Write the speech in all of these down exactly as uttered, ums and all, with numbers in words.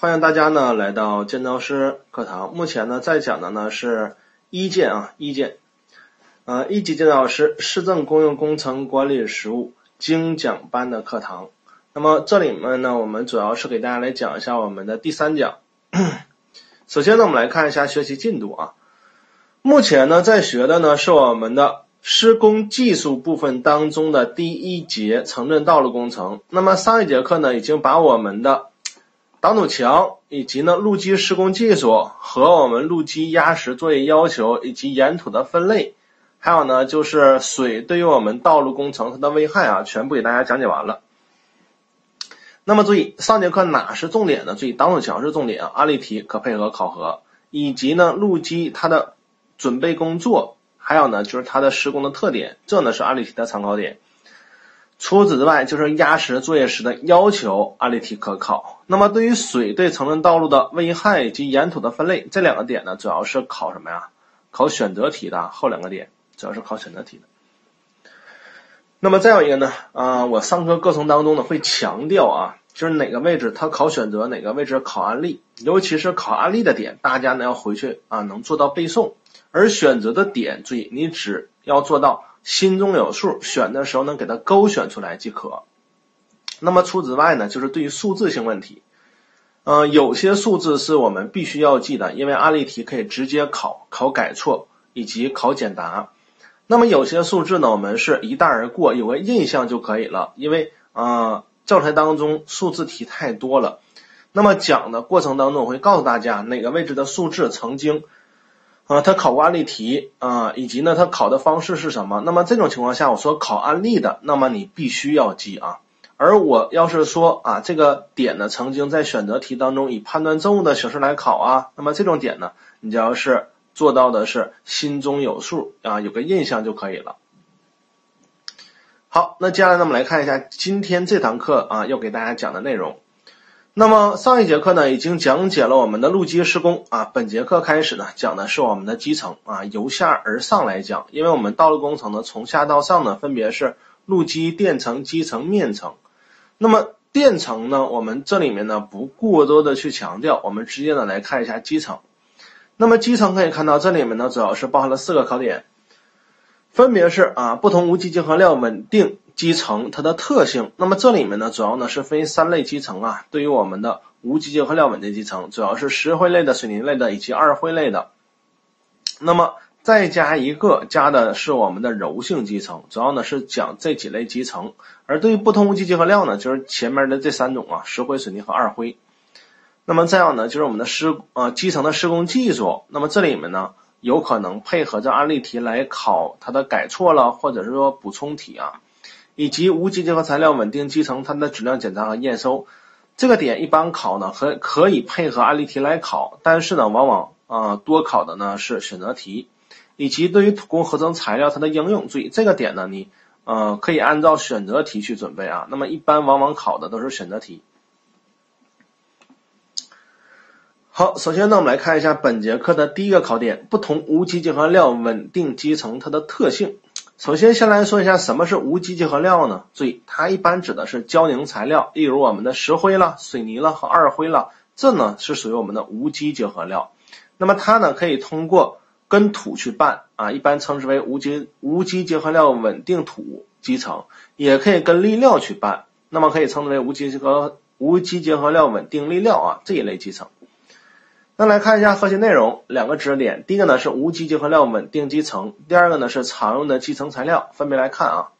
欢迎大家呢来到建造师课堂。目前呢在讲的呢是一建啊一建，呃一级建造师市政公用工程管理实务精讲班的课堂。那么这里面呢我们主要是给大家来讲一下我们的第三讲。首先呢我们来看一下学习进度啊。目前呢在学的呢是我们的施工技术部分当中的第一节城镇道路工程。那么上一节课呢已经把我们的挡土墙以及呢路基施工技术和我们路基压实作业要求以及沿土的分类，还有呢就是水对于我们道路工程它的危害啊，全部给大家讲解完了。那么注意上节课哪是重点呢？注意挡土墙是重点啊，案例题可配合考核，以及呢路基它的准备工作，还有呢就是它的施工的特点，这呢是案例题的参考点。除此之外就是压实作业时的要求，案例题可考。那么对于水对城镇道路的危害以及沿土的分类，这两个点呢主要是考什么呀？考选择题的，后两个点主要是考选择题的。那么再有一个呢啊、呃，我上课过程当中呢会强调啊，就是哪个位置它考选择，哪个位置考案例，尤其是考案例的点大家呢要回去啊能做到背诵，而选择的点注意你只要做到心中有数，选的时候能给它勾选出来即可。那么除此之外呢就是对于数字性问题，呃，有些数字是我们必须要记的，因为案例题可以直接考考改错以及考简答。那么有些数字呢我们是一带而过，有个印象就可以了，因为呃教材当中数字题太多了。那么讲的过程当中我会告诉大家哪个位置的数字曾经呃，他考过案例题啊、呃，以及呢他考的方式是什么。那么这种情况下我说考案例的，那么你必须要记啊。而我要是说啊这个点呢曾经在选择题当中以判断正误的形式来考啊，那么这种点呢你只要是做到的是心中有数啊，有个印象就可以了。好，那接下来呢我们来看一下今天这堂课啊要给大家讲的内容。那么上一节课呢已经讲解了我们的路基施工啊，本节课开始呢讲的是我们的基层啊，由下而上来讲，因为我们道路工程呢从下到上呢分别是路基、垫层、基层、面层。那么垫层呢我们这里面呢不过多的去强调，我们直接呢来看一下基层。那么基层可以看到这里面呢主要是包含了四个考点，分别是啊不同无机结合料稳定基层它的特性。那么这里面呢主要呢是分三类基层啊，对于我们的无机结合料稳定基层主要是石灰类的、水泥类的以及二灰类的。那么再加一个加的是我们的柔性基层，主要呢是讲这几类基层。而对于不同无机结合料呢就是前面的这三种啊，石灰、水泥和二灰。那么再有呢就是我们的施呃基层的施工技术，那么这里面呢有可能配合着案例题来考它的改错了或者是说补充题啊，以及无机结合材料稳定基层它的质量检查和验收。这个点一般考呢可可以配合案例题来考，但是呢往往呃多考的呢是选择题，以及对于土工合成材料它的应用。注意这个点呢你呃可以按照选择题去准备啊，那么一般往往考的都是选择题。好，首先呢我们来看一下本节课的第一个考点，不同无机结合料稳定基层它的特性。首先先来说一下什么是无机结合料呢？注意它一般指的是胶凝材料，例如我们的石灰了、水泥了和二灰了，这呢是属于我们的无机结合料。那么它呢可以通过跟土去拌啊，一般称之为无机无机结合料稳定土基层，也可以跟粒料去拌，那么可以称之为无机结合无机结合料稳定粒料啊这一类基层。那来看一下核心内容，两个知识点，第一个呢是无机结合料稳定基层，第二个呢是常用的基层材料，分别来看啊。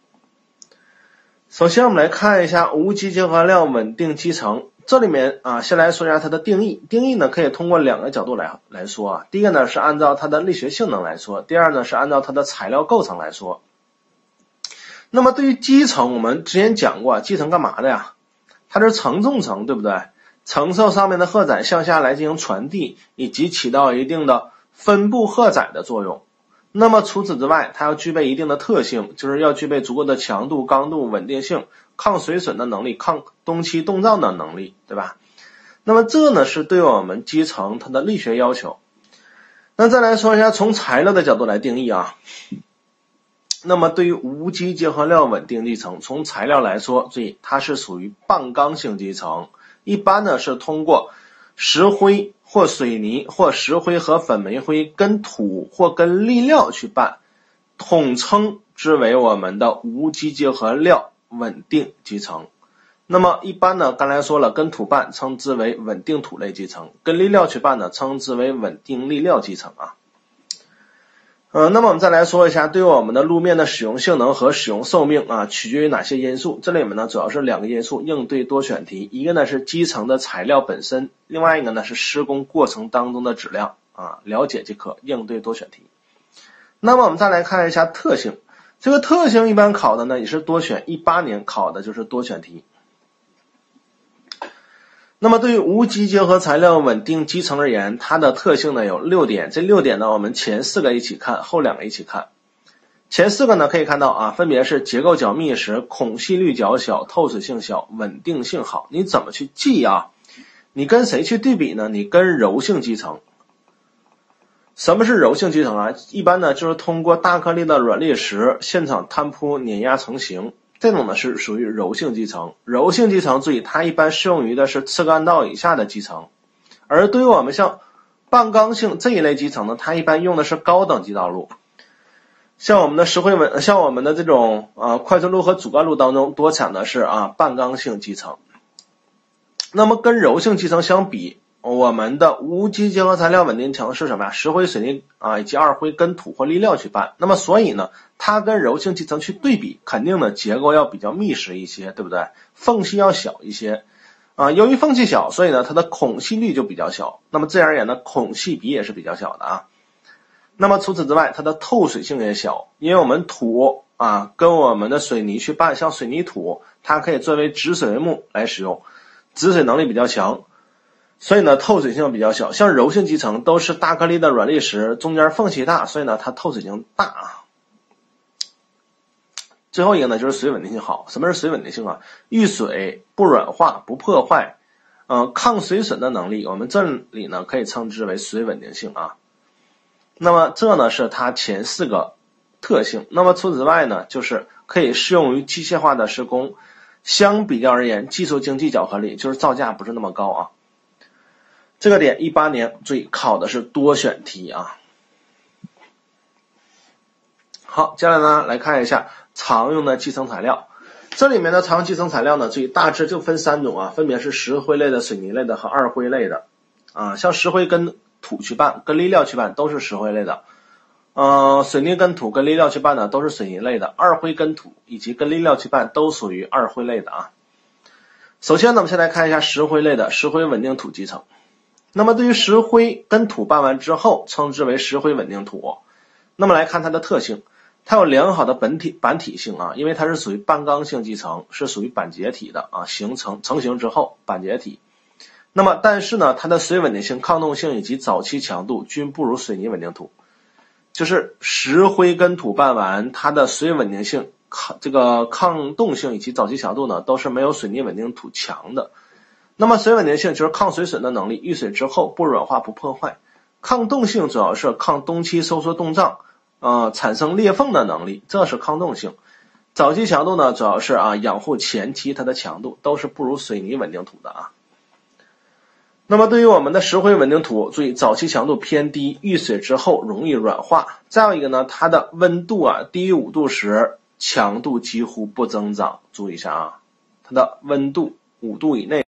首先我们来看一下无机结合料稳定基层，这里面啊先来说一下它的定义。定义呢可以通过两个角度来来说啊，第一个呢是按照它的力学性能来说，第二呢是按照它的材料构成来说。那么对于基层我们之前讲过，基层干嘛的呀？它是承重层，对不对？承受上面的荷载向下来进行传递，以及起到一定的分布荷载的作用。那么除此之外它要具备一定的特性，就是要具备足够的强度、刚度、稳定性、抗水损的能力、抗东期冻胀的能力，对吧？那么这呢是对我们基层它的力学要求。那再来说一下从材料的角度来定义啊。那么对于无机结合料稳定基层，从材料来说，注意它是属于半刚性基层， 一般呢是通过石灰或水泥或石灰和粉煤灰跟土或跟粒料去拌，统称之为我们的无机结合料稳定基层。那么一般呢，刚才说了，跟土拌称之为稳定土类基层，跟粒料去拌呢称之为稳定粒料基层啊。呃，那么我们再来说一下，对于我们的路面的使用性能和使用寿命啊，取决于哪些因素？这里面呢主要是两个因素，应对多选题，一个呢是基层的材料本身，另外一个呢是施工过程当中的质量啊，了解即可，应对多选题。那么我们再来看一下特性，这个特性一般考的呢也是多选，一八年考的就是多选题。那么对于无机结合材料稳定基层而言，它的特性呢有六点，这六点呢我们前四个一起看，后两个一起看。前四个呢可以看到啊，分别是结构较密实、孔隙率较小、透水性小、稳定性好。你怎么去记啊？你跟谁去对比呢？你跟柔性基层。什么是柔性基层啊？一般呢就是通过大颗粒的软砾石现场摊铺碾压成型，这种呢是属于柔性基层。柔性基层注意，它一般适用于的是次干道以下的基层，而对于我们像半刚性这一类基层呢，它一般用的是高等级道路。像我们的石灰稳，像我们的这种啊快速路和主干路当中多产的是啊半刚性基层。那么跟柔性基层相比，我们的无机结合材料稳定层是什么呀？石灰、水泥啊以及二灰跟土或粒料去拌。那么所以呢，它跟柔性基层去对比，肯定呢结构要比较密实一些，对不对？缝隙要小一些啊。由于缝隙小，所以呢它的孔隙率就比较小。那么自然而言呢，孔隙比也是比较小的啊。那么除此之外，它的透水性也小，因为我们土啊跟我们的水泥去拌，像水泥土，它可以作为止水木来使用，止水能力比较强。所以呢，透水性比较小，像柔性基层都是大颗粒的软砾石，中间缝隙大，所以呢，它透水性大啊。最后一个呢，就是水稳定性好。什么是水稳定性啊？遇水不软化、不破坏，呃，抗水损的能力，我们这里呢可以称之为水稳定性啊。那么这呢是它前四个特性。那么除此之外呢，就是可以适用于机械化的施工，相比较而言，技术经济较合理，就是造价不是那么高啊。这个点一八年注意考的是多选题啊。好，接下来呢来看一下常用的基层材料。这里面的常用基层材料呢，注意大致就分三种啊，分别是石灰类的、水泥类的和二灰类的啊。像石灰跟土去拌，跟粒料去拌都是石灰类的。呃，水泥跟土跟粒料去拌呢都是水泥类的。二灰跟土以及跟粒料去拌都属于二灰类的啊。首先呢，我们先来看一下石灰类的石灰稳定土基层。那么对于石灰跟土拌完之后，称之为石灰稳定土。那么来看它的特性，它有良好的本体板体性啊，因为它是属于半刚性基层，是属于板结体的啊，形成成型之后板结体。那么但是呢，它的水稳定性、抗冻性以及早期强度均不如水泥稳定土。就是石灰跟土拌完，它的水稳定性、抗这个抗冻性以及早期强度呢，都是没有水泥稳定土强的。那么水稳定性就是抗水损的能力，遇水之后不软化不破坏。抗冻性主要是抗冬期收缩冻胀，呃产生裂缝的能力，这是抗冻性。早期强度呢，主要是啊养护前期它的强度，都是不如水泥稳定土的啊。那么对于我们的石灰稳定土，注意早期强度偏低，遇水之后容易软化。再有一个呢，它的温度啊低于五度时，强度几乎不增长。注意一下啊，它的温度五度以内。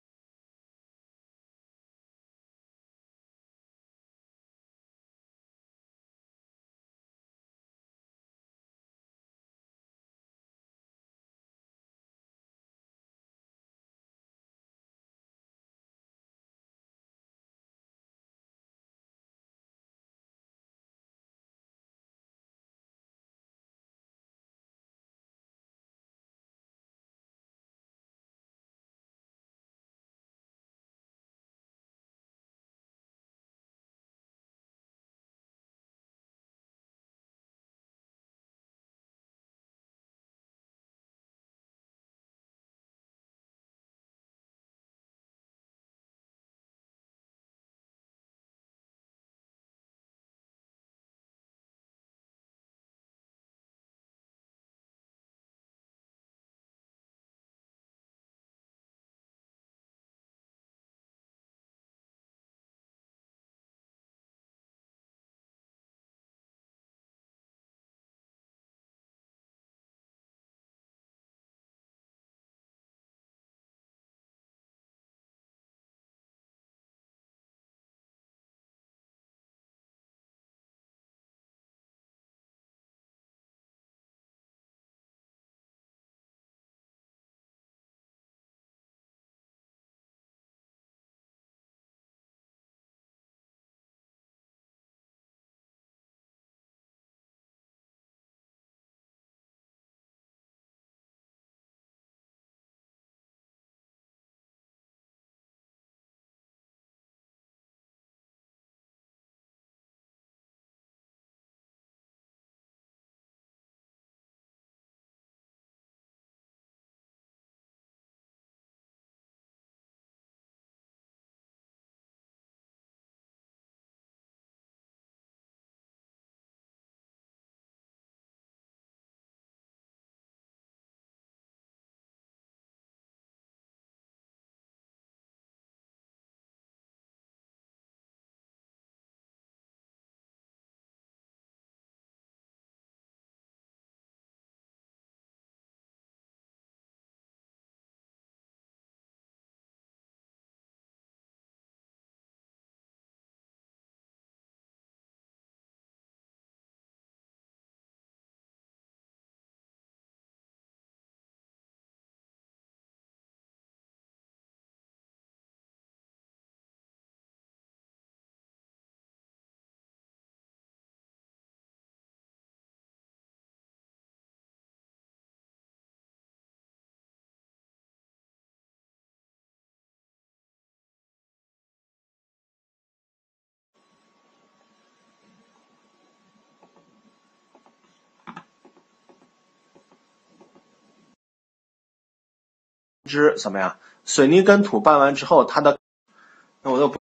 之什么呀？水泥跟土拌完之后，它的那我就不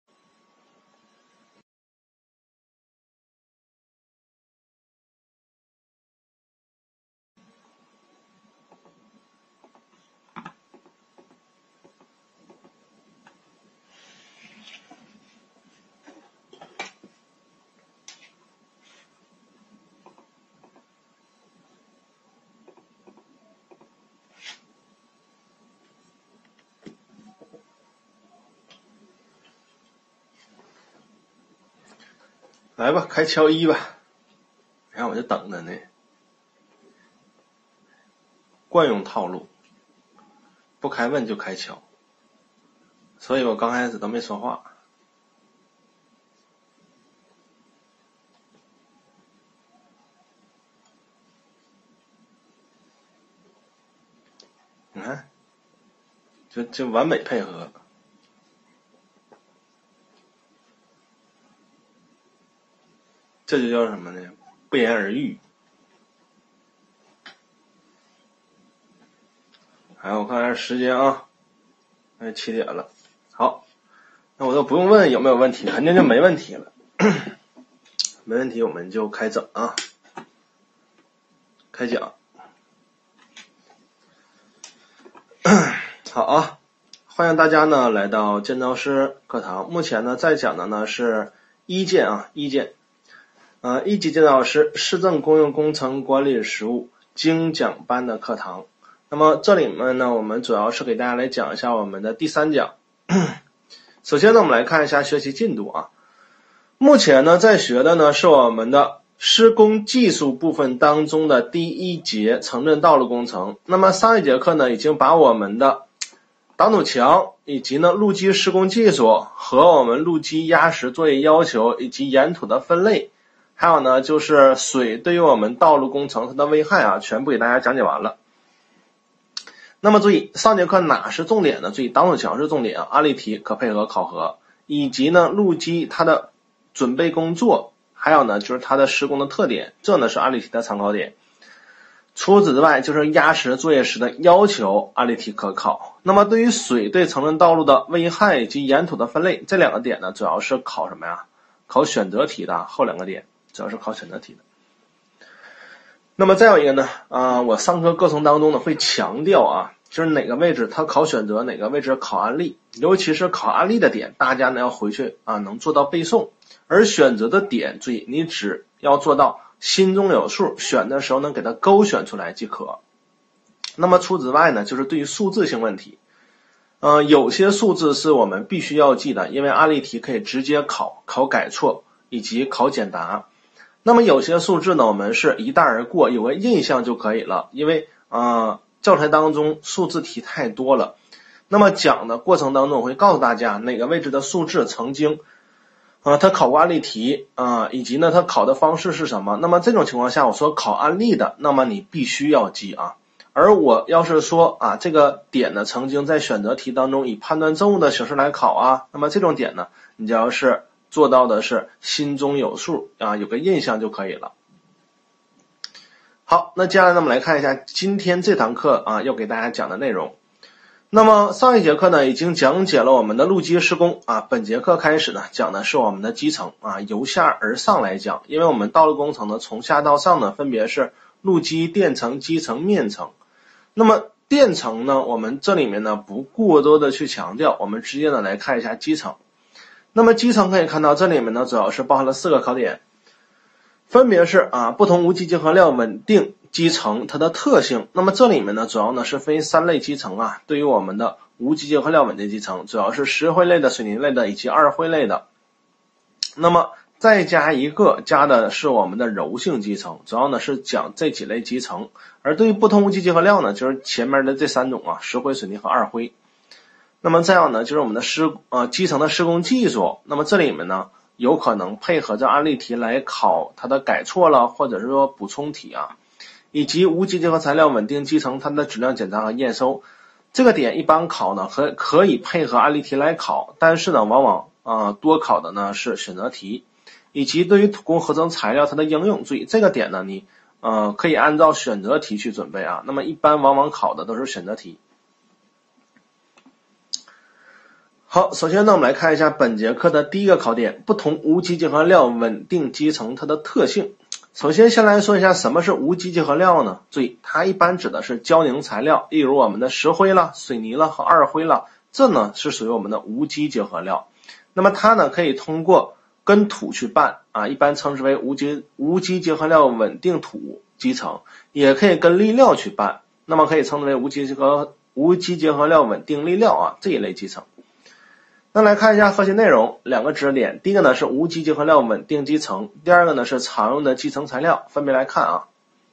来吧，开敲一吧。你看我就等着呢，惯用套路，不开问就开敲，所以我刚开始都没说话。你看，就就完美配合。这就叫什么呢？不言而喻。哎，我看看时间啊，哎，七点了。好，那我都不用问有没有问题，肯定就没问题了。没问题，我们就开整啊，开讲。好啊，欢迎大家呢来到建造师课堂。目前呢在讲的呢是一建啊，一建。呃，一级建造师市政公用工程管理实务精讲班的课堂。那么这里面呢，我们主要是给大家来讲一下我们的第三讲。首先呢，我们来看一下学习进度啊。目前呢，在学的呢是我们的施工技术部分当中的第一节城镇道路工程。那么上一节课呢，已经把我们的挡土墙以及呢路基施工技术和我们路基压实作业要求以及沿土的分类，还有呢就是水对于我们道路工程它的危害啊，全部给大家讲解完了。那么注意，上节课哪是重点呢？注意，挡土墙是重点啊，案例题可配合考核，以及呢路基它的准备工作，还有呢就是它的施工的特点，这呢是案例题的参考点。除此之外，就是压实作业时的要求，案例题可考。那么对于水对城镇道路的危害以及沿土的分类，这两个点呢主要是考什么呀？考选择题的，后两个点主要是考选择题的。那么再有一个呢，啊、呃，我上课过程当中呢会强调啊，就是哪个位置它考选择，哪个位置考案例，尤其是考案例的点，大家呢要回去啊能做到背诵，而选择的点，注意你只要做到心中有数，选的时候能给它勾选出来即可。那么除此之外呢，就是对于数字性问题，呃，有些数字是我们必须要记的，因为案例题可以直接考，考改错以及考简答。那么有些数字呢，我们是一带而过，有个印象就可以了，因为呃教材当中数字题太多了。那么讲的过程当中，我会告诉大家哪个位置的数字曾经啊、呃，它考过案例题啊、呃，以及呢它考的方式是什么。那么这种情况下，我说考案例的，那么你必须要记啊。而我要是说啊，这个点呢曾经在选择题当中以判断正误的形式来考啊，那么这种点呢，你就要是做到的是心中有数啊，有个印象就可以了。好，那接下来呢，我们来看一下今天这堂课啊要给大家讲的内容。那么上一节课呢已经讲解了我们的路基施工啊，本节课开始呢讲的是我们的基层啊，由下而上来讲，因为我们道路工程呢从下到上呢分别是路基、垫层、基层、面层。那么垫层呢，我们这里面呢不过多的去强调，我们直接呢来看一下基层。那么基层可以看到这里面呢主要是包含了四个考点，分别是啊不同无机结合料稳定基层它的特性。那么这里面呢主要呢是分三类基层啊，对于我们的无机结合料稳定基层，主要是石灰类的、水泥类的以及二灰类的。那么再加一个加的是我们的柔性基层，主要呢是讲这几类基层。而对于不同无机结合料呢，就是前面的这三种啊，石灰、水泥和二灰。那么再有呢，就是我们的施呃基层的施工技术。那么这里面呢，有可能配合着案例题来考它的改错了，或者是说补充题啊，以及无机结合材料稳定基层它的质量检查和验收。这个点一般考呢，可可以配合案例题来考，但是呢，往往啊、呃、多考的呢是选择题，以及对于土工合成材料它的应用。注意这个点呢，你呃可以按照选择题去准备啊。那么一般往往考的都是选择题。 好，首先呢，我们来看一下本节课的第一个考点，不同无机结合料稳定基层它的特性。首先先来说一下什么是无机结合料呢？注意，它一般指的是胶凝材料，例如我们的石灰了、水泥了和二灰了，这呢是属于我们的无机结合料。那么它呢可以通过跟土去拌啊，一般称之为无机无机结合料稳定土基层，也可以跟粒料去拌，那么可以称之为无机结合无机结合料稳定粒料啊这一类基层。那来看一下核心内容，两个知识点，第一个呢是无机结合料稳定基层，第二个呢是常用的基层材料，分别来看啊。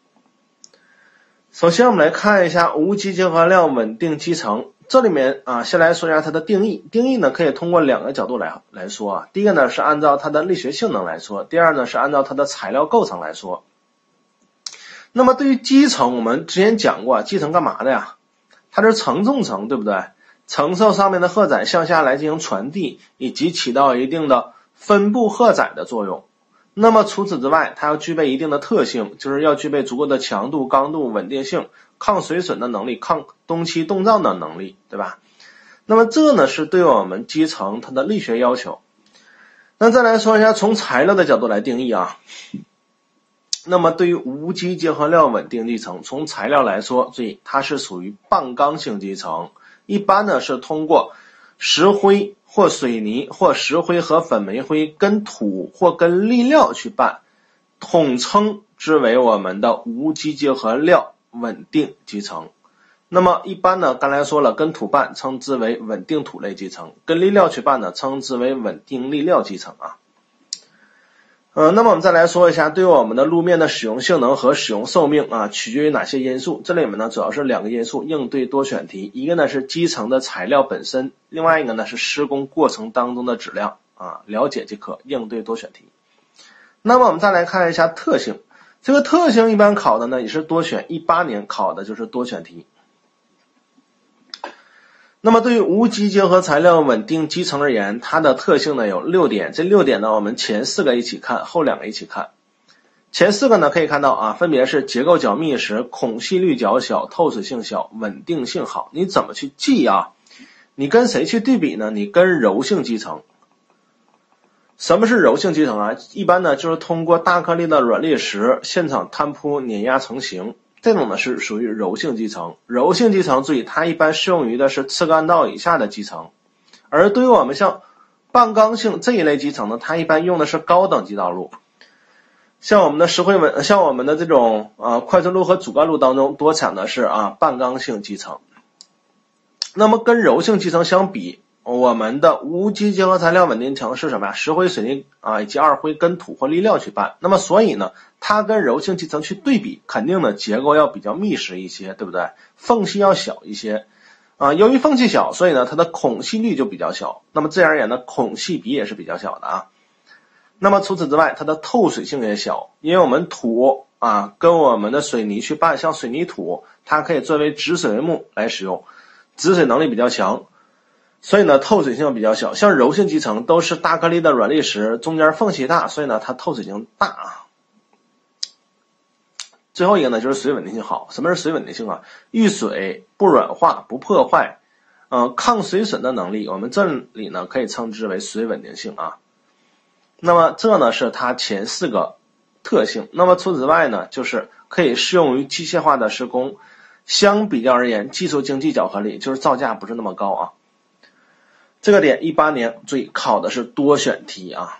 首先我们来看一下无机结合料稳定基层，这里面啊先来说一下它的定义。定义呢可以通过两个角度来来说啊，第一个呢是按照它的力学性能来说，第二呢是按照它的材料构成来说。那么对于基层，我们之前讲过，基层干嘛的呀？它是承重层，对不对？承受上面的荷载向下来进行传递，以及起到一定的分布荷载的作用。那么除此之外，它要具备一定的特性，就是要具备足够的强度、刚度、稳定性、抗水损的能力、抗东期冻胀的能力，对吧？那么这呢是对我们基层它的力学要求。那再来说一下从材料的角度来定义啊。那么对于无机结合料稳定基层，从材料来说，注意它是属于半刚性基层。一般呢是通过石灰或水泥或石灰和粉煤灰跟土或跟粒料去拌，统称之为我们的无机结合料稳定基层。那么一般呢刚才说了，跟土拌称之为稳定土类基层，跟粒料去拌呢称之为稳定粒料基层啊。呃，那么我们再来说一下对我们的路面的使用性能和使用寿命啊，取决于哪些因素？这里面呢主要是两个因素，应对多选题，一个呢是基层的材料本身，另外一个呢是施工过程当中的质量啊，了解即可，应对多选题。那么我们再来看一下特性，这个特性一般考的呢也是多选，一八年考的就是多选题。那么对于无机结合材料稳定基层而言，它的特性呢有六点，这六点呢我们前四个一起看，后两个一起看。前四个呢可以看到啊，分别是结构较密实、孔隙率较小、透水性小、稳定性好。你怎么去记啊？你跟谁去对比呢？你跟柔性基层。什么是柔性基层啊？一般呢就是通过大颗粒的软砾石现场摊铺碾压成型，这种呢是属于柔性基层。柔性基层注意它一般适用于的是次干道以下的基层，而对于我们像半刚性这一类基层呢，它一般用的是高等级道路，像我们的石灰稳像我们的这种啊快速路和主干路当中多产的是啊半刚性基层。那么跟柔性基层相比，我们的无机结合材料稳定层是什么呀？石灰、水泥啊以及二灰跟土或粒料去拌。那么所以呢，它跟柔性基层去对比，肯定的结构要比较密实一些，对不对？缝隙要小一些啊。由于缝隙小，所以呢它的孔隙率就比较小。那么自然而言呢，孔隙比也是比较小的啊。那么除此之外，它的透水性也小，因为我们土啊跟我们的水泥去拌，像水泥土，它可以作为止水木来使用，止水能力比较强。所以呢透水性比较小，像柔性基层都是大颗粒的软砾石，中间缝隙大，所以呢它透水性大啊。最后一个呢就是水稳定性好。什么是水稳定性啊？遇水不软化不破坏，呃抗水损的能力，我们这里呢可以称之为水稳定性啊。那么这呢是它前四个特性。那么除此之外呢，就是可以适用于机械化的施工，相比较而言技术经济较合理，就是造价不是那么高啊。这个点一八年注意考的是多选题啊。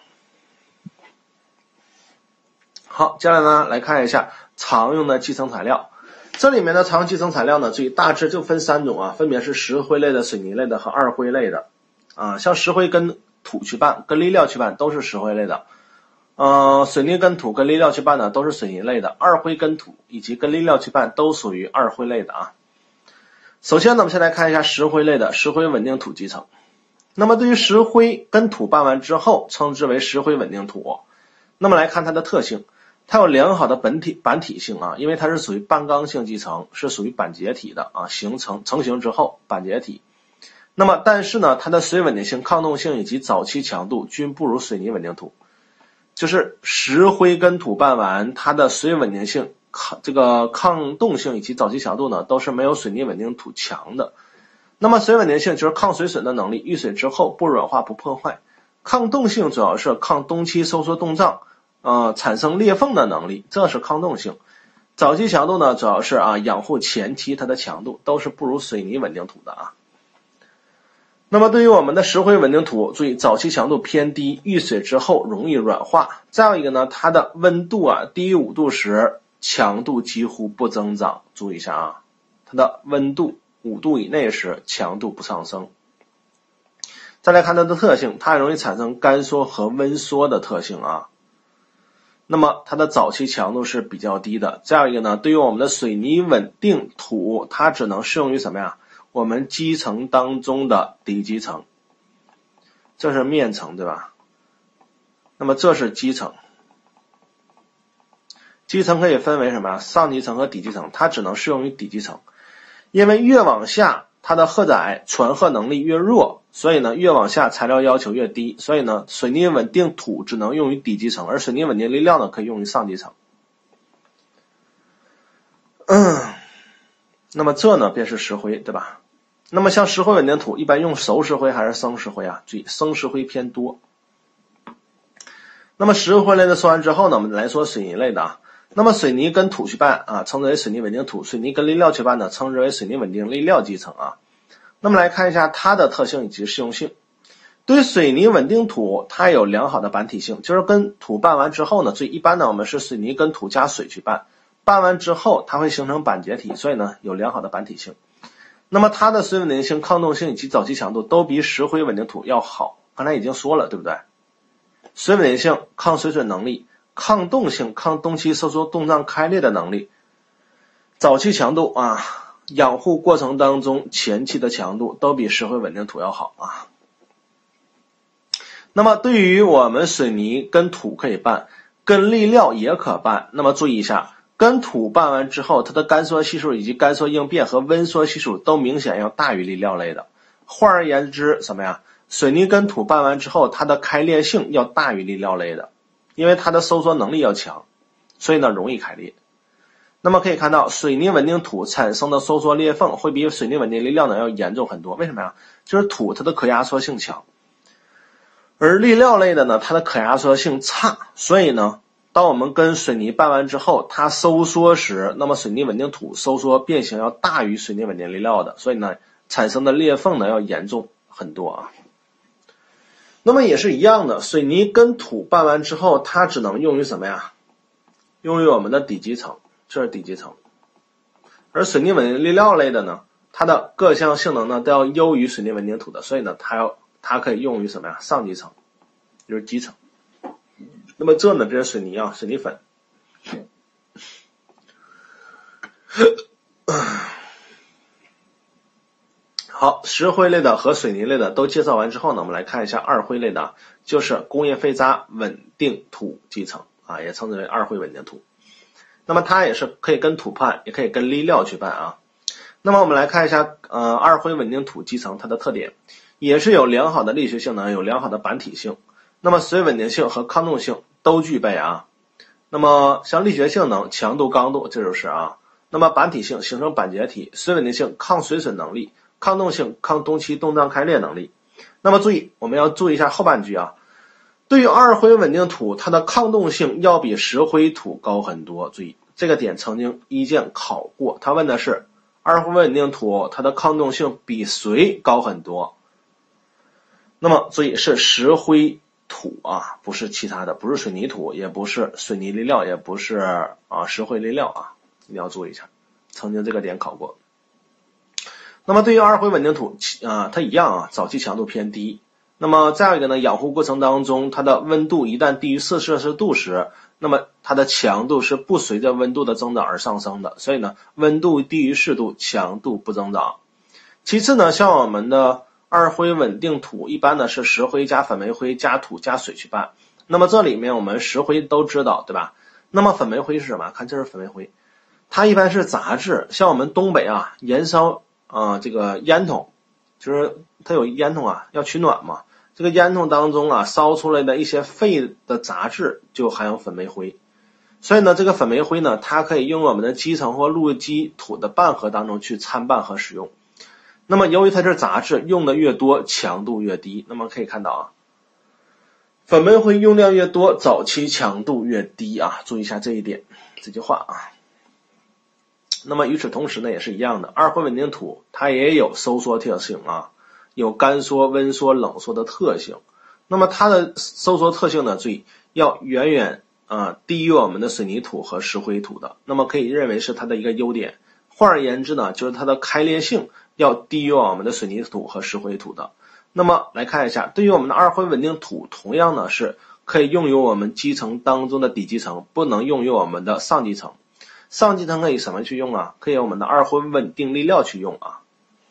好，接下来呢来看一下常用的基层材料。这里面的常用基层材料呢，注意大致就分三种啊，分别是石灰类的、水泥类的和二灰类的啊。像石灰跟土去拌，跟粒料去拌都是石灰类的，呃，水泥跟土跟粒料去拌呢都是水泥类的，二灰跟土以及跟粒料去拌都属于二灰类的啊。首先呢，我们先来看一下石灰类的，石灰稳定土基层。那么对于石灰跟土拌完之后，称之为石灰稳定土。那么来看它的特性，它有良好的本体板体性啊，因为它是属于半刚性基层，是属于板结体的啊，形成成型之后板结体。那么但是呢，它的水稳定性、抗冻性以及早期强度均不如水泥稳定土。就是石灰跟土拌完，它的水稳定性、抗这个抗冻性以及早期强度呢，都是没有水泥稳定土强的。 那么水稳定性就是抗水损的能力，遇水之后不软化不破坏。抗冻性主要是抗冬期收缩冻胀，呃，产生裂缝的能力，这是抗冻性。早期强度呢，主要是啊养护前期它的强度都是不如水泥稳定土的啊。那么对于我们的石灰稳定土，注意早期强度偏低，遇水之后容易软化。再有一个呢，它的温度啊低于五度时，强度几乎不增长。注意一下啊，它的温度五度以内时，强度不上升。再来看它的特性，它容易产生干缩和温缩的特性啊。那么它的早期强度是比较低的。再有一个呢，对于我们的水泥稳定土，它只能适用于什么呀？我们基层当中的底基层，这是面层对吧？那么这是基层，基层可以分为什么呀？上基层和底基层，它只能适用于底基层，因为越往下它的荷载传荷能力越弱，所以呢越往下材料要求越低，所以呢水泥稳定土只能用于底基层，而水泥稳定力料呢可以用于上基层。嗯，那么这呢便是石灰对吧？那么像石灰稳定土一般用熟石灰还是生石灰啊？注意生石灰偏多。那么石灰类的说完之后呢，我们来说水泥类的啊。那么水泥跟土去拌啊，称之为水泥稳定土；水泥跟粒料去拌呢，称之为水泥稳定粒料基层啊。那么来看一下它的特性以及适用性。对于水泥稳定土，它有良好的板体性，就是跟土拌完之后呢，最一般呢我们是水泥跟土加水去拌，拌完之后它会形成板结体，所以呢有良好的板体性。那么它的水稳定性、抗冻性以及早期强度都比石灰稳定土要好，刚才已经说了对不对？水稳定性、抗水损能力、抗冻性、抗冬期收缩冻胀开裂的能力，早期强度啊，养护过程当中前期的强度都比石灰稳定土要好啊。那么对于我们水泥跟土可以拌，跟粒料也可拌，那么注意一下，跟土拌完之后，它的干缩系数以及干缩应变和温缩系数都明显要大于粒料类的。换而言之，什么呀？水泥跟土拌完之后，它的开裂性要大于粒料类的，因为它的收缩能力要强，所以呢容易开裂。那么可以看到，水泥稳定土产生的收缩裂缝会比水泥稳定粒料呢要严重很多。为什么呀？就是土它的可压缩性强，而粒料类的呢，它的可压缩性差，所以呢。当我们跟水泥拌完之后，它收缩时，那么水泥稳定土收缩变形要大于水泥稳定粒料的，所以呢，产生的裂缝呢要严重很多啊。那么也是一样的，水泥跟土拌完之后，它只能用于什么呀？用于我们的底基层，这是底基层。而水泥稳定粒料类的呢，它的各项性能呢都要优于水泥稳定土的，所以呢，它要它可以用于什么呀？上基层，就是基层。那么这呢，这是水泥啊，水泥粉。好，石灰类的和水泥类的都介绍完之后呢，我们来看一下二灰类的，就是工业废渣稳定土基层啊，也称之为二灰稳定土。那么它也是可以跟土拌，也可以跟粒料去拌啊。那么我们来看一下，呃，二灰稳定土基层它的特点，也是有良好的力学性能，有良好的板体性。那么水稳定性和抗冻性都具备啊。那么像力学性能、强度、刚度，这就是啊。那么板体性形成板结体，水稳定性抗水损能力，抗冻性抗冬期冻胀开裂能力。那么注意，我们要注意一下后半句啊。对于二灰稳定土，它的抗冻性要比石灰土高很多。注意这个点曾经一建考过，他问的是二灰稳定土它的抗冻性比谁高很多。那么注意是石灰土啊，不是其他的，不是水泥土，也不是水泥粒料，也不是啊石灰粒料啊，你要注意一下，曾经这个点考过。那么对于二灰稳定土啊，它一样啊，早期强度偏低。那么再有一个呢，养护过程当中，它的温度一旦低于四摄氏度时，那么它的强度是不随着温度的增长而上升的，所以呢，温度低于适度，强度不增长。其次呢，像我们的二灰稳定土一般呢是石灰加粉煤灰加土加水去拌。那么这里面我们石灰都知道对吧？那么粉煤灰是什么？看这是粉煤灰，它一般是杂质，像我们东北啊燃烧啊、呃、这个烟囱，就是它有烟囱啊要取暖嘛，这个烟囱当中啊烧出来的一些废的杂质就含有粉煤灰，所以呢这个粉煤灰呢它可以用我们的基层或路基土的拌合当中去参拌和使用。 那么由于它是杂质，用的越多，强度越低。那么可以看到啊，粉煤灰用量越多，早期强度越低啊，注意一下这一点，这句话啊。那么与此同时呢，也是一样的，二回稳定土它也有收缩特性啊，有干缩、温缩、冷缩的特性。那么它的收缩特性呢，注意要远远啊低于我们的水泥土和石灰土的。那么可以认为是它的一个优点。换而言之呢，就是它的开裂性要低于我们的水泥土和石灰土的。那么来看一下，对于我们的二回稳定土，同样呢是可以用于我们基层当中的底基层，不能用于我们的上基层。上基层可以什么去用啊？可以我们的二回稳定力料去用啊。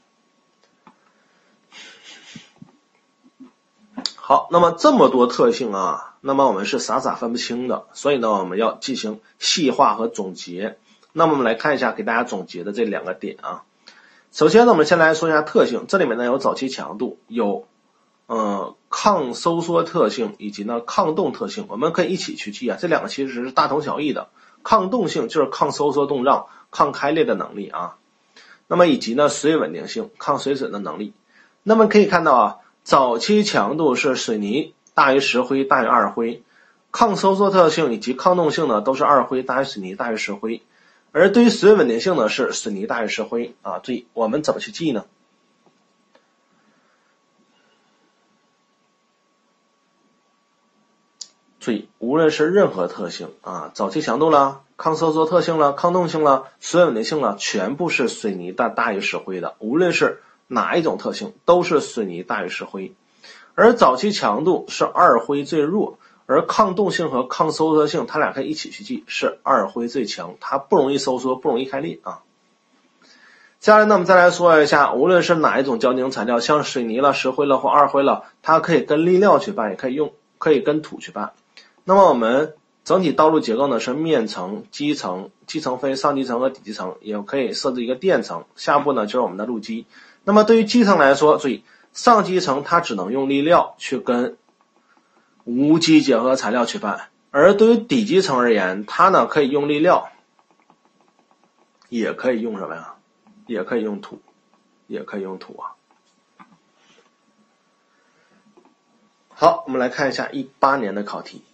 好，那么这么多特性啊，那么我们是傻傻分不清的，所以呢我们要进行细化和总结。那么我们来看一下给大家总结的这两个点啊。首先呢，我们先来说一下特性，这里面呢有早期强度，有呃抗收缩特性以及呢抗动特性，我们可以一起去记啊，这两个其实是大同小异的。抗动性就是抗收缩动胀、抗开裂的能力啊，那么以及呢水稳定性、抗水损的能力。那么可以看到啊，早期强度是水泥大于石灰大于二灰，抗收缩特性以及抗动性呢都是二灰大于水泥大于石灰。而对于水稳定性呢是水泥大于石灰啊，注意我们怎么去记呢？注意，无论是任何特性啊，早期强度啦、抗收缩特性啦、抗动性啦、水稳定性啦，全部是水泥的大于石灰的，无论是哪一种特性都是水泥大于石灰。而早期强度是二灰最弱，而抗动性和抗收缩性它俩可以一起去记，是二灰最强，它不容易收缩，不容易开裂啊。接下来呢，我们再来说一下，无论是哪一种胶晶材料，像水泥了、石灰了或二灰了，它可以跟力料去拌，也可以用可以跟土去拌。那么我们整体道路结构呢是面层、基层，基层分上基层和底基层，也可以设置一个垫层，下部呢就是我们的路基。那么对于基层来说，注意上基层它只能用力料去跟无机结合材料去拌，而对于底基层而言，它呢可以用力料，也可以用什么呀？也可以用土，也可以用土啊。好，我们来看一下一八年的考题。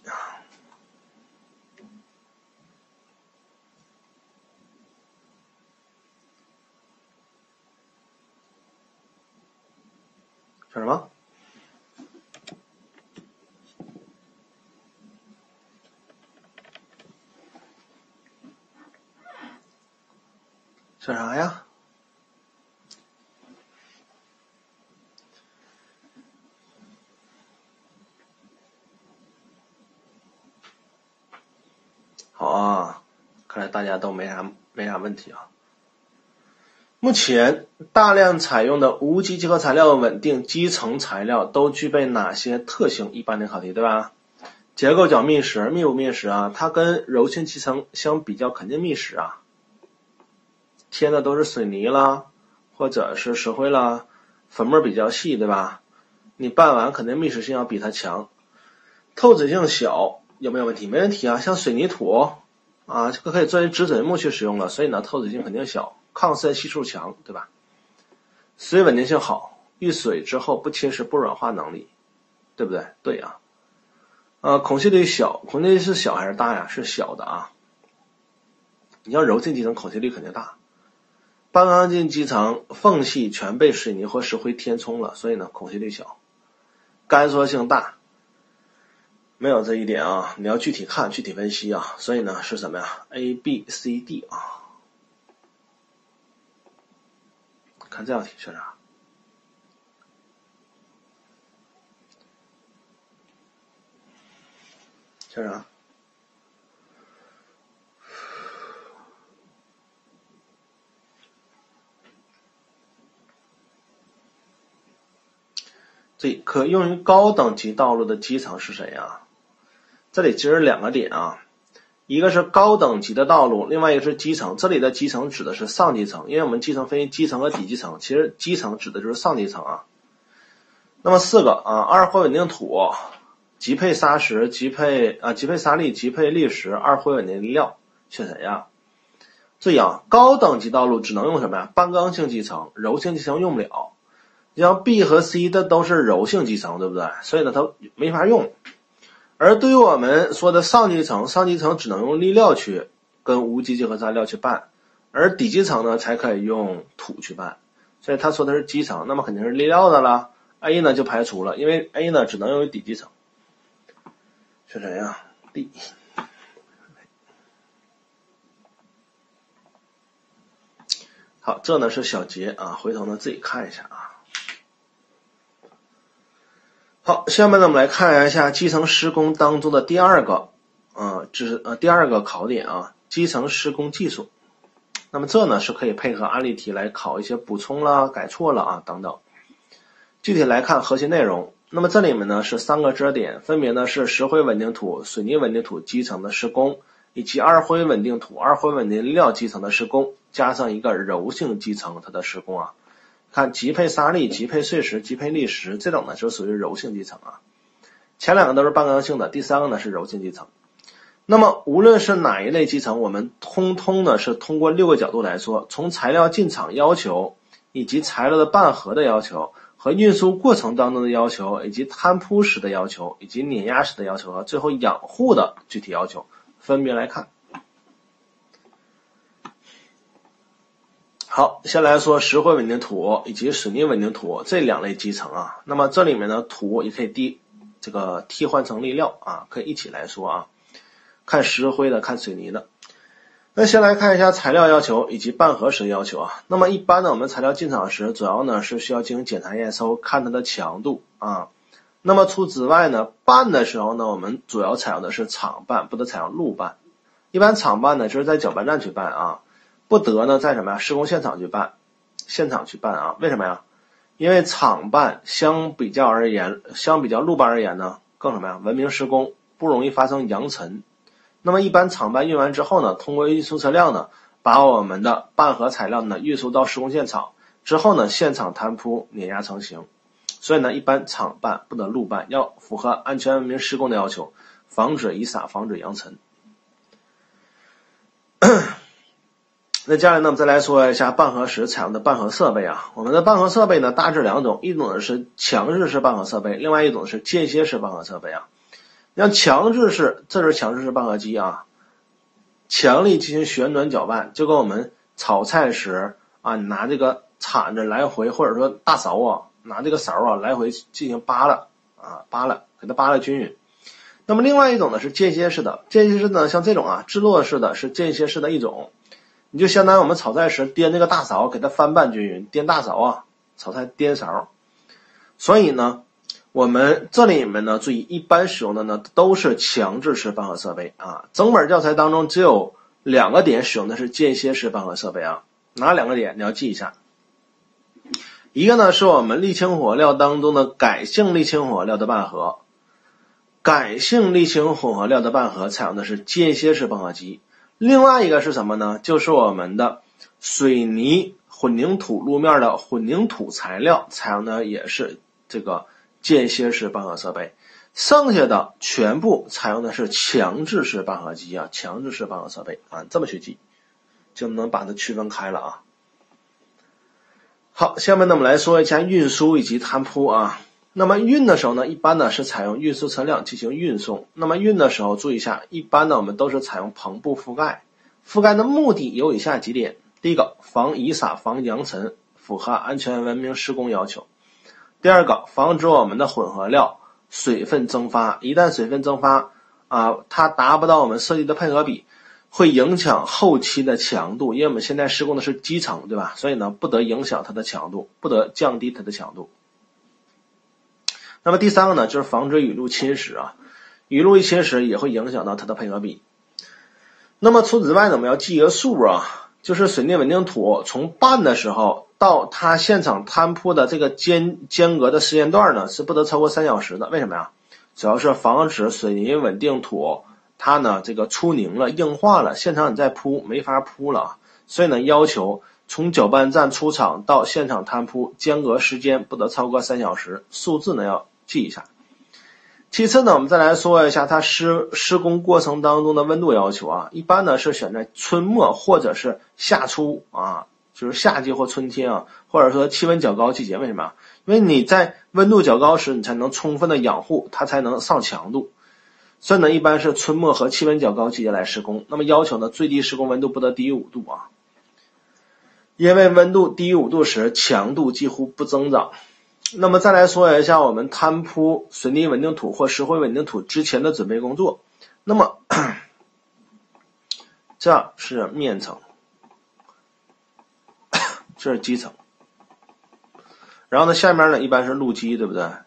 说什么？说啥呀？好啊，看来大家都没啥没啥问题啊。目前大量采用的无机结合材料稳定基层材料都具备哪些特性？一八年考题对吧？结构角密实，密不密实啊？它跟柔性基层相比较肯定密实啊。贴的都是水泥啦，或者是石灰啦，粉末比较细对吧？你拌完肯定密实性要比它强。透脂性小有没有问题？没问题啊，像水泥土啊，这个可以作为止水木去使用了，所以呢透脂性肯定小，抗渗系数强，对吧？水稳定性好，遇水之后不侵蚀不软化能力，对不对？对啊。呃，孔隙率小，孔隙率是小还是大呀？是小的啊。你要柔性基层孔隙率肯定大，半刚劲基层缝隙全被水泥或石灰填充了，所以呢孔隙率小，干缩性大。没有这一点啊，你要具体看具体分析啊，所以呢是什么呀 A B C D 啊，看这道题是啥？是啥？这可用于高等级道路的基层是谁呀？这里其实两个点啊，一个是高等级的道路，另外一个是基层。这里的基层指的是上基层，因为我们基层分析基层和底基层，其实基层指的就是上基层啊。那么四个啊，二回稳定土，极配砂石，极配啊极配砂砾，极配砾石，二回稳定力料，选谁呀？ 注意啊，高等级道路只能用什么呀？半刚性基层，柔性基层用不了。像 B 和 C 的都是柔性基层，对不对？所以呢，它没法用。而对于我们说的上基层，上基层只能用力料去跟无机结合材料去拌，而底基层呢才可以用土去拌。所以他说的是基层，那么肯定是力料的了。A 呢就排除了，因为 A 呢只能用于底基层。是谁呀 ？D。好，这呢是小节啊，回头呢自己看一下啊。好，下面呢我们来看一下基层施工当中的第二个，呃，知呃第二个考点啊，基层施工技术。那么这呢是可以配合案例题来考一些补充啦、改错了啊等等。具体来看核心内容，那么这里面呢是三个知识点，分别呢是石灰稳定土、水泥稳定土基层的施工，以及二灰稳定土、二灰稳定料基层的施工，加上一个柔性基层它的施工啊。看级配沙砾、级配碎石、级配砾石，这种呢就属于柔性基层啊。前两个都是半刚性的，第三个呢是柔性基层。那么无论是哪一类基层，我们通通呢是通过六个角度来说，从材料进场要求，以及材料的拌合的要求，和运输过程当中的要求，以及摊铺时的要求，以及碾压时的要求，和最后养护的具体要求，分别来看。好，先来说石灰稳定土以及水泥稳定土这两类基层啊。那么这里面呢，土也可以替这个替换成力料啊，可以一起来说啊。看石灰的，看水泥的。那先来看一下材料要求以及拌合时要求啊。那么一般呢，我们材料进场时，主要呢是需要进行检查验收，看它的强度啊。那么除此之外呢，拌的时候呢，我们主要采用的是厂拌，不得采用路拌。一般厂拌呢，就是在搅拌站去拌啊。不得呢在什么呀？施工现场去办，现场去办啊？为什么呀？因为厂办相比较而言，相比较路办而言呢，更什么呀？文明施工，不容易发生扬尘。那么一般厂办运完之后呢，通过运输车辆呢，把我们的拌合材料呢运输到施工现场之后呢，现场摊铺碾压成型。所以呢，一般厂办不得路办，要符合安全文明施工的要求，防止遗撒，防止扬尘。那接下来呢，我们再来说一下拌合时采用的拌合设备啊。我们的拌合设备呢大致两种，一种呢是强制式拌合设备，另外一种是间歇式拌合设备啊。像强制式，这是强制式拌合机啊，强力进行旋转搅拌，就跟我们炒菜时啊，你拿这个铲子来回，或者说大勺啊，拿这个勺啊来回进行扒拉啊，扒拉，给它扒拉均匀。那么另外一种呢是间歇式的，间歇式呢像这种啊，制落式的是间歇式的一种。你就相当于我们炒菜时颠这个大勺，给它翻拌均匀，颠大勺啊，炒菜颠勺。所以呢，我们这里面呢，注意一般使用的呢都是强制式拌合设备啊。整本教材当中只有两个点使用的是间歇式拌合设备啊，哪两个点你要记一下？一个呢是我们沥青火料当中的改性沥青火料的拌合，改性沥青混合料的拌合采用的是间歇式拌合机。另外一个是什么呢？就是我们的水泥混凝土路面的混凝土材料采用的也是这个间歇式拌合设备，剩下的全部采用的是强制式拌合机啊，强制式拌合设备啊，这么去记就能把它区分开了啊。好，下面呢我们来说一下运输以及摊铺啊。那么运的时候呢，一般呢是采用运输车辆进行运送。那么运的时候注意一下，一般呢我们都是采用棚布覆盖。覆盖的目的有以下几点：第一个，防遗撒，防扬尘，符合安全文明施工要求；第二个，防止我们的混合料水分蒸发，一旦水分蒸发啊，它达不到我们设计的配合比，会影响后期的强度，因为我们现在施工的是基层，对吧？所以呢，不得影响它的强度，不得降低它的强度。那么第三个呢，就是防止雨露侵蚀啊，雨露一侵蚀也会影响到它的配合比。那么除此之外呢，我们要记一个数啊，就是水泥稳定土从拌的时候到它现场摊铺的这个间间隔的时间段呢，是不得超过三小时的。为什么呀？主要是防止水泥稳定土它呢这个出凝了、硬化了，现场你再铺没法铺了，所以呢要求从搅拌站出厂到现场摊铺间隔时间不得超过三小时，数字呢要记一下。 其次呢，我们再来说一下它施施工过程当中的温度要求啊，一般呢是选在春末或者是夏初啊，就是夏季或春天啊，或者说气温较高季节。为什么？因为你在温度较高时，你才能充分的养护，它才能上强度。所以呢，一般是春末和气温较高季节来施工。那么要求呢，最低施工温度不得低于五度啊，因为温度低于五度时，强度几乎不增长。那么再来说一下我们摊铺水泥稳定土或石灰稳定土之前的准备工作。那么这是面层，这是基层，然后呢下面呢一般是路基，对不对？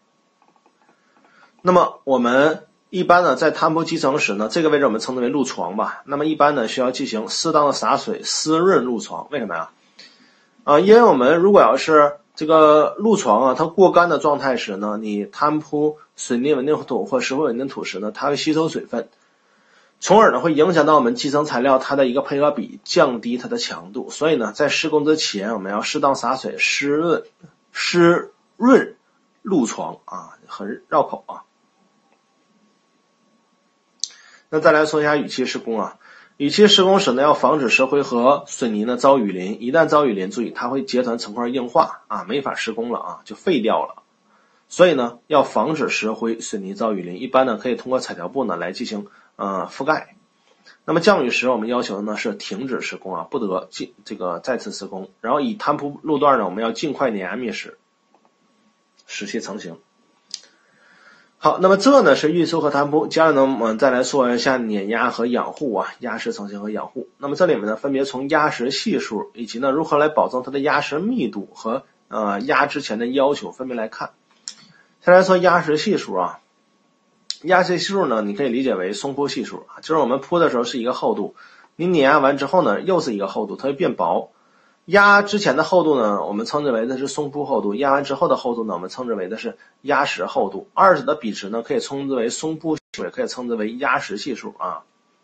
那么我们一般呢在摊铺基层时呢，这个位置我们称之为路床吧。那么一般呢需要进行适当的洒水湿润路床。为什么呀？啊，因为我们如果要是这个路床啊，它过干的状态时呢，你摊铺水泥稳定土或石灰稳定土时呢，它会吸收水分，从而呢会影响到我们基层材料它的一个配合比，降低它的强度。所以呢，在施工之前，我们要适当洒水湿润湿润路床啊，很绕口啊。那再来说一下雨期施工啊。雨期施工时呢，要防止石灰和水泥呢遭雨淋，一旦遭雨淋，注意它会结团成块硬化啊，没法施工了啊，就废掉了。所以呢，要防止石灰、水泥遭雨淋，一般呢可以通过彩条布呢来进行呃覆盖。那么降雨时，我们要求的呢是停止施工啊，不得进这个再次施工。然后以摊铺路段呢，我们要尽快碾压灭石，使其成型。好，那么这呢是运输和摊铺，接着呢我们再来说一下碾压和养护啊，压实成型和养护。那么这里面呢分别从压实系数以及呢如何来保证它的压实密度和呃压之前的要求分别来看。先来说压实系数啊，压实系数呢你可以理解为松铺系数啊，就是我们铺的时候是一个厚度，你碾压完之后呢又是一个厚度，它会变薄。压之前的厚度呢，我们称之为的是松铺厚度；压完之后的厚度呢，我们称之为的是压实厚度。二者的比值呢，可以称之为松铺系数，也可以称之为压实系数啊。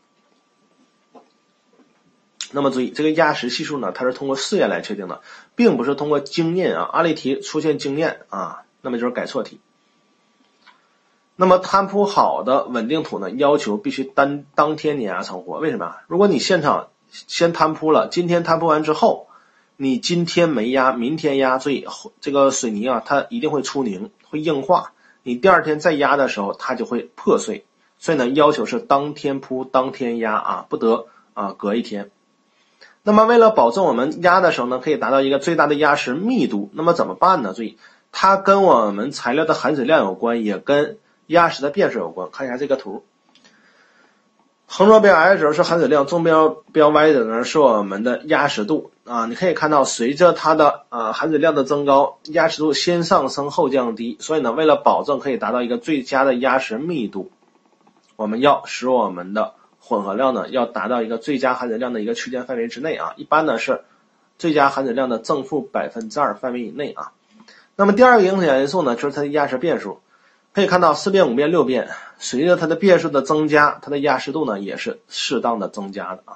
那么注意，这个压实系数呢，它是通过试验来确定的，并不是通过经验啊。案例题出现经验啊，那么就是改错题。那么摊铺好的稳定土呢，要求必须当当天碾压成活。为什么？如果你现场先摊铺了，今天摊铺完之后，你今天没压，明天压，所以这个水泥啊，它一定会出凝，会硬化。你第二天再压的时候，它就会破碎。所以呢，要求是当天铺，当天压啊，不得啊隔一天。那么为了保证我们压的时候呢，可以达到一个最大的压实密度，那么怎么办呢？注意，它跟我们材料的含水量有关，也跟压实的变数有关。看一下这个图。横坐标 x 轴是含水量，纵标标 y 轴呢是我们的压实度啊。你可以看到，随着它的呃含水量的增高，压实度先上升后降低。所以呢，为了保证可以达到一个最佳的压实密度，我们要使我们的混合料呢要达到一个最佳含水量的一个区间范围之内啊。一般呢是最佳含水量的正负百分之二范围以内啊。那么第二个影响因素呢，就是它的压实变数。可以看到四变、五变、六变，随着它的变数的增加，它的压实度呢也是适当的增加的啊。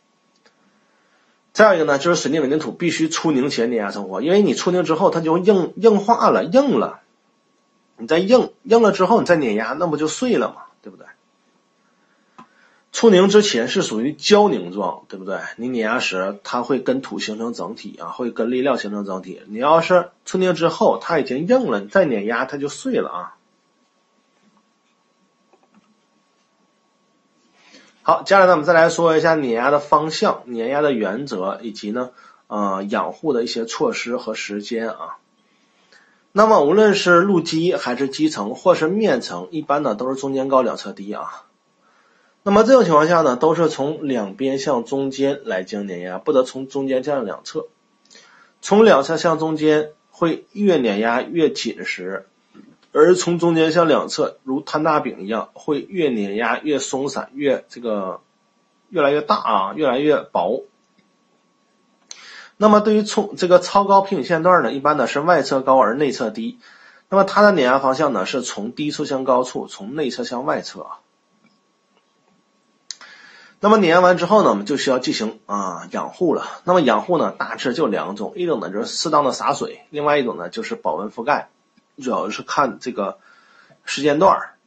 再有一个呢，就是水泥稳定土必须出凝前碾压成活，因为你出凝之后它就硬硬化了，硬了，你再硬硬了之后你再碾压，那不就碎了嘛，对不对？出凝之前是属于胶凝状，对不对？你碾压时它会跟土形成整体啊，会跟粒料形成整体。你要是出凝之后它已经硬了，你再碾压它就碎了啊。好，接下来呢，我们再来说一下碾压的方向、碾压的原则，以及呢，呃，养护的一些措施和时间啊。那么，无论是路基还是基层或是面层，一般呢都是中间高两侧低啊。那么这种情况下呢，都是从两边向中间来进行碾压，不得从中间向两侧。从两侧向中间会越碾压越紧实。而从中间向两侧如摊大饼一样，会越碾压越松散，越这个越来越大啊，越来越薄。那么对于从这个超高平行线段呢，一般呢是外侧高而内侧低。那么它的碾压方向呢是从低处向高处，从内侧向外侧啊。那么碾压完之后呢，我们就需要进行啊养护了。那么养护呢大致就两种，一种呢就是适当的洒水，另外一种呢就是保温覆盖。主要是看这个时间段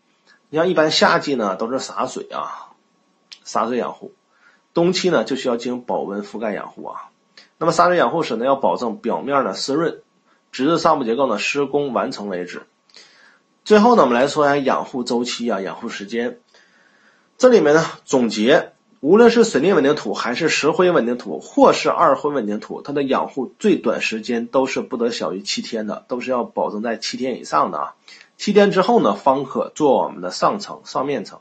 你像一般夏季呢都是洒水啊，洒水养护，冬期呢就需要进行保温覆盖养护啊。那么洒水养护时呢，要保证表面的湿润，直至上部结构呢施工完成为止。最后呢，我们来说一下养护周期啊，养护时间。这里面呢总结，无论是水泥稳定土还是石灰稳定土或是二灰稳定土，它的养护最短时间都是不得小于七天的，都是要保证在七天以上的啊。七天之后呢，方可做我们的上层上面层。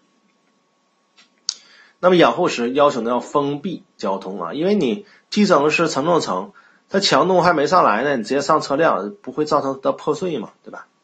那么养护时要求呢要封闭交通啊，因为你基层是承重层，它强度还没上来呢，你直接上车辆不会造成它的破碎嘛，对吧？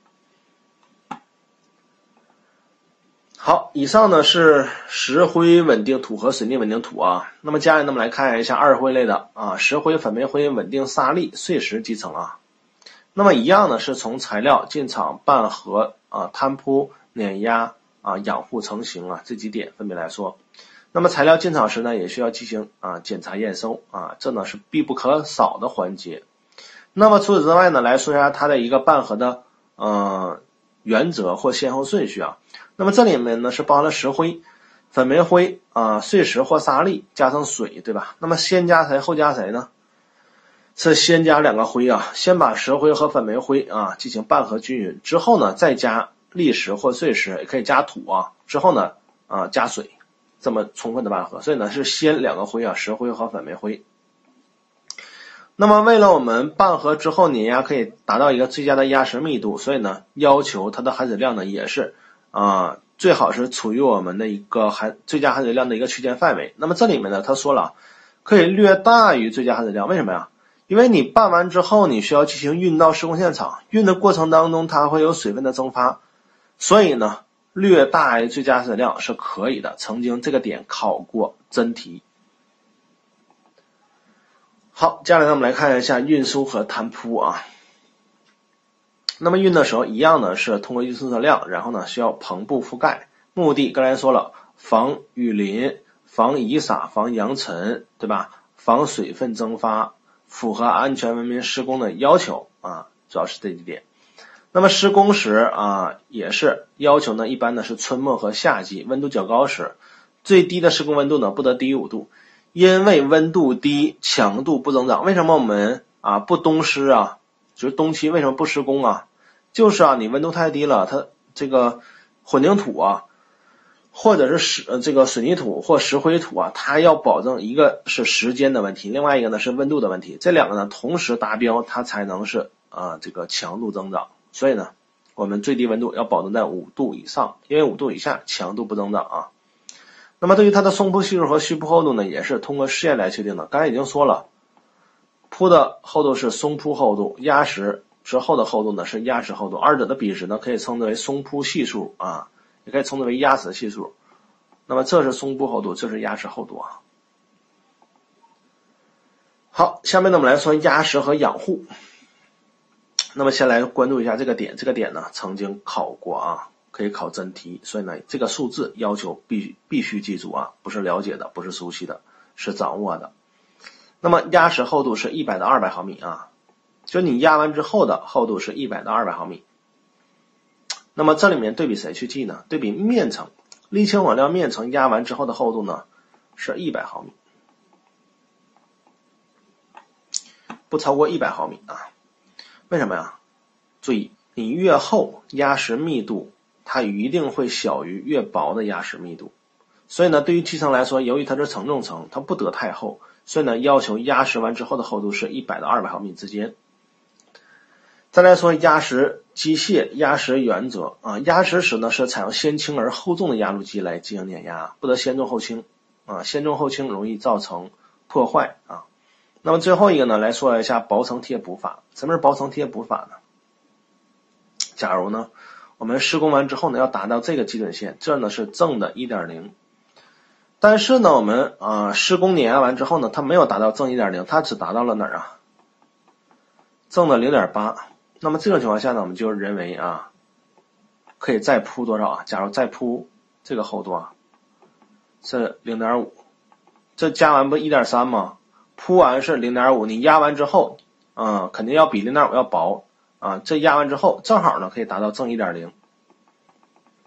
好，以上呢是石灰稳定土和水泥稳定土啊。那么接下来呢我们来看一下二灰类的啊，石灰、粉煤灰、稳定沙砾、碎石基层啊。那么一样呢是从材料进场、拌合啊、摊铺、碾压啊、养护成型啊这几点分别来说。那么材料进场时呢也需要进行啊检查验收啊，这呢是必不可少的环节。那么除此之外呢，来说一下它的一个拌合的呃原则或先后顺序啊。那么这里面呢是包含了石灰、粉煤灰啊、碎石或沙砾加上水，对吧？那么先加谁后加谁呢？是先加两个灰啊，先把石灰和粉煤灰啊进行拌合均匀，之后呢再加砾石或碎石，也可以加土啊，之后呢啊加水，这么充分的拌合。所以呢是先两个灰啊，石灰和粉煤灰。那么为了我们拌合之后碾压可以达到一个最佳的压实密度，所以呢要求它的含水量呢也是啊、呃、最好是处于我们的一个含最佳含水量的一个区间范围。那么这里面呢他说了可以略大于最佳含水量，为什么呀？因为你拌完之后你需要进行运到施工现场，运的过程当中它会有水分的蒸发，所以呢略大于最佳含水量是可以的，曾经这个点考过真题。好，接下来呢我们来看一下运输和摊铺啊。那么运的时候一样呢是通过运输车辆，然后呢需要篷布覆盖，目的刚才说了，防雨淋、防遗洒、防扬尘，对吧？防水分蒸发，符合安全文明施工的要求啊，主要是这几点。那么施工时啊也是要求呢，一般呢是春末和夏季温度较高时，最低的施工温度呢不得低于五度。因为温度低，强度不增长。为什么我们啊不冬施啊？就是冬期为什么不施工啊？就是啊，你温度太低了，它这个混凝土啊，或者是石呃这个水泥土或石灰土啊，它要保证一个是时间的问题，另外一个呢是温度的问题，这两个呢同时达标，它才能是啊这个强度增长。所以呢，我们最低温度要保证在五度以上，因为五度以下强度不增长啊。那么对于它的松铺系数和虚铺厚度呢，也是通过试验来确定的。刚才已经说了，铺的厚度是松铺厚度，压实之后的厚度呢是压实厚度，二者的比值呢可以称之为松铺系数啊，也可以称之为压实系数。那么这是松铺厚度，这是压实厚度啊。好，下面呢我们来说压实和养护。那么先来关注一下这个点，这个点呢曾经考过啊。可以考真题，所以呢这个数字要求必须必须记住啊，不是了解的，不是熟悉的，是掌握的。那么压实厚度是一百到二百毫米啊，就你压完之后的厚度是一百到二百毫米。那么这里面对比谁去记呢？对比面层，沥青混料面层压完之后的厚度呢是一百毫米，不超过一百毫米啊。为什么呀？注意，你越厚压实密度它一定会小于越薄的压实密度，所以呢对于基层来说，由于它是承重层，它不得太厚，所以呢要求压实完之后的厚度是一百到二百毫米之间。再来说压实机械压实原则啊，压实时呢是采用先轻而后重的压路机来进行碾压，不得先重后轻啊，先重后轻容易造成破坏啊。那么最后一个呢来说一下薄层贴补法。什么是薄层贴补法呢？假如呢我们施工完之后呢要达到这个基准线，这呢是正的 一点零， 但是呢我们啊、呃、施工碾压完之后呢它没有达到正 一点零， 它只达到了哪儿啊？正的 零点八。 那么这种情况下呢我们就认为啊可以再铺多少啊？假如再铺这个厚度啊是 零点五， 这加完不 一点三 吗？铺完是 零点五， 你压完之后嗯肯定要比 零点五 要薄啊，这压完之后正好呢可以达到正 一点零，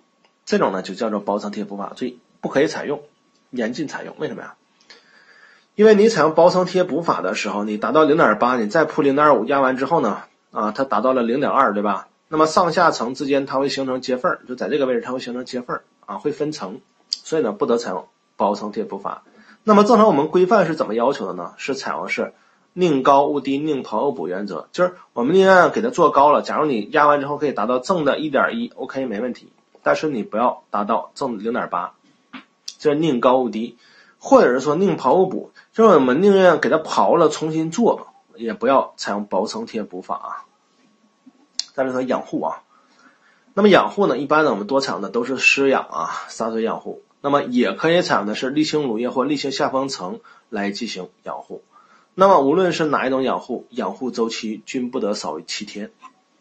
这种呢就叫做薄层贴补法，所以不可以采用，严禁采用。为什么呀？因为你采用薄层贴补法的时候，你达到 零点八， 你再铺 零点五 压完之后呢，啊，它达到了 零点二， 对吧？那么上下层之间它会形成接缝，就在这个位置它会形成接缝啊，会分层，所以呢不得采用薄层贴补法。那么正常我们规范是怎么要求的呢？是采用是宁高勿低，宁薄勿补原则，就是我们宁愿给它做高了，假如你压完之后可以达到正的 一点一 OK 没问题，但是你不要达到正的 零点八， 这是宁高勿低。或者是说宁薄勿补，就是我们宁愿给它刨了重新做，也不要采用薄层贴补法啊。再来说养护啊，那么养护呢，一般呢我们多采用的都是湿养啊，洒水养护，那么也可以采用的是沥青乳液或沥青下封层来进行养护。那么无论是哪一种养护，养护周期均不得少于七天。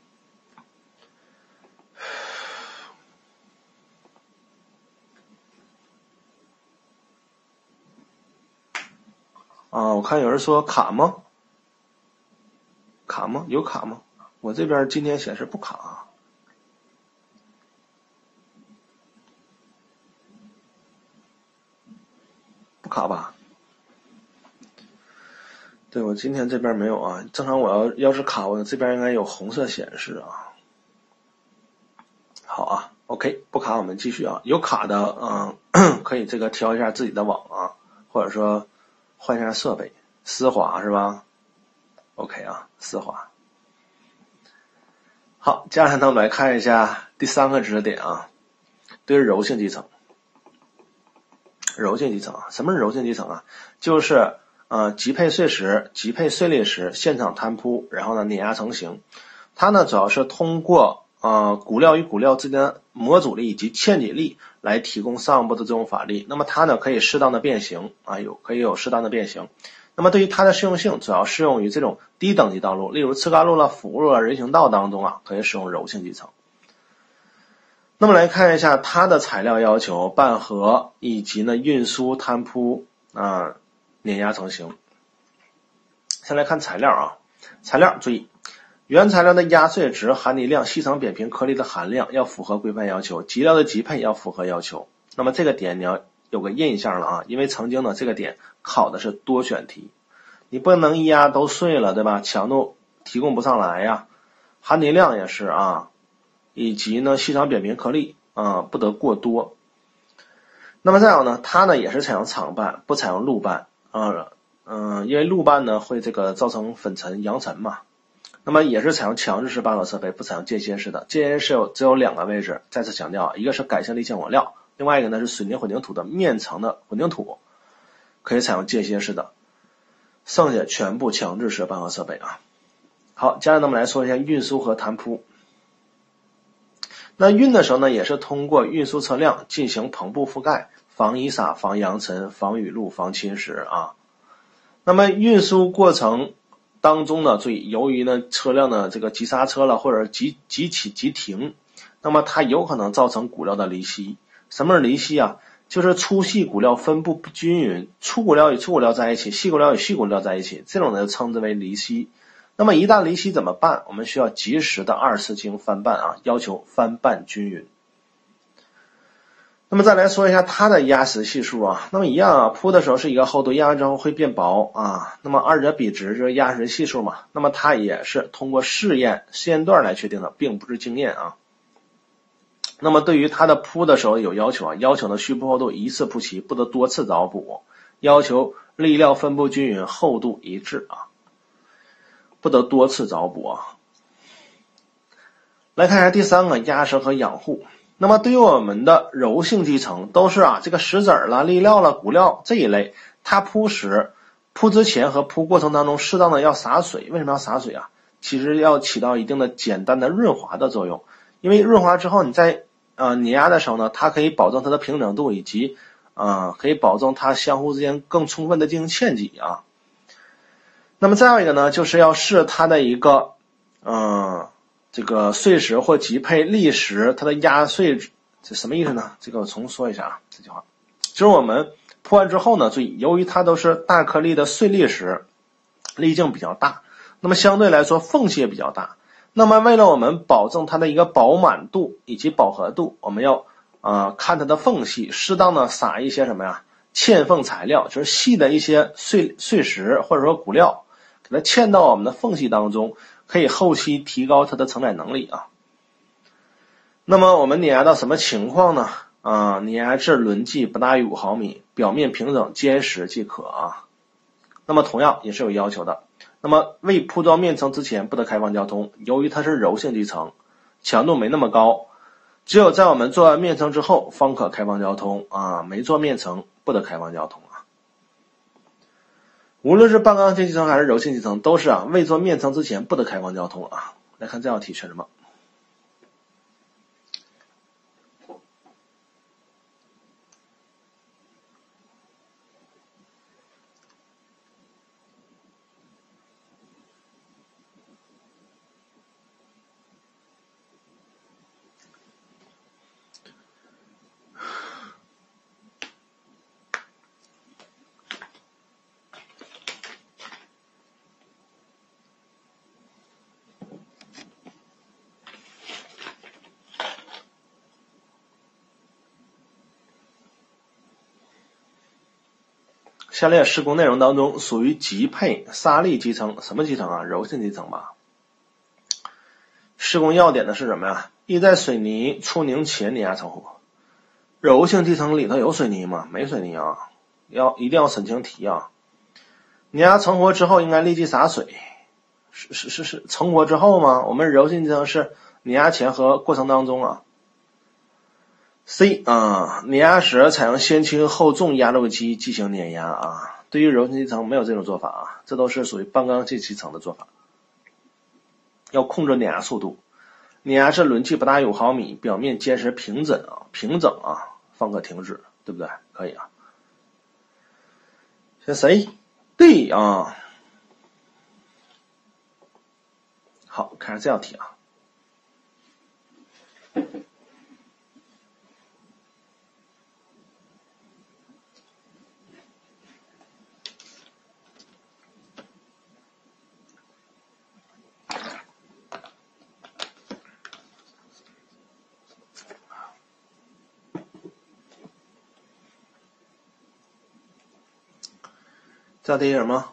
啊，我看有人说卡吗？卡吗？有卡吗？我这边今天显示不卡啊。不卡吧？对，我今天这边没有啊。正常我要要是卡，我这边应该有红色显示啊。好啊 ，OK， 不卡我们继续啊。有卡的，嗯，可以这个调一下自己的网啊，或者说换一下设备，丝滑是吧 ？OK 啊，丝滑。好，接下来呢，我们来看一下第三个知识点啊，对于柔性基层。柔性基层啊，什么是柔性基层啊？就是呃级配碎石、级配碎砾石，现场摊铺，然后呢碾压成型。它呢主要是通过呃骨料与骨料之间的模阻力以及嵌挤力来提供上部的这种法力。那么它呢可以适当的变形啊，有可以有适当的变形。那么对于它的适用性，主要适用于这种低等级道路，例如次干路了、辅路了、人行道当中啊，可以使用柔性基层。那么来看一下它的材料要求、拌合以及呢运输、摊铺啊、碾压成型。先来看材料啊，材料注意，原材料的压碎值、含泥量、细长扁平颗粒的含量要符合规范要求，级料的级配要符合要求。那么这个点你要有个印象了啊，因为曾经呢这个点考的是多选题，你不能一压都碎了，对吧？强度提供不上来呀，含泥量也是啊。以及呢细长扁平颗粒啊、呃、不得过多。那么再有呢，它呢也是采用厂拌，不采用路拌啊，嗯、呃，因为路拌呢会这个造成粉尘、扬尘嘛。那么也是采用强制式拌合设备，不采用间歇式的。间歇式有只有两个位置，再次强调，一个是改性沥青混料，另外一个呢是水泥混凝土的面层的混凝土，可以采用间歇式的，剩下全部强制式拌合设备啊。好，接下来呢我们来说一下运输和摊铺。那运的时候呢，也是通过运输车辆进行棚布覆盖，防遗撒、防扬尘、防雨露、防侵蚀啊。那么运输过程当中呢，注意，由于呢车辆的这个急刹车了，或者急急起急停，那么它有可能造成骨料的离析。什么是离析啊？就是粗细骨料分布不均匀，粗骨料与粗骨料在一起，细骨料与细骨料在一起，这种呢称之为离析。那么一旦离析怎么办？我们需要及时的二次进行翻拌啊，要求翻拌均匀。那么再来说一下它的压实系数啊，那么一样啊，铺的时候是一个厚度，压完之后会变薄啊，那么二者比值就是压实系数嘛，那么它也是通过试验试验段来确定的，并不是经验啊。那么对于它的铺的时候有要求啊，要求呢虚铺厚度一次铺齐，不得多次找补，要求粒料分布均匀，厚度一致啊。不得多次找补啊。来看一下第三个，压实和养护。那么对于我们的柔性基层，都是啊这个石子儿啦、粒料啦、骨料这一类，它铺时铺之前和铺过程当中适当的要洒水。为什么要洒水啊？其实要起到一定的简单的润滑的作用，因为润滑之后你在呃碾压的时候呢，它可以保证它的平整度，以及呃可以保证它相互之间更充分的进行嵌挤啊。那么再有一个呢，就是要试它的一个嗯这个碎石或级配砾石，它的压碎，这什么意思呢？这个我重说一下啊，这句话就是我们铺完之后呢，注意，由于它都是大颗粒的碎砾石，粒径比较大，那么相对来说缝隙也比较大，那么为了我们保证它的一个饱满度以及饱和度，我们要啊，看它的缝隙，适当的撒一些什么呀？嵌缝材料，就是细的一些碎碎石或者说骨料，给它嵌到我们的缝隙当中，可以后期提高它的承载能力啊。那么我们碾压到什么情况呢？啊，碾压至轮迹不大于五毫米，表面平整坚实即可啊。那么同样也是有要求的。那么未铺装面层之前不得开放交通，由于它是柔性基层，强度没那么高，只有在我们做完面层之后方可开放交通啊，没做面层不得开放交通啊。无论是半刚性基层还是柔性基层，都是啊未做面层之前不得开放交通啊。来看这道题选什么？下列施工内容当中属于级配沙砾基层，什么基层啊？柔性基层吧。施工要点的是什么呀？一在水泥出凝前碾压成活。柔性基层里头有水泥吗？没水泥啊，要一定要审清题啊。碾压成活之后应该立即洒水，是是是是成活之后吗？我们柔性基层是碾压前和过程当中啊。C 啊，碾压时采用先轻后重压路机进行碾压啊。对于柔性基层没有这种做法啊，这都是属于半刚性基层的做法。要控制碾压速度，碾压至轮迹不大于五毫米，表面坚实平整啊，平整啊，方可停止，对不对？可以啊。选谁？对啊。好，看下这道题啊。这道题是什么？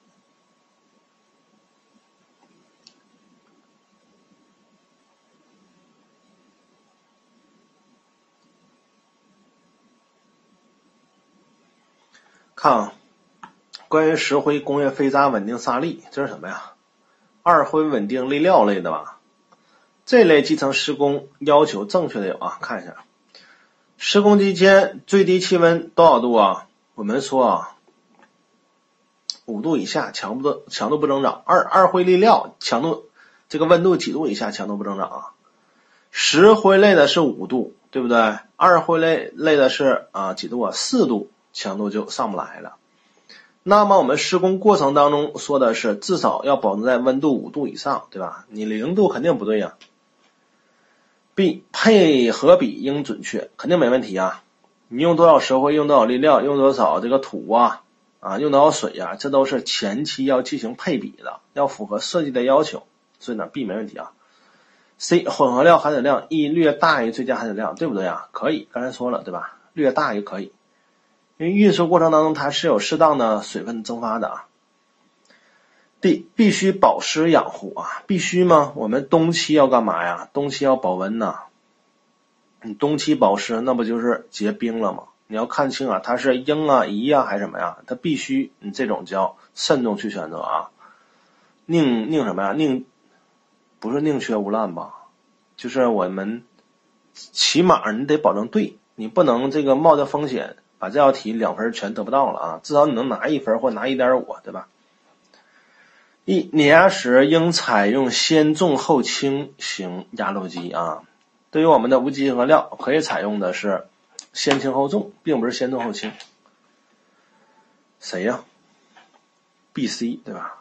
看啊，关于石灰工业废渣稳定沙砾，这是什么呀？二灰稳定砾料类的吧？这类基层施工要求正确的有啊，看一下，施工期间最低气温多少度啊？我们说啊，五度以下强度强度不增长。二二灰砾料强度这个温度几度以下强度不增长啊？石灰类的是五度，对不对？二灰类类的是啊几度啊？四度，强度就上不来了。那么我们施工过程当中说的是至少要保证在温度五度以上，对吧？你零度肯定不对呀、啊。B 配合比应准确，肯定没问题啊。你用多少石灰，用多少砾料，用多少这个土啊，啊，用多少水啊，这都是前期要进行配比的，要符合设计的要求。所以呢 B 没问题啊。C 混合料含水量宜略大于最佳含水量，对不对啊？可以，刚才说了对吧？略大于可以，因为运输过程当中它是有适当的水分蒸发的啊。D 必须保湿养护啊，必须吗？我们冬期要干嘛呀？冬期要保温呐、啊。你冬期保湿，那不就是结冰了吗？你要看清啊，它是应啊、宜啊还是什么呀？它必须，你这种叫慎重去选择啊。宁宁什么呀？宁不是宁缺毋滥吧？就是我们起码你得保证对，你不能这个冒着风险把这道题两分全得不到了啊，至少你能拿一分或拿 一点五， 对吧？一碾压时应采用先重后轻型压路机啊。对于我们的无机合料，可以采用的是先轻后重，并不是先重后轻。谁呀、啊、？B、C 对吧？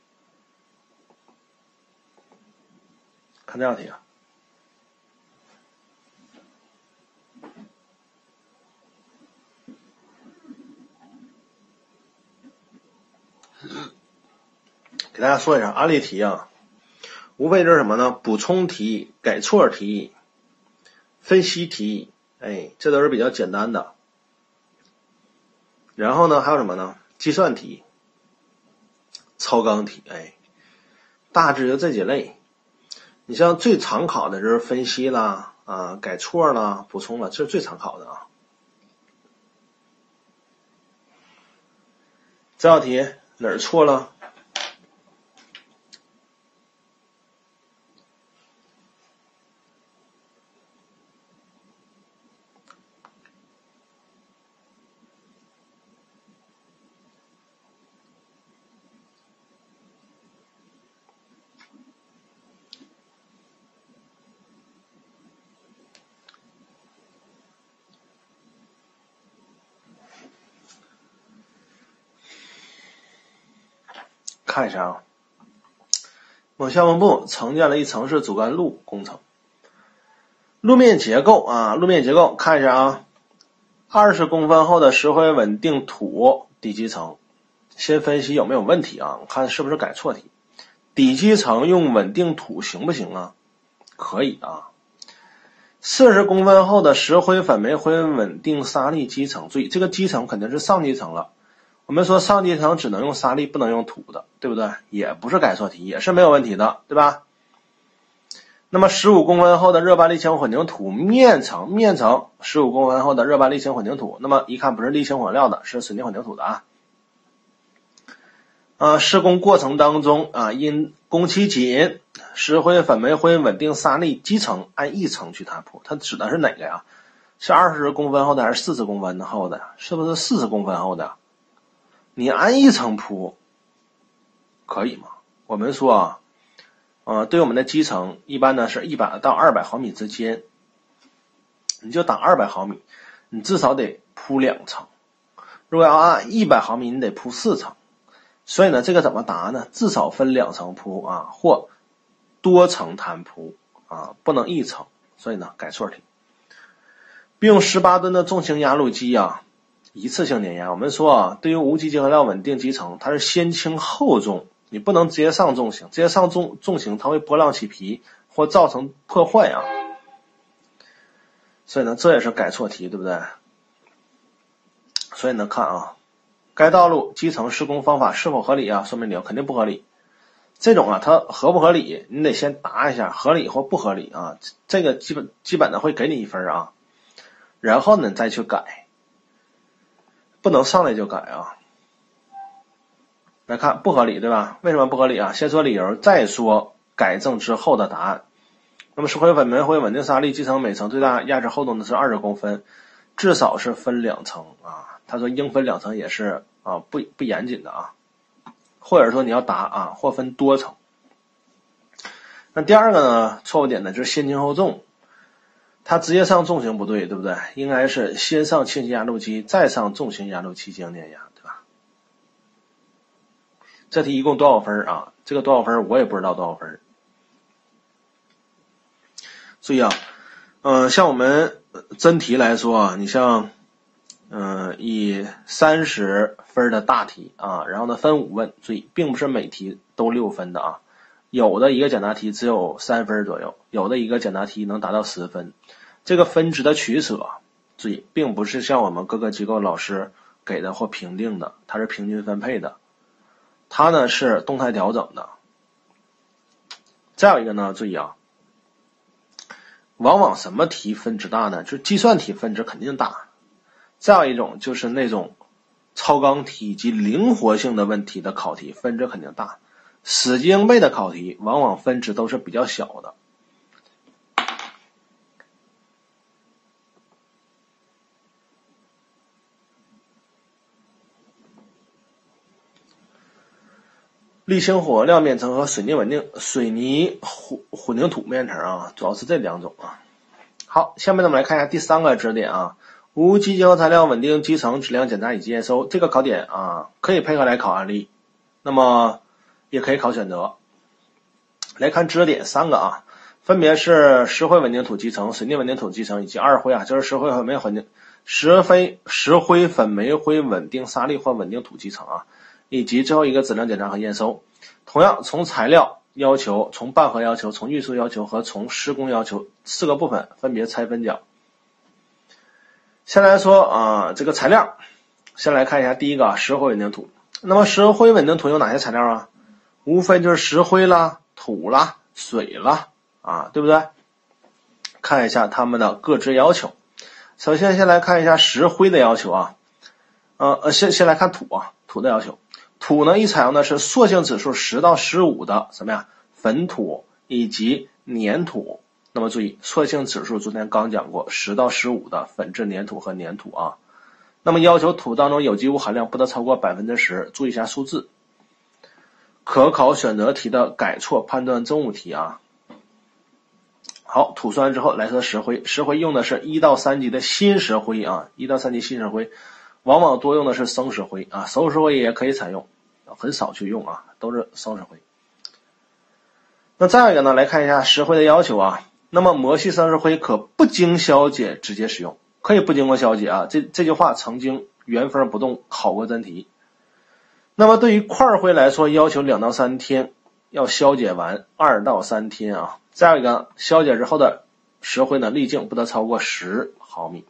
看这道题啊。给大家说一下案例题啊，无非就是什么呢？补充题、改错题、分析题， 哎，这都是比较简单的。然后呢，还有什么呢？计算题、超纲题，哎，大致就这几类。你像最常考的就是分析啦、啊改错啦、补充了，这是最常考的啊。这道题哪儿错了？看一下啊，某项目部承建了一城市主干路工程，路面结构啊，路面结构看一下啊，二十公分厚的石灰稳定土底基层，先分析有没有问题啊，看是不是改错题。底基层用稳定土行不行啊？可以啊。四十公分厚的石灰粉煤灰稳定沙砾基层，注意这个基层肯定是上基层了。我们说上基层只能用沙砾不能用土的，对不对？也不是改错题，也是没有问题的，对吧？那么十五公分厚的热巴沥青混凝土面层，面层十五公分厚的热巴沥青混凝土，那么一看不是沥青混料的，是水泥混凝土的啊。呃，施工过程当中啊，因工期紧，石灰粉煤灰稳定沙砾基层按一层去摊铺，它指的是哪个呀？是二十公分厚的还是四十公分厚的？是不是四十公分厚的？你按一层铺可以吗？我们说啊，呃，对我们的基层一般呢是一百到二百毫米之间，你就打二百毫米，你至少得铺两层。如果要按一百毫米，你得铺四层。所以呢，这个怎么答呢？至少分两层铺啊，或多层摊铺啊，不能一层。所以呢，改错题。并用十八吨的重型压路机啊，一次性碾压。我们说啊，对于无机结合料稳定基层，它是先轻后重，你不能直接上重型，直接上重重型它会波浪起皮或造成破坏啊。所以呢，这也是改错题，对不对？所以呢，看啊。该道路基层施工方法是否合理啊？说明理由肯定不合理。这种啊，它合不合理，你得先答一下合理或不合理啊。这个基本基本的会给你一分啊，然后呢再去改，不能上来就改啊。来看不合理，对吧？为什么不合理啊？先说理由，再说改正之后的答案。那么石灰粉煤灰稳定沙砾基层每层最大压制厚度呢是二十公分，至少是分两层啊。他说应分两层也是啊不不严谨的啊，或者说你要答啊或分多层。那第二个呢，错误点呢就是先轻后重，它直接上重型不对，对不对？应该是先上轻型压路机，再上重型压路机进行碾压，对吧？这题一共多少分啊？这个多少分我也不知道多少分。注意啊，嗯、呃，像我们真题来说啊，你像。嗯，以三十分的大题啊，然后呢分五问，注意，并不是每题都六分的啊，有的一个简答题只有三分左右，有的一个简答题能达到十分，这个分值的取舍，注意，并不是像我们各个机构老师给的或评定的，它是平均分配的，它呢是动态调整的。再有一个呢，注意啊，往往什么题分值大呢？就是计算题分值肯定大。再有一种就是那种超纲题以及灵活性的问题的考题分值肯定大，死记硬背的考题往往分值都是比较小的。沥青混合料面层和水泥稳定水泥混混凝土面层啊，主要是这两种啊。好，下面呢我们来看一下第三个知识点啊。无机结合材料稳定基层质量检查以及验收，这个考点啊可以配合来考案例，那么也可以考选择。来看知识点三个啊，分别是石灰稳定土基层、水泥稳定土基层以及二灰啊，就是石灰粉煤混凝石灰石灰粉煤灰稳定沙砾或稳定土基层啊，以及最后一个质量检查和验收。同样从材料要求、从办合要求、从运输要求和从施工要求四个部分分别拆分讲。 先来说啊、呃，这个材料，先来看一下第一个石灰稳定土。那么石灰稳定土有哪些材料啊？无非就是石灰啦、土啦、水啦啊，对不对？看一下它们的各自要求。首先先来看一下石灰的要求啊，呃，先先来看土啊，土的要求。土呢，一采用的是塑性指数十到十五的什么呀？粉土以及粘土。那么注意，塑性指数昨天刚讲过，十到十五的粉质粘土和粘土啊。那么要求土当中有机物含量不得超过百分之十，注意一下数字。可考选择题的改错判断正误题啊。好，土算完之后来说石灰，石灰用的是一到三级的新石灰啊，一到三级新石灰，往往多用的是生石灰啊，熟石灰也可以采用，很少去用啊，都是生石灰。那再有一个呢，来看一下石灰的要求啊。那么磨细生石灰可不经消解直接使用，可以不经过消解啊，这这句话曾经原封不动考过真题。那么对于块灰来说，要求两到三天要消解完，二到三天啊。再有一个，消解之后的石灰呢，粒径不得超过十毫米。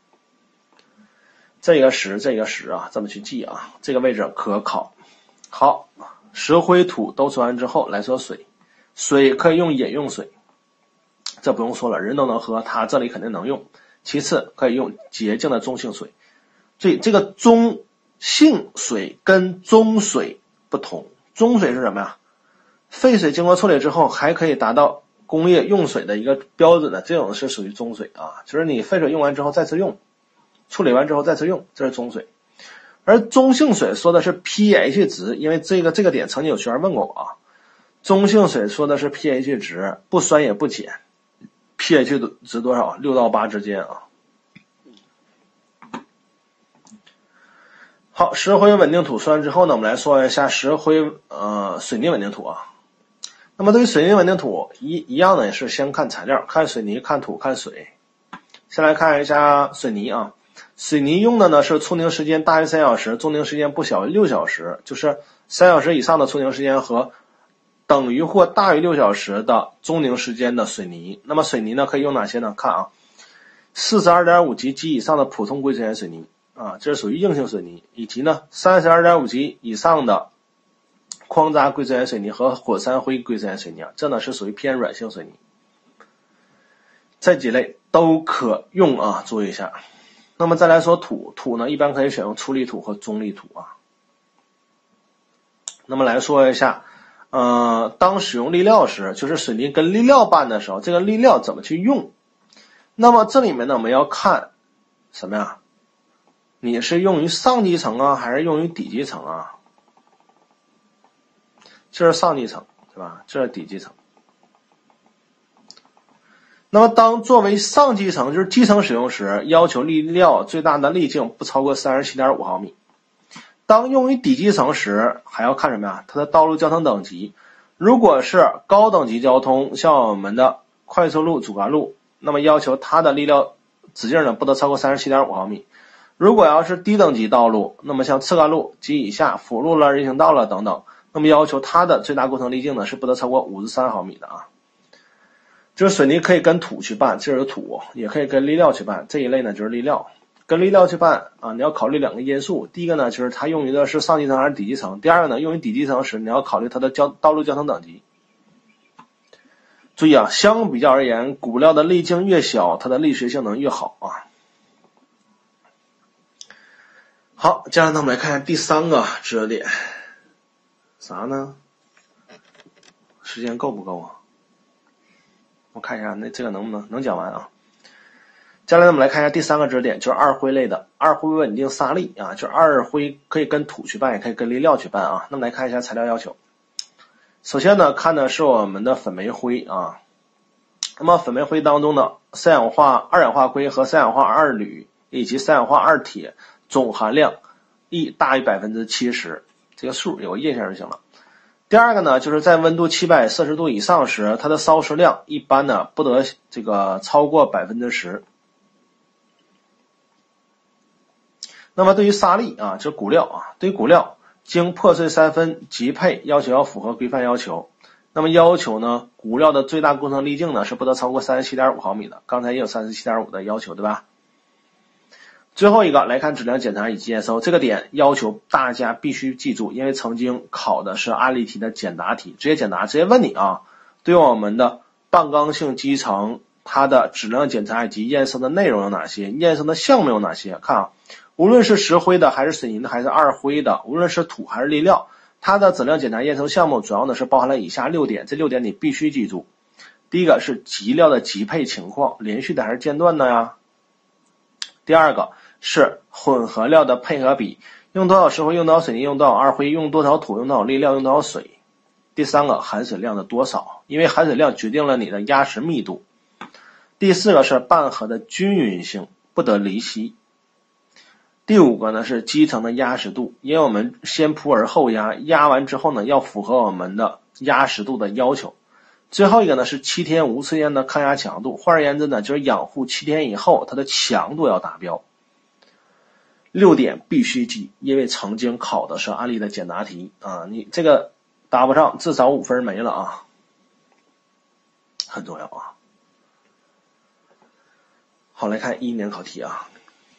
这个十，这个十啊，这么去记啊，这个位置可考。好，石灰土都说完之后，来说水，水可以用饮用水，这不用说了，人都能喝，它这里肯定能用。其次可以用洁净的中性水，所以这个中性水跟中水不同，中水是什么呀？废水经过处理之后还可以达到工业用水的一个标准的，这种是属于中水啊，就是你废水用完之后再次用，处理完之后再次用，这是中水。而中性水说的是 pH 值，因为这个这个点曾经有学员问过我啊，中性水说的是 pH 值，不酸也不碱， pH 值多少？六到八之间啊。好，石灰稳定土说完之后呢，我们来说一下石灰呃水泥稳定土啊。那么对于水泥稳定土一一样的也是先看材料，看水泥，看土，看水。先来看一下水泥啊，水泥用的呢是粗凝时间大于三小时，中凝时间不小于六小时，就是三小时以上的粗凝时间和等于或大于六小时的中凝时间的水泥。那么水泥呢可以用哪些呢？看啊，四十二点五级及以上的普通硅质岩水泥啊，这是属于硬性水泥，以及呢三十二点五级以上的矿渣硅质岩水泥和火山灰硅质岩水泥啊，这呢是属于偏软性水泥。这几类都可用啊，注意一下。那么再来说土，土呢一般可以选用粗粒土和中粒土啊。那么来说一下，呃，当使用粒料时，就是水泥跟粒料拌的时候，这个粒料怎么去用？那么这里面呢，我们要看什么呀？你是用于上基层啊，还是用于底基层啊？这是上基层，对吧？这是底基层。那么当作为上基层，就是基层使用时，要求粒料最大的粒径不超过 三十七点五毫米。当用于底基层时，还要看什么呀？它的道路交通等级。如果是高等级交通，像我们的快速路、主干路，那么要求它的粒料直径呢不得超过 三十七点五毫米。如果要是低等级道路，那么像次干路及以下辅路了、人行道了等等，那么要求它的最大构成粒径呢是不得超过五十三毫米的啊。就是水泥可以跟土去拌，这是土，也可以跟粒料去拌，这一类呢就是粒料。跟粒料去拌啊，你要考虑两个因素，第一个呢就是它用于的是上基层还是底基层，第二个呢用于底基层时，你要考虑它的交道路交通等级。注意啊，相比较而言，骨料的粒径越小，它的力学性能越好啊。好，接下来呢我们来看一下第三个知识点，啥呢？时间够不够啊？我看一下那这个能不能能讲完啊？接下来我们来看一下第三个知识点，就是二灰类的二灰稳定沙粒啊，就是二灰可以跟土去拌，也可以跟粒料去拌啊。那么来看一下材料要求。首先呢，看的是我们的粉煤灰啊。那么粉煤灰当中的三氧化二氧化硅和三氧化二铝以及三氧化二铁总含量亦大于百分之七十，这个数有个印象就行了。第二个呢，就是在温度七百摄氏度以上时，它的烧蚀量一般呢不得这个超过百分之十。那么对于沙粒啊，就是骨料啊，对于骨料经破碎三分级配，要求要符合规范要求。那么要求呢，骨料的最大工程粒径呢是不得超过 三十七点五毫米的，刚才也有 三十七点五的要求，对吧？ 最后一个来看质量检查以及验收，这个点要求大家必须记住，因为曾经考的是案例题的简答题，直接简答，直接问你啊，对我们的半刚性基层它的质量检查以及验收的内容有哪些，验收的项目有哪些，看啊，无论是石灰的还是水泥的还是二灰的，无论是土还是砾料，它的质量检查验收项目主要呢是包含了以下六点，这六点你必须记住。第一个是级料的级配情况，连续的还是间断的呀？第二个是混合料的配合比，用多少石灰，用多少水泥，用多少二灰，用多少土，用多少砾料，用多少水。第三个含水量的多少，因为含水量决定了你的压实密度。第四个是拌合的均匀性，不得离析。第五个呢是基层的压实度，因为我们先铺而后压，压完之后呢要符合我们的压实度的要求。最后一个呢是七天无次烟的抗压强度，换而言之呢就是养护七天以后它的强度要达标。六点必须记，因为曾经考的是案例的简答题啊，你这个答不上至少五分没了啊，很重要啊。好，来看一一年考题啊。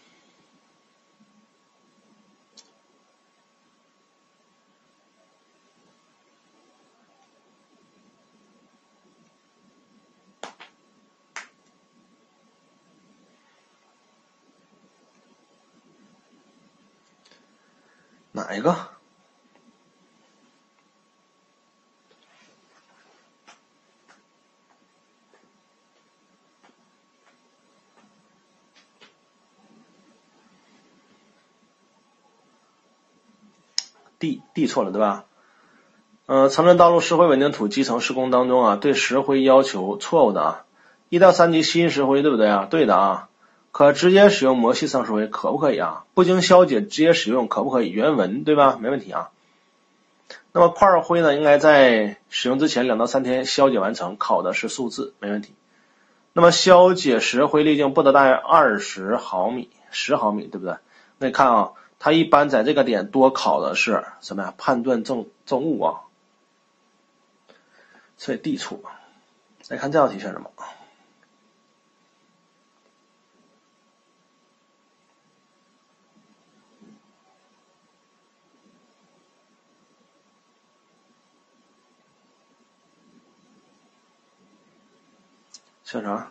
哪一个？D D 错了对吧？呃，城镇道路石灰稳定土基层施工当中啊，对石灰要求错误的啊，一到三级稀石灰对不对啊？对的啊。可直接使用磨细生石灰可不可以啊？不经消解直接使用可不可以？原文对吧？没问题啊。那么块灰呢，应该在使用之前两到三天消解完成，考的是数字，没问题。那么消解石灰粒径不得大于二十毫米，十毫米对不对？那你看啊，它一般在这个点多考的是什么呀？判断正正误啊，所以 D 错。来看这道题是什么？像啥？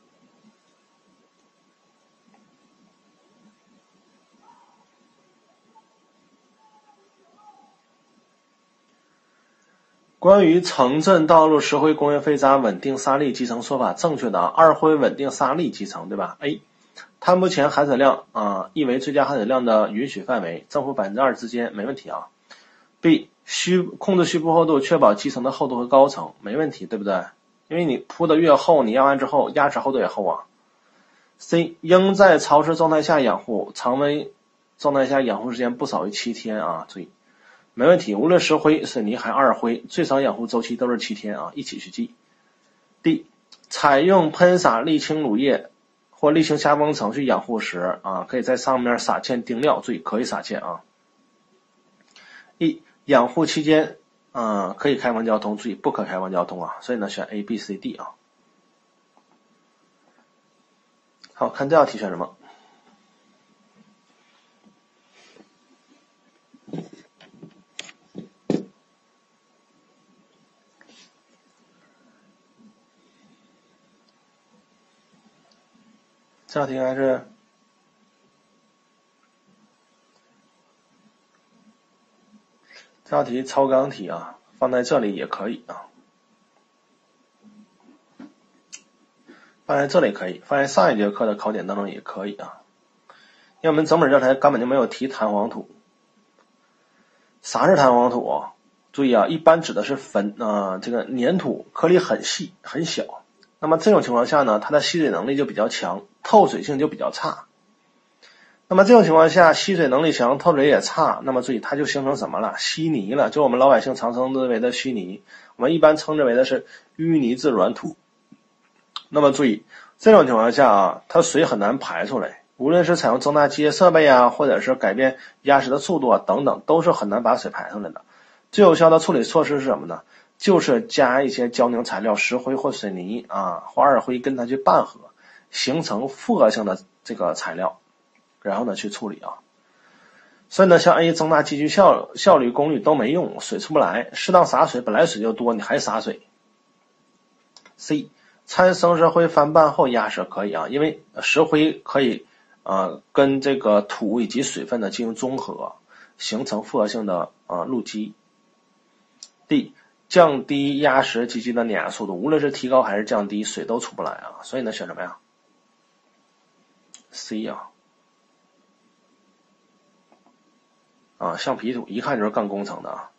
关于城镇道路石灰工业废渣稳定沙粒基层说法正确的啊，二灰稳定沙粒基层对吧 ？A. 摊铺前含水量啊，亦为最佳含水量的允许范围，正负百分之二之间没问题啊。B. 虚控制虚铺厚度，确保基层的厚度和高层，没问题对不对？因为你铺的越厚，你压完之后压实厚度也厚啊。C. 应在潮湿状态下养护，常温状态下养护时间不少于七天啊，注意。没问题，无论石灰、水泥还二灰，最长养护周期都是七天啊，一起去记。D. 采用喷洒沥青乳液或沥青下封层去养护时啊，可以在上面撒嵌丁料，注意可以撒嵌啊。E. 养护期间啊可以开放交通，注意不可开放交通啊，所以呢选 A、B、C、D 啊。好，看这道题选什么？这道题应该是这道题超纲题啊，放在这里也可以啊，放在这里可以，放在上一节课的考点当中也可以啊。因为我们整本教材根本就没有提弹簧土。啥是弹簧土啊？注意啊，一般指的是粉呃这个粘土，颗粒很细很小。那么这种情况下呢，它的吸水能力就比较强，透水性就比较差。那么这种情况下，吸水能力强，透水也差，那么注意它就形成什么了？稀泥了，就我们老百姓常称之为的稀泥，我们一般称之为的是淤泥质软土。那么注意，这种情况下啊，它水很难排出来，无论是采用增大机械设备啊，或者是改变压实的速度啊等等，都是很难把水排出来的。最有效的处理措施是什么呢？就是加一些胶凝材料，石灰或水泥啊或二灰跟它去拌合，形成复合性的这个材料。 然后呢去处理啊。所以呢，像 A 增大积聚效效率功率都没用，水出不来，适当洒水，本来水就多，你还洒水。C 掺生石灰翻拌后压实可以啊，因为石灰可以呃跟这个土以及水分呢进行中和，形成复合性的呃露基。D 降低压实机器的碾压速度，无论是提高还是降低，水都出不来啊，所以呢选什么呀 ？C 啊。啊，橡皮土一看就是干工程的啊。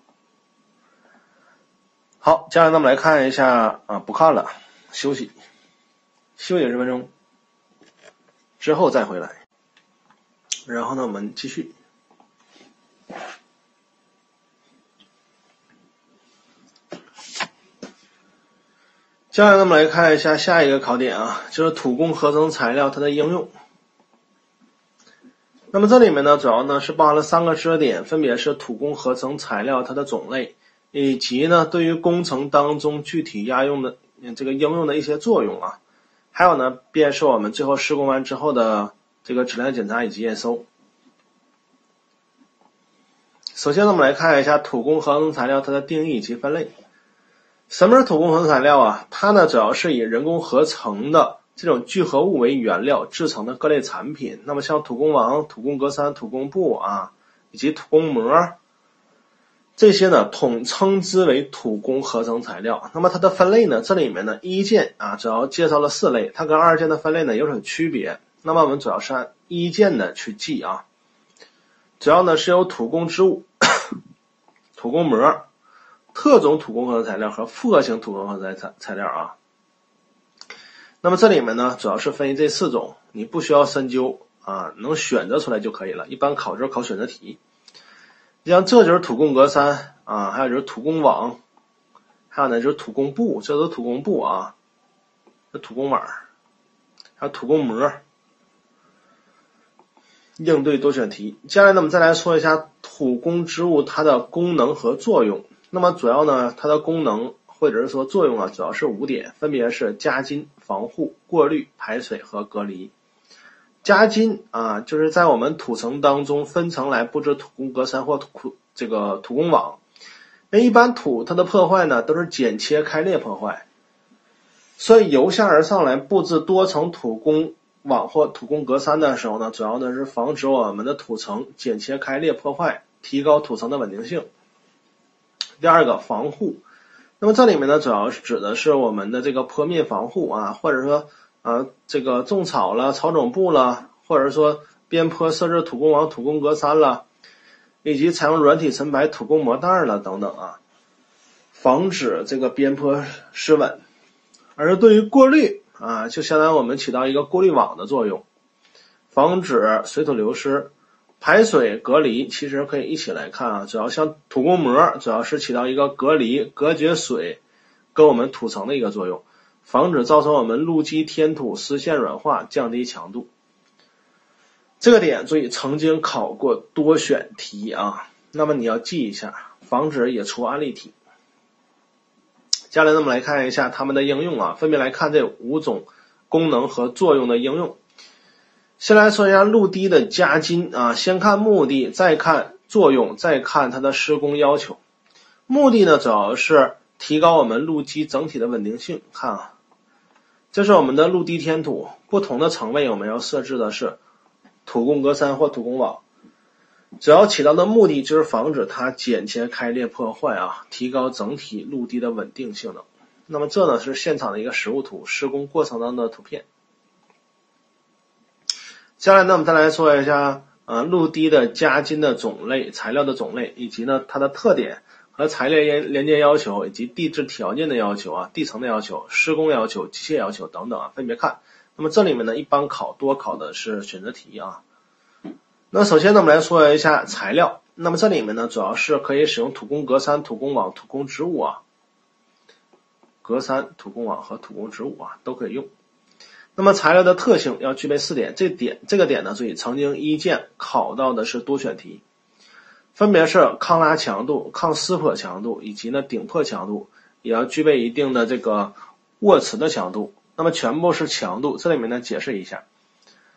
好，接下来呢我们来看一下啊，不看了，休息，休息十分钟，之后再回来。然后呢，我们继续。接下来呢我们来看一下下一个考点啊，就是土工合成材料它的应用。那么这里面呢，主要呢是包含了三个知识点，分别是土工合成材料它的种类，以及呢对于工程当中具体压用的这个应用的一些作用啊，还有呢便是我们最后施工完之后的这个质量检查以及验收。首先呢，我们来看一下土工合成材料它的定义以及分类。什么是土工合成材料啊？它呢主要是以人工合成的这种聚合物为原料制成的各类产品，那么像土工网、土工格栅、土工布啊，以及土工膜，这些呢统称之为土工合成材料。那么它的分类呢，这里面呢一件啊主要介绍了四类，它跟二件的分类呢有所区别。那么我们主要是按一件的去记啊，主要呢是由土工织物、土工膜、特种土工合成材料和复合型土工合成材材料啊。那么这里面呢主要是分析这四种，你不需要深究啊，能选择出来就可以了，一般考就是考选择题。像这就是土工格栅啊，还有就是土工网，还有呢就是土工布，这都是土工布啊，这土工网，还有土工膜。应对多选题。接下来呢我们再来说一下土工织物它的功能和作用。那么主要呢它的功能或者是说作用啊，主要是五点，分别是加筋、防护、过滤、排水和隔离。加筋啊，就是在我们土层当中分层来布置土工格栅或土这个土工网。那一般土它的破坏呢都是剪切开裂破坏，所以由下而上来布置多层土工网或土工格栅的时候呢，主要呢是防止我们的土层剪切开裂破坏，提高土层的稳定性。第二个，防护。那么这里面呢主要是指的是我们的这个坡面防护啊，或者说呃这个种草了、草种布了，或者说边坡设置土工网、土工格栅了，以及采用软体层排土工模袋了等等啊，防止这个边坡失稳。而对于过滤啊，就相当于我们起到一个过滤网的作用，防止水土流失。排水隔离其实可以一起来看啊，主要像土工膜主要是起到一个隔离隔绝水跟我们土层的一个作用，防止造成我们路基填土丝线软化，降低强度。这个点注意曾经考过多选题啊，那么你要记一下，防止也出案例题。接下来呢我们来看一下它们的应用啊，分别来看这五种功能和作用的应用。先来说一下路堤的加筋啊，先看目的，再看作用，再看它的施工要求。目的呢主要是提高我们路基整体的稳定性。看啊，这是我们的路堤填土，不同的层位我们要设置的是土工格栅或土工网，主要起到的目的就是防止它剪切开裂破坏啊，提高整体路堤的稳定性能。那么这呢是现场的一个实物图，施工过程当中的图片。接下来呢我们再来说一下呃路堤的加筋的种类、材料的种类，以及呢它的特点和材料连接要求，以及地质条件的要求啊、地层的要求、施工要求、机械要求等等啊，分别看。那么这里面呢一般考多考的是选择题啊。那首先呢我们来说一下材料，那么这里面呢主要是可以使用土工格栅、土工网、土工织物啊，格栅、土工网和土工织物啊都可以用。那么材料的特性要具备四点，这点这个点呢，注意曾经一件考到的是多选题，分别是抗拉强度、抗撕破强度以及呢顶破强度，也要具备一定的这个握持的强度。那么全部是强度，这里面呢解释一下。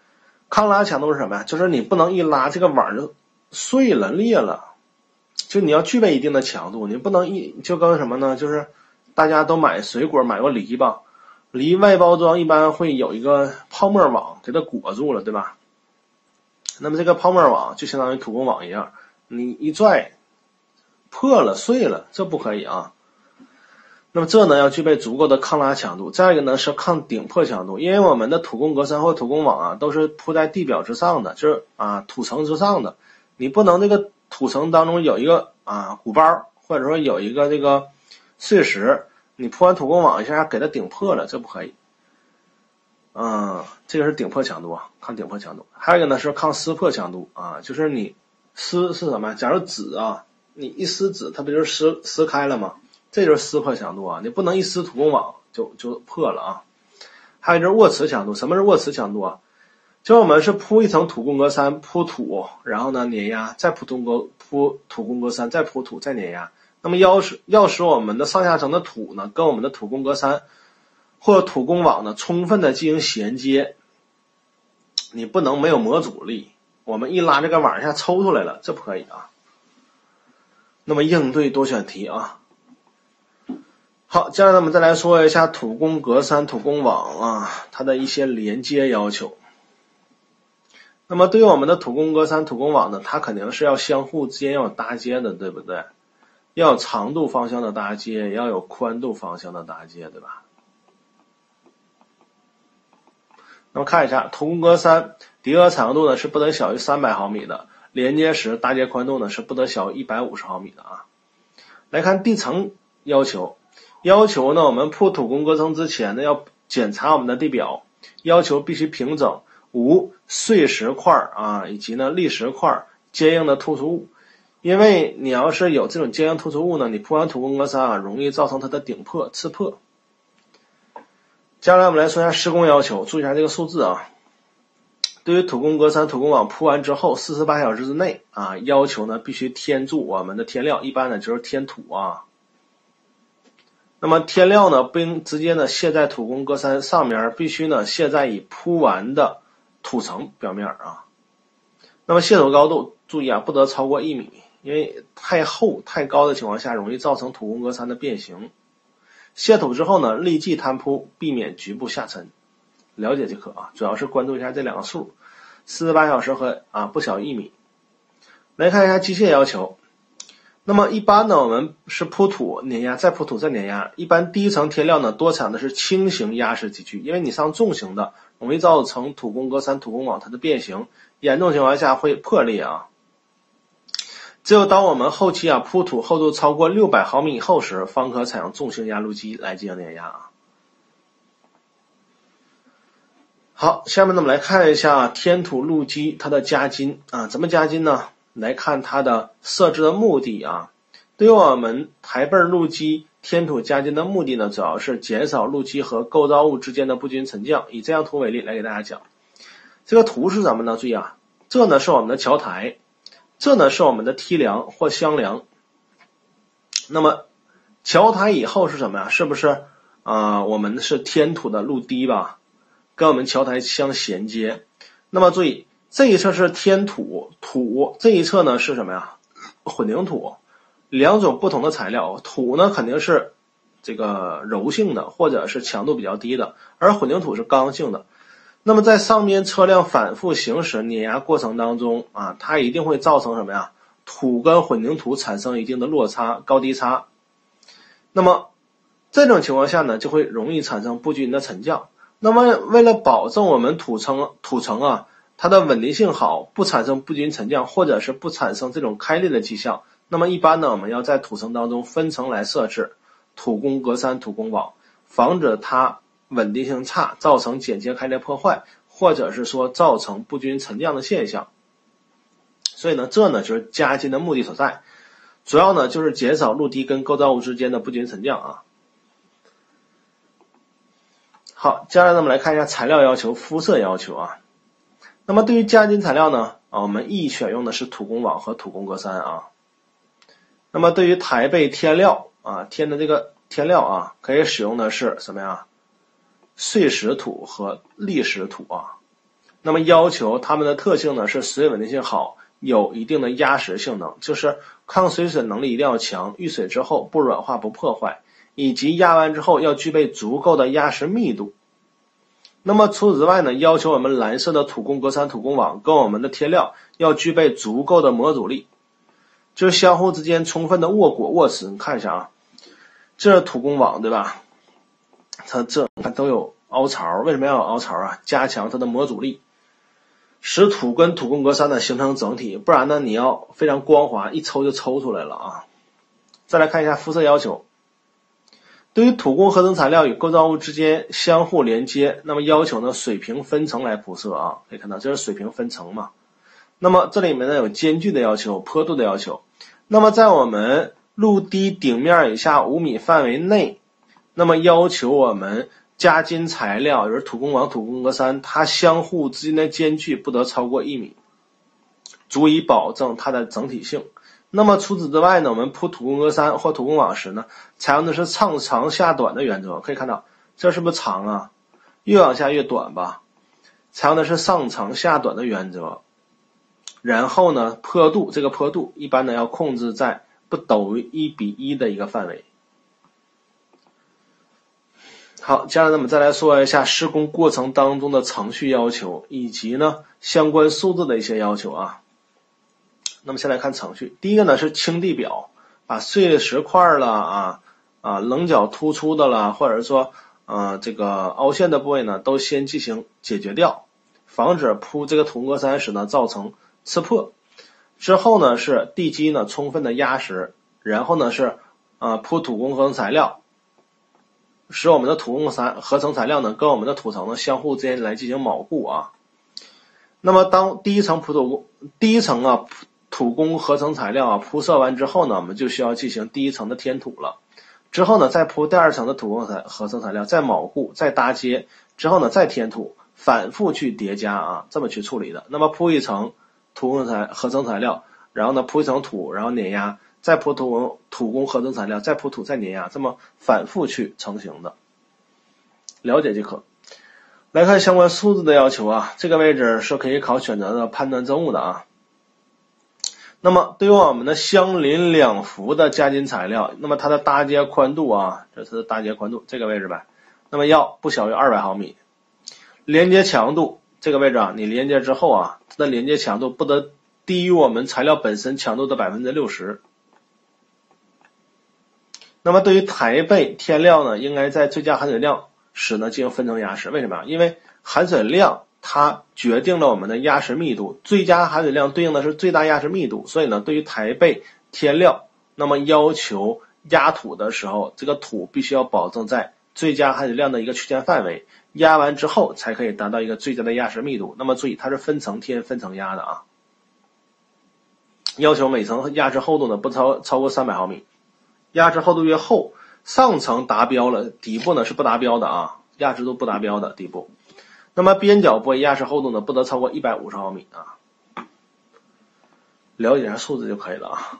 抗拉强度是什么呀？就是你不能一拉这个网就碎了裂了，就你要具备一定的强度，你不能一就跟什么呢？就是大家都买水果买过梨吧，梨外包装一般会有一个泡沫网给它裹住了，对吧？那么这个泡沫网就相当于土工网一样，你一拽破了碎了，这不可以啊。那么这呢要具备足够的抗拉强度，再一个呢是抗顶破强度，因为我们的土工格栅或土工网啊都是铺在地表之上的，就是啊土层之上的，你不能这个土层当中有一个啊鼓包，或者说有一个这个碎石，你铺完土工网一下给它顶破了，这不可以。嗯，这个是顶破强度啊，抗顶破强度。还有一个呢是抗撕破强度啊，就是你撕是什么？假如纸啊，你一撕纸，它不就是撕撕开了吗？这就是撕破强度啊，你不能一撕土工网就就破了啊。还有就是握持强度，什么是握持强度啊？就是我们是铺一层土工格栅，铺土，然后呢碾压，再铺土工铺土工格栅，再铺土，再碾压。那么要使要使我们的上下层的土呢，跟我们的土工格栅或者土工网呢充分的进行衔接，你不能没有模阻力，我们一拉这个网一下抽出来了，这不可以啊。那么应对多选题啊。好，接下来我们再来说一下土工格栅、土工网啊，它的一些连接要求。那么对于我们的土工格栅、土工网呢，它肯定是要相互之间要有搭接的，对不对？要有长度方向的搭接，也要有宽度方向的搭接，对吧？那么看一下土工格栅底额长度呢是不得小于三百毫米的，连接时搭接宽度呢是不得小于一百五十毫米的啊。来看地层要求，要求呢我们铺土工隔层之前呢要检查我们的地表，要求必须平整，无碎石块啊以及呢砾石块坚硬的突出物。因为你要是有这种坚硬突出物呢，你铺完土工格栅啊容易造成它的顶破刺破。接下来我们来说一下施工要求，注意一下这个数字啊。对于土工格栅、土工网铺完之后四十八小时之内啊，要求呢必须填注我们的填料，一般呢就是填土啊。那么填料呢不应直接呢卸在土工格栅上面，必须呢卸在已铺完的土层表面啊。那么卸土高度注意啊，不得超过一米，因为太厚太高的情况下容易造成土工格栅的变形。卸土之后呢，立即摊铺，避免局部下沉。了解即可啊，主要是关注一下这两个数，四十八小时和啊不小于一米。来看一下机械要求。那么一般呢，我们是铺土、碾压，再铺土再碾压。一般第一层填料呢，多采用的是轻型压式机具，因为你上重型的，容易造成土工格栅、土工网它的变形，严重情况下会破裂啊。只有当我们后期啊铺土厚度超过六百毫米以后时，方可采用重型压路机来进行碾压啊。好，下面呢我们来看一下填土路基它的加筋啊，怎么加筋呢？来看它的设置的目的啊。对于我们台背路基填土加筋的目的呢，主要是减少路基和构造物之间的不均沉降。以这张图为例来给大家讲，这个图是什么呢？注意啊，这呢是我们的桥台，这呢是我们的梯梁或箱梁。那么桥台以后是什么呀？是不是啊、呃？我们是填土的路堤吧，跟我们桥台相衔接。那么注意，这一侧是填土土，这一侧呢是什么呀？混凝土，两种不同的材料。土呢肯定是这个柔性的，或者是强度比较低的，而混凝土是刚性的。那么在上面车辆反复行驶碾压过程当中啊，它一定会造成什么呀？土跟混凝土产生一定的落差，高低差。那么这种情况下呢，就会容易产生不均的沉降。那么为了保证我们土层土层啊它的稳定性好，不产生不均沉降，或者是不产生这种开裂的迹象，那么一般呢我们要在土层当中分层来设置土工格栅、土工网，防止它稳定性差，造成剪切开裂破坏，或者是说造成不均沉降的现象。所以呢这呢就是加筋的目的所在，主要呢就是减少路堤跟构造物之间的不均沉降啊。好，接下来呢我们来看一下材料要求、肤色要求啊。那么对于加筋材料呢啊，我们宜选用的是土工网和土工格栅啊。那么对于台背填料啊，填的这个填料啊，可以使用的是什么呀？碎石土和砾石土啊。 那么要求它们的特性呢是水稳定性好，有一定的压实性能，就是抗水损能力一定要强，遇水之后不软化不破坏，以及压完之后要具备足够的压实密度。那么除此之外呢，要求我们蓝色的土工格栅土工网跟我们的贴料要具备足够的模阻力，就是相互之间充分的握裹握持。你看一下啊，这是土工网对吧？它这看都有凹槽，为什么要有凹槽啊？加强它的模阻力，使土跟土工格栅呢形成整体，不然呢你要非常光滑，一抽就抽出来了啊。再来看一下肤色要求，对于土工合成材料与构造物之间相互连接，那么要求呢水平分层来铺设啊，可以看到这是水平分层嘛。那么这里面呢有间距的要求，坡度的要求。那么在我们陆地顶面以下五米范围内，那么要求我们加筋材料，也就是土工网、土工格栅，它相互之间的间距不得超过一米，足以保证它的整体性。那么除此之外呢，我们铺土工格栅或土工网时呢，采用的是上长下短的原则。可以看到这是不是长啊？越往下越短吧？采用的是上长下短的原则。然后呢，坡度这个坡度一般呢要控制在不等于一比一的一个范围。好，接下来呢我们再来说一下施工过程当中的程序要求，以及呢相关数字的一些要求啊。那么先来看程序，第一个呢是清地表，把碎的石块了啊啊棱角突出的了，或者说呃这个凹陷的部位呢都先进行解决掉，防止铺这个土工格栅时呢造成刺破。之后呢是地基呢充分的压实，然后呢是呃铺土工合成材料，使我们的土工合成材料呢跟我们的土层呢相互之间来进行锚固啊。那么当第一层铺土第一层啊土工合成材料啊铺设完之后呢，我们就需要进行第一层的填土了。之后呢再铺第二层的土工合成材料，再锚固，再搭接，之后呢再填土，反复去叠加啊，这么去处理的。那么铺一层土工材合成材料，然后呢铺一层土，然后碾压，再铺土土工合成材料，再铺土，再碾压，这么反复去成型的，了解即可。来看相关数字的要求啊，这个位置是可以考选择的判断正误的啊。那么对于我们的相邻两幅的加筋材料，那么它的搭接宽度啊，这是搭接宽度这个位置呗，那么要不小于二百毫米。连接强度这个位置啊，你连接之后啊，它的连接强度不得低于我们材料本身强度的 百分之六十。 那么对于台背填料呢，应该在最佳含水量时呢进行分层压实。为什么？因为含水量它决定了我们的压实密度，最佳含水量对应的是最大压实密度，所以呢对于台背填料，那么要求压土的时候，这个土必须要保证在最佳含水量的一个区间范围，压完之后才可以达到一个最佳的压实密度。那么注意它是分层填分层压的啊，要求每层压实厚度呢不超超过三百毫米，压实厚度越厚，上层达标了，底部呢是不达标的啊，压实度不达标的底部。那么边角部位压实厚度呢不得超过一百五十毫米啊，了解一下数字就可以了啊。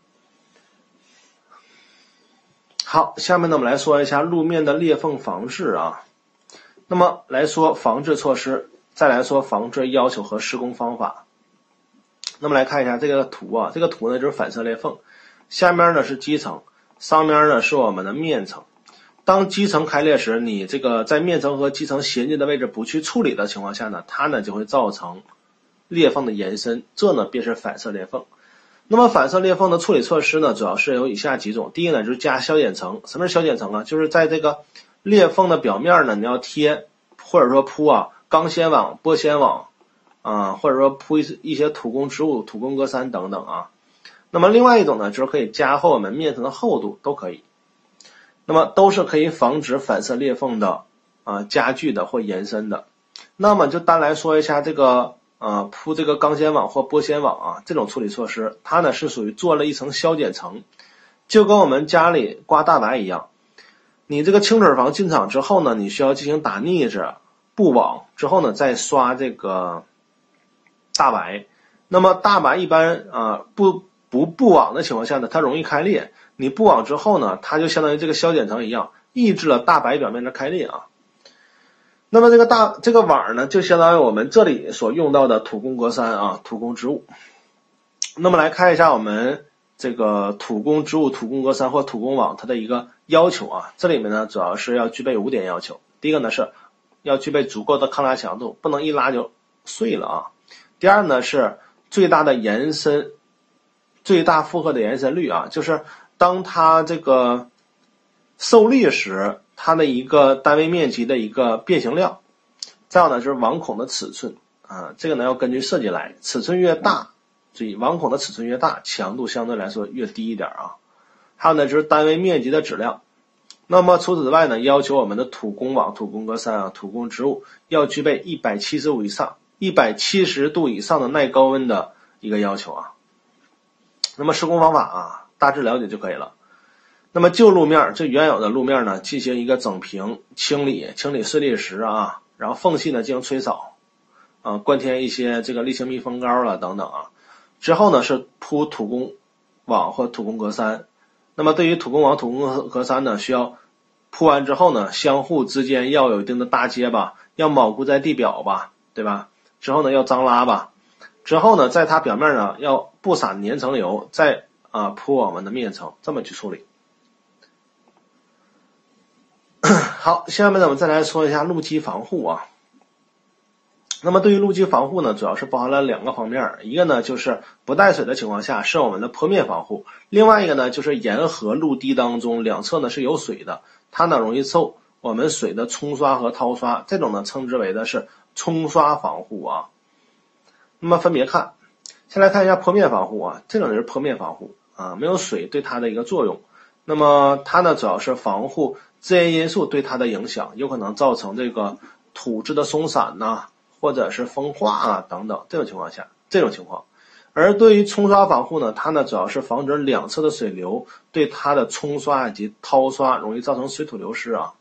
好，下面呢我们来说一下路面的裂缝防治啊。那么来说防治措施，再来说防治要求和施工方法。那么来看一下这个图啊，这个图呢就是反射裂缝，下面呢是基层，上面呢是我们的面层。当基层开裂时，你这个在面层和基层衔接的位置不去处理的情况下呢，它呢就会造成裂缝的延伸，这呢便是反射裂缝。那么反射裂缝的处理措施呢，主要是有以下几种。第一个呢就是加消减层。什么是消减层啊？就是在这个裂缝的表面呢，你要贴或者说铺啊钢纤网、玻纤网啊，或者说铺一一些土工植物、土工格栅等等啊。那么另外一种呢，就是可以加厚我们面层的厚度，都可以。那么都是可以防止反射裂缝的啊加剧的或延伸的。那么就单来说一下这个呃铺这个钢纤网或玻纤网啊，这种处理措施，它呢是属于做了一层消减层，就跟我们家里刮大白一样。你这个清水房进场之后呢，你需要进行打腻子、布网，之后呢再刷这个大白。那么大白一般啊、呃、不不布网的情况下呢，它容易开裂。你布网之后呢，它就相当于这个消减层一样，抑制了大白表面的开裂啊。 那么这个大这个网呢，就相当于我们这里所用到的土工格栅啊，土工织物。那么来看一下我们这个土工织物、土工格栅或土工网它的一个要求啊，这里面呢主要是要具备五点要求。第一个呢是要具备足够的抗拉强度，不能一拉就碎了啊。第二呢是最大的延伸，最大负荷的延伸率啊，就是当它这个受力时，它的一个单位面积的一个变形量。再有呢就是网孔的尺寸啊，这个呢要根据设计来，尺寸越大，所以网孔的尺寸越大，强度相对来说越低一点啊。还有呢就是单位面积的质量。那么除此之外呢，要求我们的土工网、土工格栅啊、土工织物要具备一百七十五以上、一百七十度以上的耐高温的一个要求啊。那么施工方法啊，大致了解就可以了。那么旧路面，这原有的路面呢，进行一个整平、清理、清理碎砾石啊，然后缝隙呢进行吹扫，啊，灌填一些这个沥青密封膏了等等啊。之后呢是铺土工网或土工格栅。那么对于土工网、土工格栅呢，需要铺完之后呢，相互之间要有一定的搭接吧，要铆固在地表吧，对吧？之后呢要张拉吧。之后呢，在它表面呢要不撒粘层油，再啊铺我们的面层，这么去处理。好，下面呢我们再来说一下路基防护啊。那么对于路基防护呢，主要是包含了两个方面，一个呢就是不带水的情况下是我们的坡面防护，另外一个呢就是沿河路堤当中两侧呢是有水的，它呢容易受我们水的冲刷和掏刷，这种呢称之为的是冲刷防护啊。那么分别看，先来看一下坡面防护啊，这种就是坡面防护啊，没有水对它的一个作用。那么它呢主要是防护自然因素对它的影响，有可能造成这个土质的松散呐、啊，或者是风化啊等等，这种情况下，这种情况。而对于冲刷防护呢，它呢主要是防止两侧的水流对它的冲刷以及掏刷容易造成水土流失啊。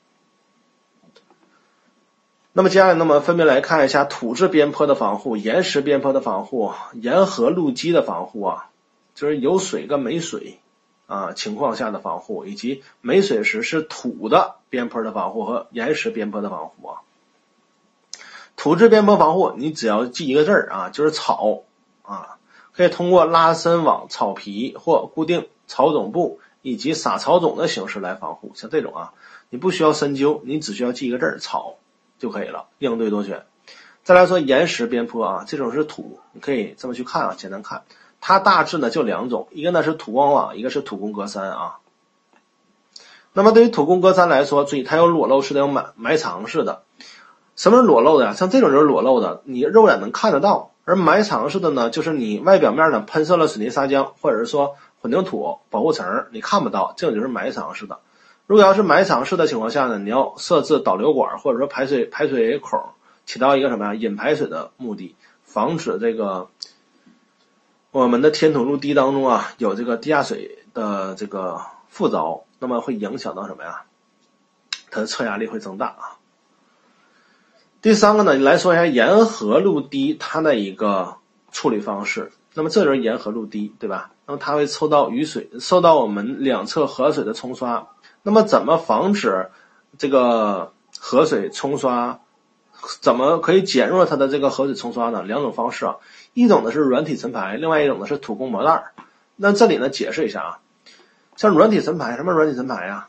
那么接下来，那么分别来看一下土质边坡的防护、岩石边坡的防护、沿河路基的防护啊，就是有水跟没水啊情况下的防护，以及没水时是土的边坡的防护和岩石边坡的防护啊。土质边坡防护，你只要记一个字儿啊，就是草啊，可以通过拉伸网、草皮或固定草种部以及撒草种的形式来防护。像这种啊，你不需要深究，你只需要记一个字儿草就可以了，应对多全。再来说岩石边坡啊，这种是土，你可以这么去看啊，简单看，它大致呢就两种，一个呢是土光网，一个是土工格栅啊。那么对于土工格栅来说，注意它有裸露式的，有埋埋藏式的。什么是裸露的呀？像这种就是裸露的，你肉眼能看得到。而埋藏式的呢，就是你外表面呢喷射了水泥砂浆或者是说混凝土保护层，你看不到，这种就是埋藏式的。如果要是埋藏式的情况下呢，你要设置导流管或者说排水排水孔，起到一个什么呀引排水的目的，防止这个我们的填土路堤当中啊有这个地下水的这个附着，那么会影响到什么呀？它的侧压力会增大啊。第三个呢，来说一下沿河路堤它的一个处理方式。那么这就是沿河路堤，对吧？那么它会受到雨水，受到我们两侧河水的冲刷。那么怎么防止这个河水冲刷？怎么可以减弱它的这个河水冲刷呢？两种方式啊，一种呢是软体层排，另外一种呢是土工模袋。那这里呢解释一下啊，像软体层排，什么软体层排啊？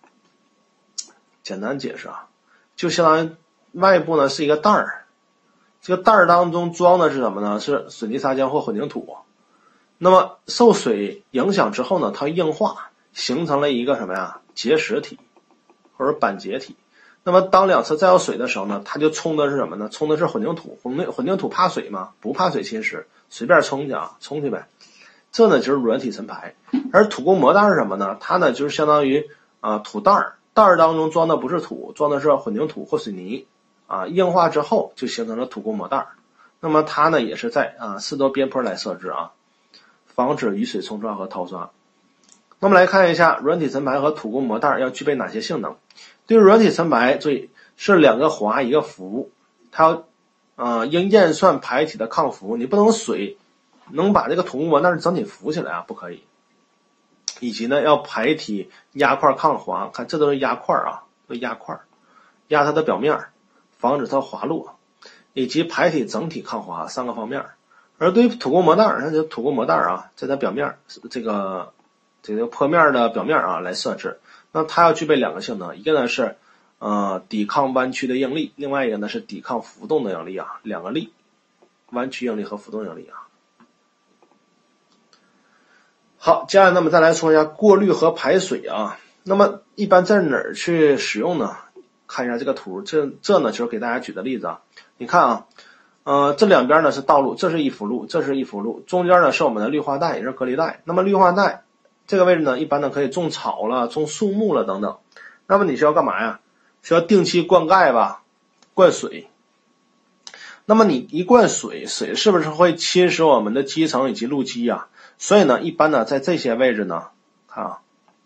简单解释啊，就相当于外部呢是一个袋儿，这个袋儿当中装的是什么呢？是水泥砂浆或混凝土。那么受水影响之后呢，它硬化，形成了一个什么呀？结实体或者板结体。那么当两侧再有水的时候呢，它就冲的是什么呢？冲的是混凝土。混凝混凝土怕水吗？不怕水侵蚀，随便冲去啊，冲去呗。这呢就是软体层排。而土工模袋是什么呢？它呢就是相当于啊土袋儿，袋儿当中装的不是土，装的是混凝土或水泥。啊，硬化之后就形成了土工模袋。那么它呢也是在啊四周边坡来设置啊，防止雨水冲刷和掏刷。那么来看一下软体层排和土工模袋要具备哪些性能。对于软体层排，注意是两个滑一个浮，它要呃应验算排体的抗浮，你不能水能把这个土工模袋整体浮起来啊，不可以。以及呢要排体压块抗滑，看这都是压块啊，都压块，压它的表面。 防止它滑落，以及排体整体抗滑三个方面。而对于土工模袋，那就土工模袋啊，在它表面这个这个坡面的表面啊来设置，那它要具备两个性能，一个呢是呃抵抗弯曲的应力，另外一个呢是抵抗浮动的应力啊，两个力，弯曲应力和浮动应力啊。好，接下来那么再来说一下过滤和排水啊。那么一般在哪儿去使用呢？看一下这个图，这这呢就是给大家举的例子啊。你看啊，呃，这两边呢是道路，这是一幅路，这是一幅路，中间呢是我们的绿化带，也是隔离带。那么绿化带这个位置呢，一般呢可以种草了、种树木了等等。那么你需要干嘛呀？需要定期灌溉吧，灌水。那么你一灌水，水是不是会侵蚀我们的基层以及路基啊？所以呢，一般呢在这些位置呢，看啊，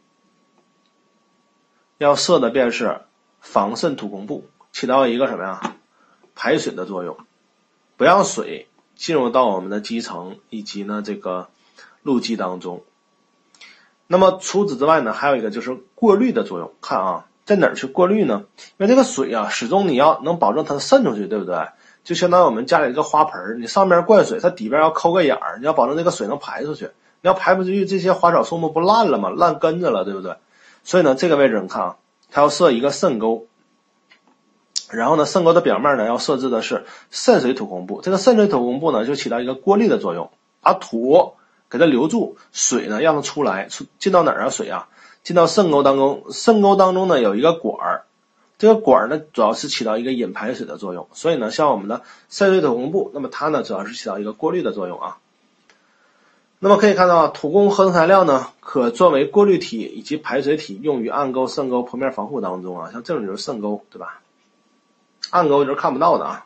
要设的便是防渗土工部，起到一个什么呀？排水的作用，不让水进入到我们的基层以及呢这个路基当中。那么除此之外呢，还有一个就是过滤的作用。看啊，在哪儿去过滤呢？因为这个水啊，始终你要能保证它渗出去，对不对？就相当于我们家里这个花盆，你上面灌水，它底边要抠个眼儿，你要保证这个水能排出去。你要排不出去，这些花草树木不烂了吗？烂根子了，对不对？所以呢，这个位置你看啊，它要设一个渗沟。然后呢，渗沟的表面呢要设置的是渗水土工部，这个渗水土工部呢就起到一个过滤的作用，把土给它留住，水呢让它出来，出进到哪儿啊？水啊，进到渗沟当中。渗沟当中呢有一个管儿，这个管儿呢主要是起到一个引排水的作用。所以呢，像我们的渗水土工部，那么它呢主要是起到一个过滤的作用啊。那么可以看到，土工合成材料呢可作为过滤体以及排水体，用于暗沟、渗沟、坡面防护当中啊。像这种就是渗沟，对吧？暗沟就是看不到的啊。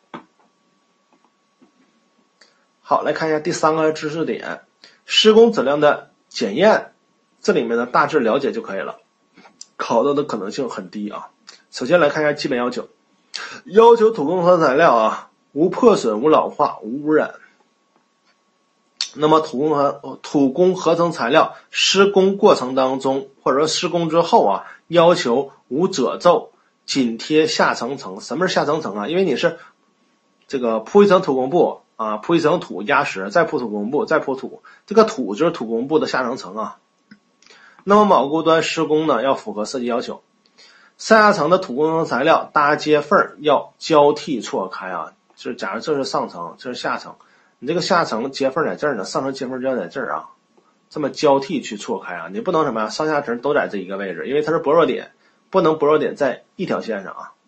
好，来看一下第三个知识点，施工质量的检验，这里面呢大致了解就可以了，考到的可能性很低啊。首先来看一下基本要求，要求土工合成材料啊，无破损、无老化、无污染。那么土工和土工合成材料施工过程当中，或者说施工之后啊，要求无褶皱，紧贴下层层。什么是下层层啊？因为你是这个铺一层土工布啊，铺一层土压实，再铺土工布，再铺土，这个土就是土工布的下层层啊。那么铆构端施工呢，要符合设计要求。上下层的土工合成材料搭接缝要交替错开啊，就是假如这是上层，这是下层，你这个下层接缝在这儿呢，上层接缝就要在这儿啊，这么交替去错开啊，你不能什么呀，上下层都在这一个位置，因为它是薄弱点，不能薄弱点在一条线上啊。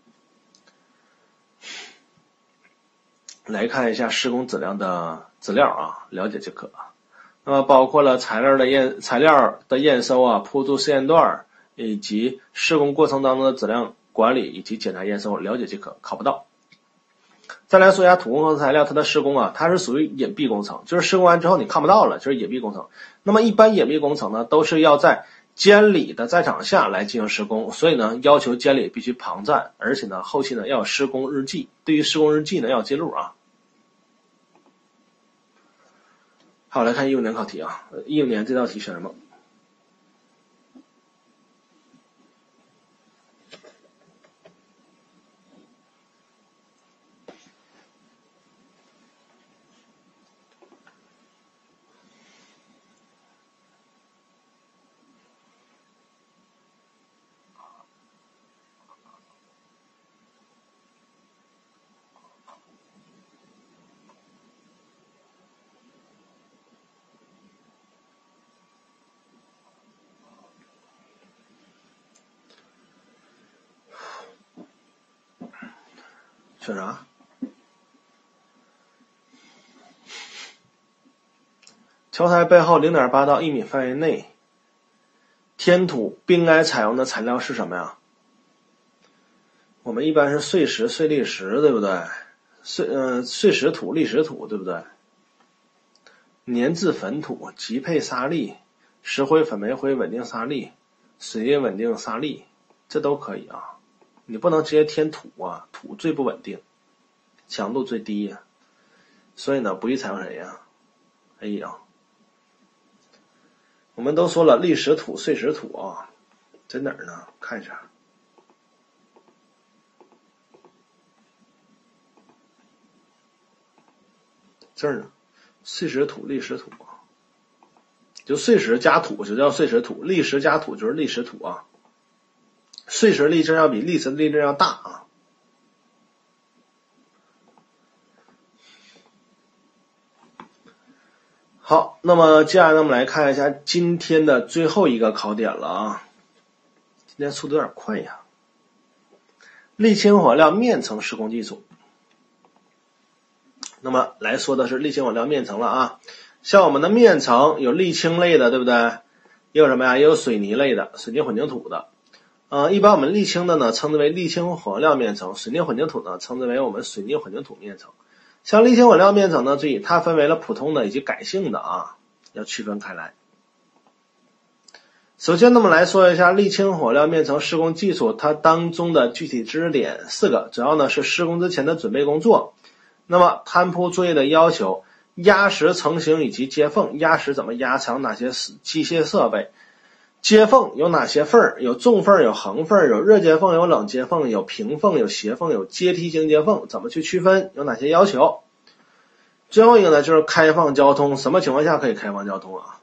来看一下施工质量的资料啊，了解即可。那么包括了材料的验材料的验收啊，铺筑试验段以及施工过程当中的质量管理以及检查验收，了解即可，考不到。再来说一下土工合成材料它的施工啊，它是属于隐蔽工程，就是施工完之后你看不到了，就是隐蔽工程。那么一般隐蔽工程呢，都是要在监理的在场下来进行施工，所以呢要求监理必须旁站，而且呢后期呢要有施工日记，对于施工日记呢要记录啊。好，来看一五年考题啊，一五年这道题选什么？选啥？桥台背后 零点八 到一米范围内填土不应该采用的材料是什么呀？我们一般是碎石、碎砾石，对不对？碎呃碎石土、砾石土，对不对？粘质粉土、极配沙砾、石灰、粉煤灰、稳定沙砾、水液稳定沙砾，这都可以啊。你不能直接填土啊，土最不稳定，强度最低呀、啊，所以呢不宜采用谁呀 ？A 啊。我们都说了砾石土、碎石土啊，在哪儿呢？看一下。 字呢？碎石土、砾石土，就碎石加土就叫碎石土，砾石加土就是砾石土啊。碎石粒字要比砾石粒字要大啊。好，那么接下来我们来看一下今天的最后一个考点了啊。今天速度有点快呀。沥青火料面层施工基础。那么来说的是沥青火料面层了啊。像我们的面层有沥青类的，对不对？也有什么呀？也有水泥类的，水泥混凝土的。呃，一般我们沥青的呢称之为沥青火料面层，水泥混凝土呢称之为我们水泥混凝土面层。像沥青火料面层呢，注意它分为了普通的以及改性的啊，要区分开来。首先，那么来说一下沥青火料面层施工技术，它当中的具体知识点四个，主要呢是施工之前的准备工作。那么摊铺作业的要求，压实成型以及接缝，压实怎么压强哪些机械设备，接缝有哪些缝，有纵缝有横缝，有热接缝有冷接缝，有平缝有斜缝，有阶梯型接缝，怎么去区分，有哪些要求。最后一个呢就是开放交通，什么情况下可以开放交通啊？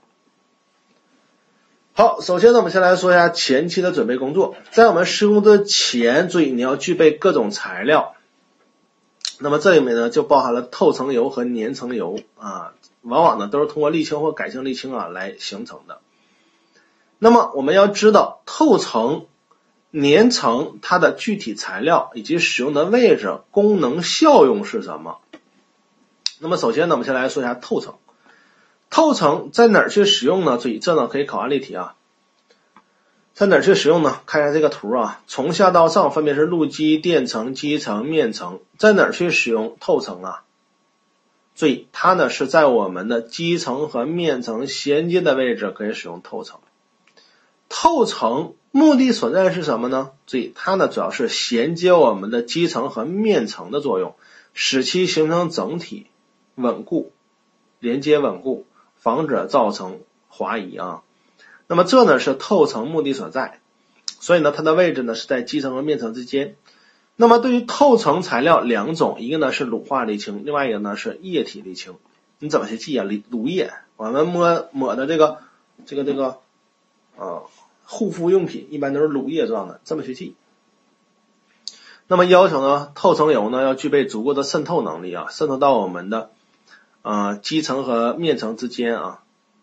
好，首先呢我们先来说一下前期的准备工作。在我们施工之前，注意你要具备各种材料。那么这里面呢就包含了透层油和粘层油啊，往往呢都是通过沥青或改性沥青啊来形成的。那么我们要知道透层、粘层它的具体材料以及使用的位置、功能效用是什么。那么首先呢我们先来说一下透层。透层在哪儿去使用呢？注意这呢可以考案例题啊。在哪儿去使用呢？看一下这个图啊，从下到上分别是路基、垫层、基层、面层，在哪儿去使用透层啊？注意它呢是在我们的基层和面层衔接的位置可以使用透层。透层目的所在是什么呢？注意它呢主要是衔接我们的基层和面层的作用，使其形成整体稳固，连接稳固，防止造成滑移啊。那么这呢是透层目的所在，所以呢它的位置呢是在基层和面层之间。那么对于透层材料两种，一个呢是乳化沥青，另外一个呢是液体沥青。你怎么去记啊？乳液，我们抹抹的这个这个这个呃护肤用品一般都是乳液状的，这么去记。那么要求呢，透层油呢要具备足够的渗透能力啊，渗透到我们的呃基层和面层之间啊。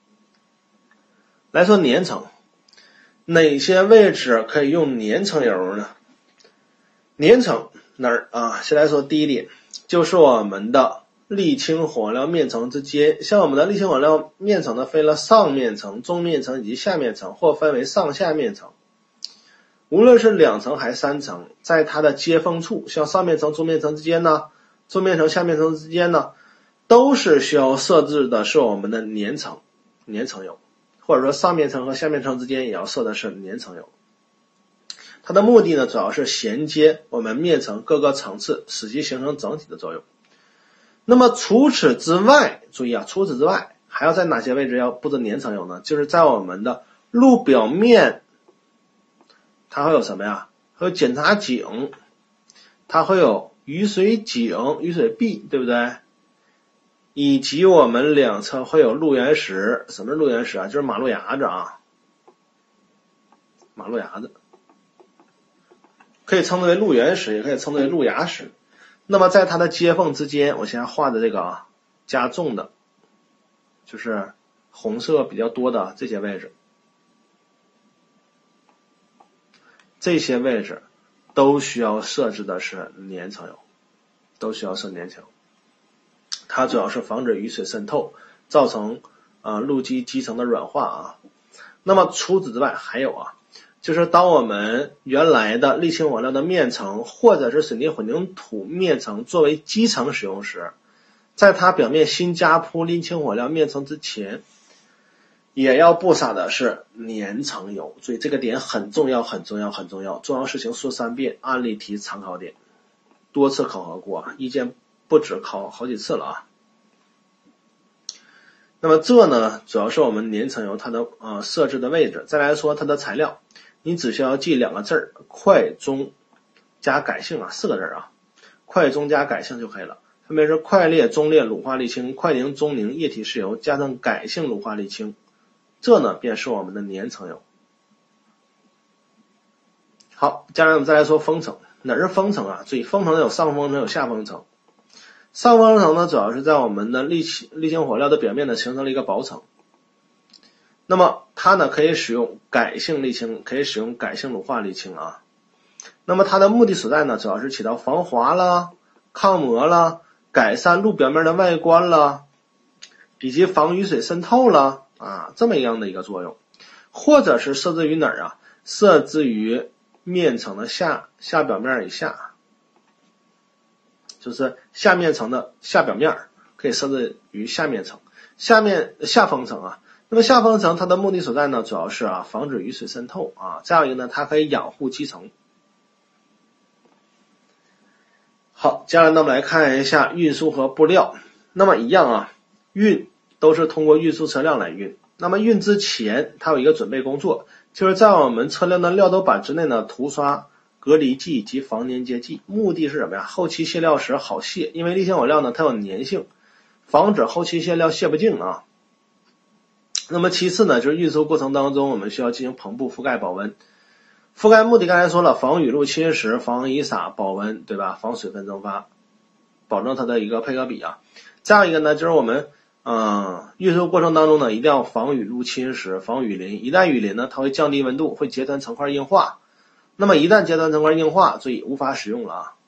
来说粘层，哪些位置可以用粘层油呢？粘层哪儿啊？先来说第一点，就是我们的沥青火料面层之间。像我们的沥青火料面层呢，分了上面层、中面层以及下面层，或分为上下面层。无论是两层还是三层，在它的接缝处，像上面层、中面层之间呢，中面层、下面层之间呢，都是需要设置的是我们的粘层、粘层油。或者说上面层和下面层之间也要设的是粘层油。它的目的呢主要是衔接我们面层各个层次，使其形成整体的作用。那么除此之外，注意啊，除此之外还要在哪些位置要布置粘层油呢？就是在我们的路表面，它会有什么呀？会有检查井，它会有雨水井、雨水壁，对不对？以及我们两侧会有路缘石。什么是路缘石啊？就是马路牙子啊，马路牙子可以称之为路缘石，也可以称之为路牙石。那么在它的接缝之间，我现在画的这个啊加重的，就是红色比较多的这些位置，这些位置都需要设置的是粘层油，都需要设粘层油。它主要是防止雨水渗透，造成呃路基基层的软化啊。那么除此之外还有啊，就是当我们原来的沥青火料的面层或者是水泥混凝土面层作为基层使用时，在它表面新加铺沥青火料面层之前，也要布撒的是粘层油。所以这个点很重要很重要很重要，重要事情说三遍，案例题参考点，多次考核过，意见不止考好几次了啊。那么这呢主要是我们粘层油它的呃设置的位置。再来说它的材料，你只需要记两个字儿，快中加改性啊，四个字啊，快中加改性就可以了。 分别是快裂、中裂乳化沥青、快凝、中凝液体石油加上改性乳化沥青，这呢便是我们的粘层油。好，接下来我们再来说封层。哪是封层啊？注意，封层有上封层有下封层。上封层呢主要是在我们的沥青沥青火料的表面呢形成了一个薄层。那么它呢可以使用改性沥青，可以使用改性乳化沥青啊。那么它的目的所在呢主要是起到防滑啦、抗磨啦、改善路表面的外观啦，以及防雨水渗透啦啊这么样的一个作用。或者是设置于哪儿啊？设置于面层的下下表面以下，就是下面层的下表面，可以设置于下面层，下面下封层啊。那么下封层它的目的所在呢，主要是啊防止雨水渗透啊，再有一个呢，它可以养护基层。好，接下来呢我们来看一下运输和布料。那么一样啊，运都是通过运输车辆来运。那么运之前，它有一个准备工作，就是在我们车辆的料斗板之内呢涂刷隔离剂及防粘结剂，目的是什么呀？后期卸料时好卸，因为沥青火料呢它有粘性，防止后期卸料卸不净啊。那么其次呢，就是运输过程当中我们需要进行篷布覆盖保温。覆盖目的刚才说了，防雨露侵蚀、防遗洒、保温，对吧？防水分蒸发，保证它的一个配合比啊。再有一个呢，就是我们嗯，运输过程当中呢，一定要防雨露侵蚀、防雨淋。一旦雨淋呢，它会降低温度，会结团成块硬化。那么一旦结团成块硬化，所以无法使用了啊。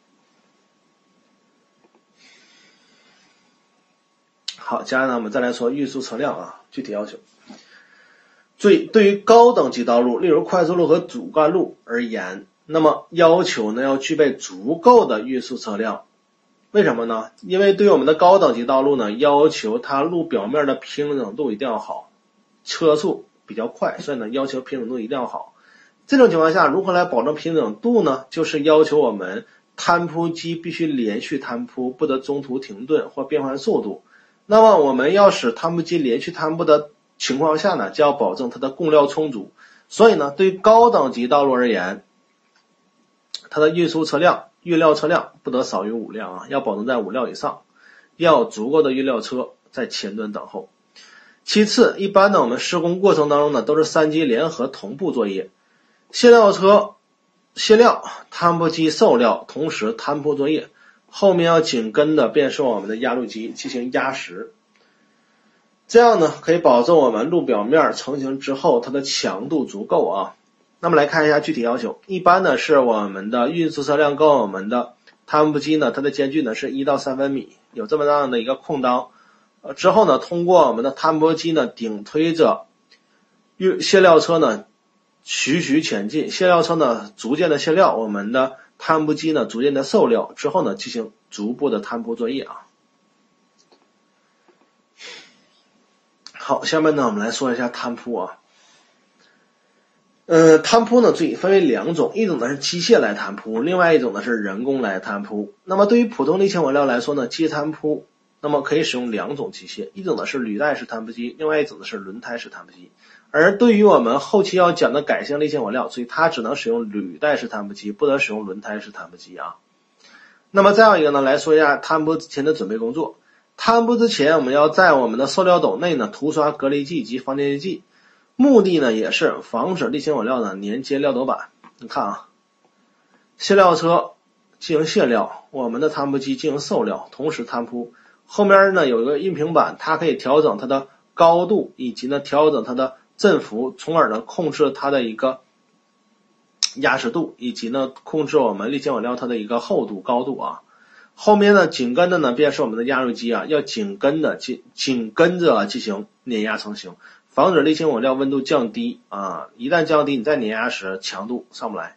好，接下来呢，我们再来说运输车辆啊，具体要求。注意，对于高等级道路，例如快速路和主干路而言，那么要求呢要具备足够的运输车辆。为什么呢？因为对于我们的高等级道路呢，要求它路表面的平整度一定要好，车速比较快，所以呢要求平整度一定要好。这种情况下，如何来保证平整度呢？就是要求我们摊铺机必须连续摊铺，不得中途停顿或变换速度。那么我们要使摊铺机连续摊铺的情况下呢，就要保证它的供料充足。所以呢，对于高等级道路而言，它的运输车辆运料车辆不得少于五辆啊，要保证在五辆以上，要有足够的运料车在前端等候。其次，一般呢我们施工过程当中呢都是三机联合同步作业，卸料车卸料，摊铺机受料，同时摊铺作业，后面要紧跟的便是我们的压路机进行压实。这样呢可以保证我们路表面成型之后它的强度足够啊。那么来看一下具体要求，一般呢是我们的运输车辆跟我们的摊铺机呢，它的间距呢是一到三分米，有这么样的一个空当。呃，之后呢，通过我们的摊铺机呢顶推着运卸料车呢徐徐前进，卸料车呢逐渐的卸料，我们的摊铺机呢逐渐的受料，之后呢进行逐步的摊铺作业啊。好，下面呢我们来说一下摊铺啊。呃，摊铺呢，注意分为两种，一种呢是机械来摊铺，另外一种呢是人工来摊铺。那么对于普通沥青火料来说呢，机械摊铺，那么可以使用两种机械，一种呢是履带式摊铺机，另外一种呢是轮胎式摊铺机。而对于我们后期要讲的改性沥青火料，所以它只能使用履带式摊铺机，不得使用轮胎式摊铺机啊。那么再有一个呢，来说一下摊铺之前的准备工作。摊铺之前，我们要在我们的塑料斗内呢涂刷隔离剂及防粘结剂。目的呢也是防止沥青火料呢粘接料斗板。你看啊，卸料车进行卸料，我们的摊铺机进行受料，同时摊铺。后面呢有一个印平板，它可以调整它的高度，以及呢调整它的振幅，从而呢控制它的一个压实度，以及呢控制我们沥青火料它的一个厚度高度啊。后面呢紧跟的呢便是我们的压路机啊，要紧跟的紧紧跟着进行碾压成型。防止沥青火料温度降低啊，一旦降低，你再碾压时强度上不来。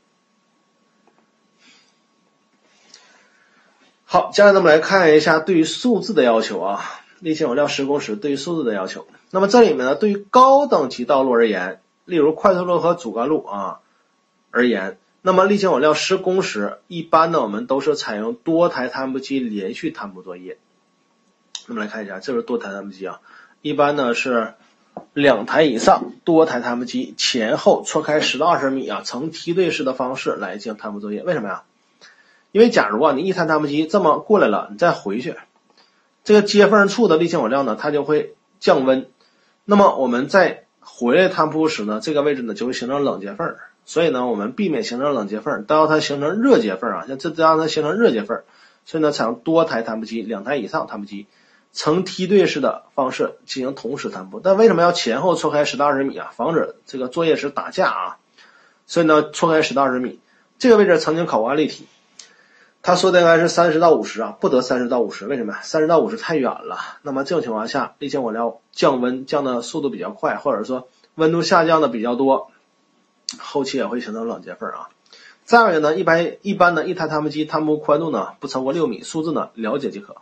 好，接下来我们来看一下对于数字的要求啊，沥青火料施工时对于数字的要求。那么这里面呢，对于高等级道路而言，例如快速路和主干路啊而言，那么沥青火料施工时，一般呢我们都是采用多台摊铺机连续摊铺作业。那么来看一下，这是多台摊铺机啊，一般呢是两台以上多台摊铺机前后错开十到二十米啊，呈梯队式的方式来进行摊铺作业。为什么呀？因为假如啊你一台摊铺机这么过来了，你再回去， 这个接缝处的沥青火料呢，它就会降温。那么我们在回来摊铺时呢，这个位置呢就会形成冷结缝。所以呢，我们避免形成冷结缝，都要它形成热结缝啊，像这都让它形成热结缝。所以呢，采用多台摊铺机、两台以上摊铺机，呈梯队式的方式进行同时摊铺。但为什么要前后错开十到二十米啊？防止这个作业时打架啊。所以呢，错开十到二十米。这个位置曾经考过案例题，他说的应该是三十到五十啊，不得三十到五十。为什么？三十到五十太远了。那么这种情况下，沥青火料降温降的速度比较快，或者说温度下降的比较多，后期也会形成冷结缝啊。再有一个呢，一般一般的一台摊铺机摊铺宽度呢不超过六米，数字呢了解即可。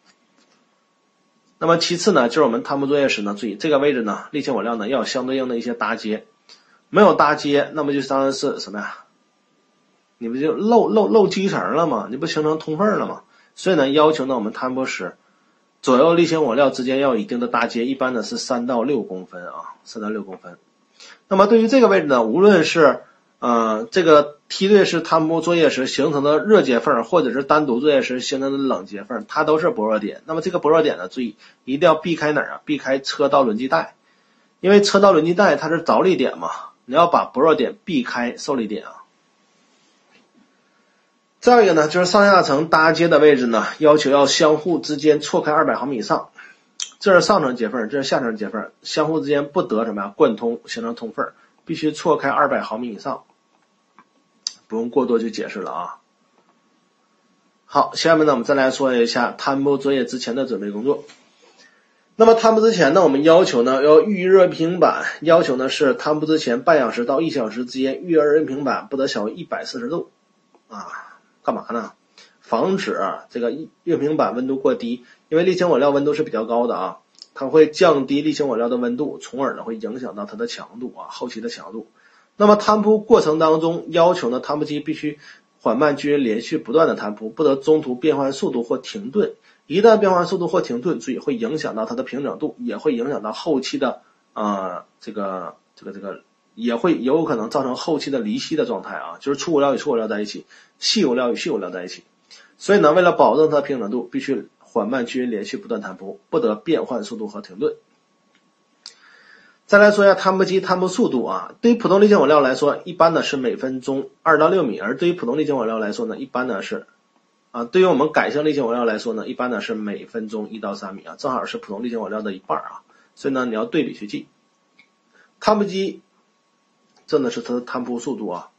那么其次呢，就是我们摊铺作业时呢，注意这个位置呢，沥青火料呢要有相对应的一些搭接，没有搭接，那么就当然是什么呀？你不就漏漏漏基层了吗？你不形成通缝了吗？所以呢，要求呢我们摊铺时左右沥青火料之间要有一定的搭接，一般呢是三到六公分啊，三到六公分。那么对于这个位置呢，无论是呃这个梯队式摊铺作业时形成的热结缝，或者是单独作业时形成的冷结缝，它都是薄弱点。那么这个薄弱点呢，注意一定要避开哪儿啊？避开车道轮机带，因为车道轮机带它是着力点嘛，你要把薄弱点避开受力点啊。再一个呢，就是上下层搭接的位置呢，要求要相互之间错开二百毫米以上。这是上层结缝，这是下层结缝，相互之间不得什么呀贯通形成通缝，必须错开二百毫米以上。不用过多去解释了啊。好，下面呢我们再来说一下摊铺作业之前的准备工作。那么摊铺之前呢，我们要求呢要预热平板，要求呢是摊铺之前半小时到一小时之间预热平板不得小于一百四十度啊。干嘛呢？防止这个热平板温度过低，因为沥青火料温度是比较高的啊，它会降低沥青火料的温度，从而呢会影响到它的强度啊，后期的强度。那么摊铺过程当中，要求呢摊铺机必须缓慢均匀连续不断的摊铺，不得中途变换速度或停顿。一旦变换速度或停顿，注意会影响到它的平整度，也会影响到后期的呃这个这个这个。也会有可能造成后期的离析的状态啊，就是粗火料与粗火料在一起，细火料与细火料在一起。所以呢，为了保证它的平整度，必须缓慢均匀连续不断摊铺，不得变换速度和停顿。再来说一下摊铺机摊铺速度啊，对于普通沥青火料来说，一般呢是每分钟二到六米，而对于普通沥青火料来说呢，一般呢是啊，对于我们改性沥青火料来说呢，一般呢是每分钟一到三米啊，正好是普通沥青火料的一半啊，所以呢你要对比去记。摊铺机这呢是它的摊铺速度啊。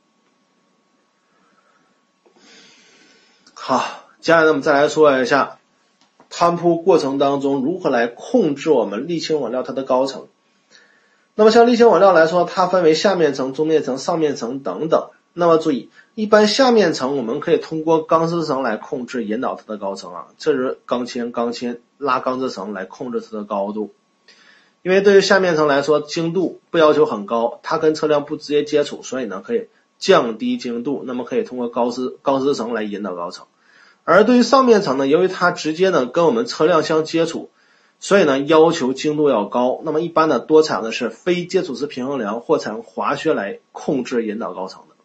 好，接下来呢我们再来说一下摊铺过程当中如何来控制我们沥青火料它的高层。那么像沥青火料来说，它分为下面层、中面层、上面层等等。那么注意，一般下面层我们可以通过钢丝层来控制引导它的高层啊，这是钢钎钢钎拉钢丝层来控制它的高度。因为对于下面层来说，精度不要求很高，它跟车辆不直接接触，所以呢可以降低精度，那么可以通过高丝钢丝层来引导高层。而对于上面层呢，由于它直接呢跟我们车辆相接触，所以呢要求精度要高，那么一般呢多采用的是非接触式平衡梁或采用滑靴来控制引导高层的。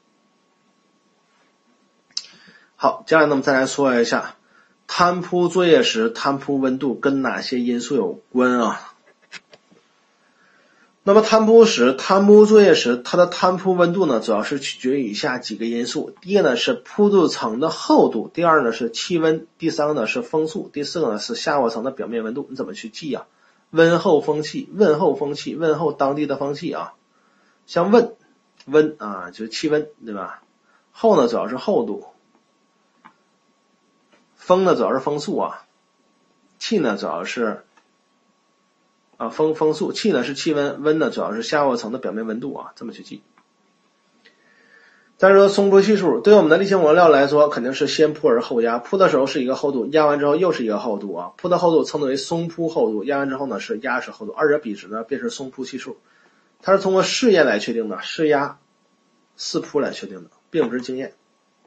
好，接下来呢我们再来说一下摊铺作业时摊铺温度跟哪些因素有关啊？那么摊铺时摊铺作业时它的摊铺温度呢主要是取决于以下几个因素。第一个呢是铺涂层的厚度，第二呢是气温，第三个呢是风速，第四个呢是下卧层的表面温度。你怎么去记啊？温厚风气，问候风气，问候当地的风气啊。像温温啊就是气温对吧？厚呢主要是厚度，风呢主要是风速啊，气呢主要是啊，风风速，气呢是气温，温呢主要是下卧层的表面温度啊，这么去记。再说松铺系数，对于我们的沥青火料来说，肯定是先铺而后压，铺的时候是一个厚度，压完之后又是一个厚度啊，铺的厚度称之为松铺厚度，压完之后呢是压实厚度，二者比值呢便是松铺系数。它是通过试验来确定的，试压试铺来确定的，并不是经验。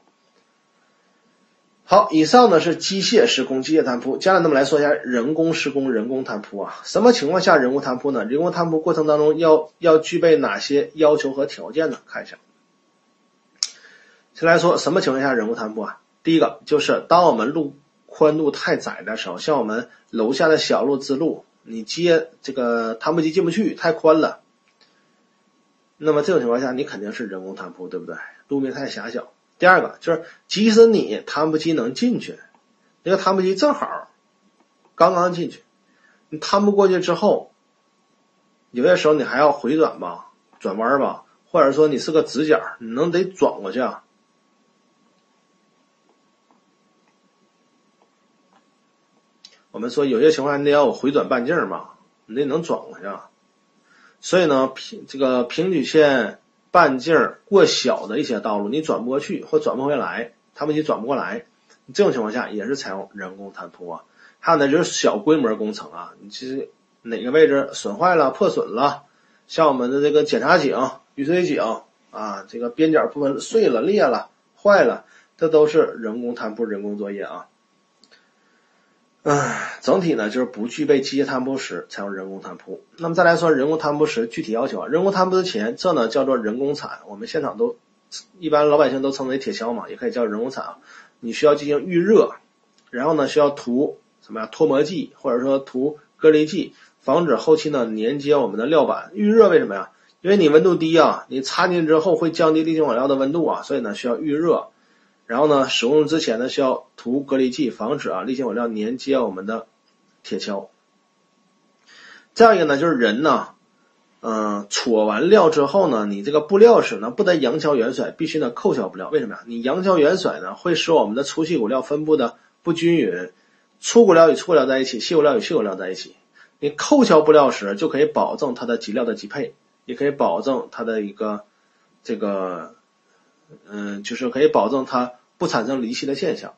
好，以上呢是机械施工、机械摊铺。接下来我们来说一下人工施工、人工摊铺啊。什么情况下人工摊铺呢？人工摊铺过程当中要要具备哪些要求和条件呢？看一下。先来说什么情况下人工摊铺啊？第一个就是当我们路宽度太窄的时候，像我们楼下的小路支路，你接这个摊铺机进不去，太宽了。那么这种情况下，你肯定是人工摊铺，对不对？路面太狭小。第二个就是，即使你摊铺机能进去，那个摊铺机正好刚刚进去，你摊铺过去之后，有些时候你还要回转吧，转弯吧，或者说你是个直角，你能得转过去啊。我们说有些情况你得要有回转半径嘛，你得能转过去啊。所以呢，平这个平曲线半径过小的一些道路，你转不过去或转不回来，摊铺机转不过来，这种情况下也是采用人工摊铺啊。还有呢，就是小规模工程啊，你其实哪个位置损坏了、破损了，像我们的这个检查井、雨水井啊，这个边角部分碎了、裂了、坏了，这都是人工摊铺、人工作业啊。嗯，整体呢就是不具备机械摊铺时采用人工摊铺。那么再来说人工摊铺时具体要求啊，人工摊铺之前，这呢叫做人工铲，我们现场都一般老百姓都称为铁锹嘛，也可以叫人工铲啊。你需要进行预热，然后呢需要涂什么呀脱模剂或者说涂隔离剂，防止后期呢粘接我们的料板。预热为什么呀？因为你温度低啊，你插进去之后会降低沥青火料的温度啊，所以呢需要预热。然后呢，使用之前呢，需要涂隔离剂，防止啊沥青火料粘接我们的铁锹。再有一个呢，就是人呢，嗯、呃，搓完料之后呢，你这个布料时呢，不得扬敲远甩，必须呢扣敲布料。为什么呀？你扬敲远甩呢，会使我们的粗细骨料分布的不均匀，粗骨料与粗骨料在一起，细骨料与细骨料在一起。你扣敲布料时，就可以保证它的级料的级配，也可以保证它的一个这个。嗯，就是可以保证它不产生离析的现象。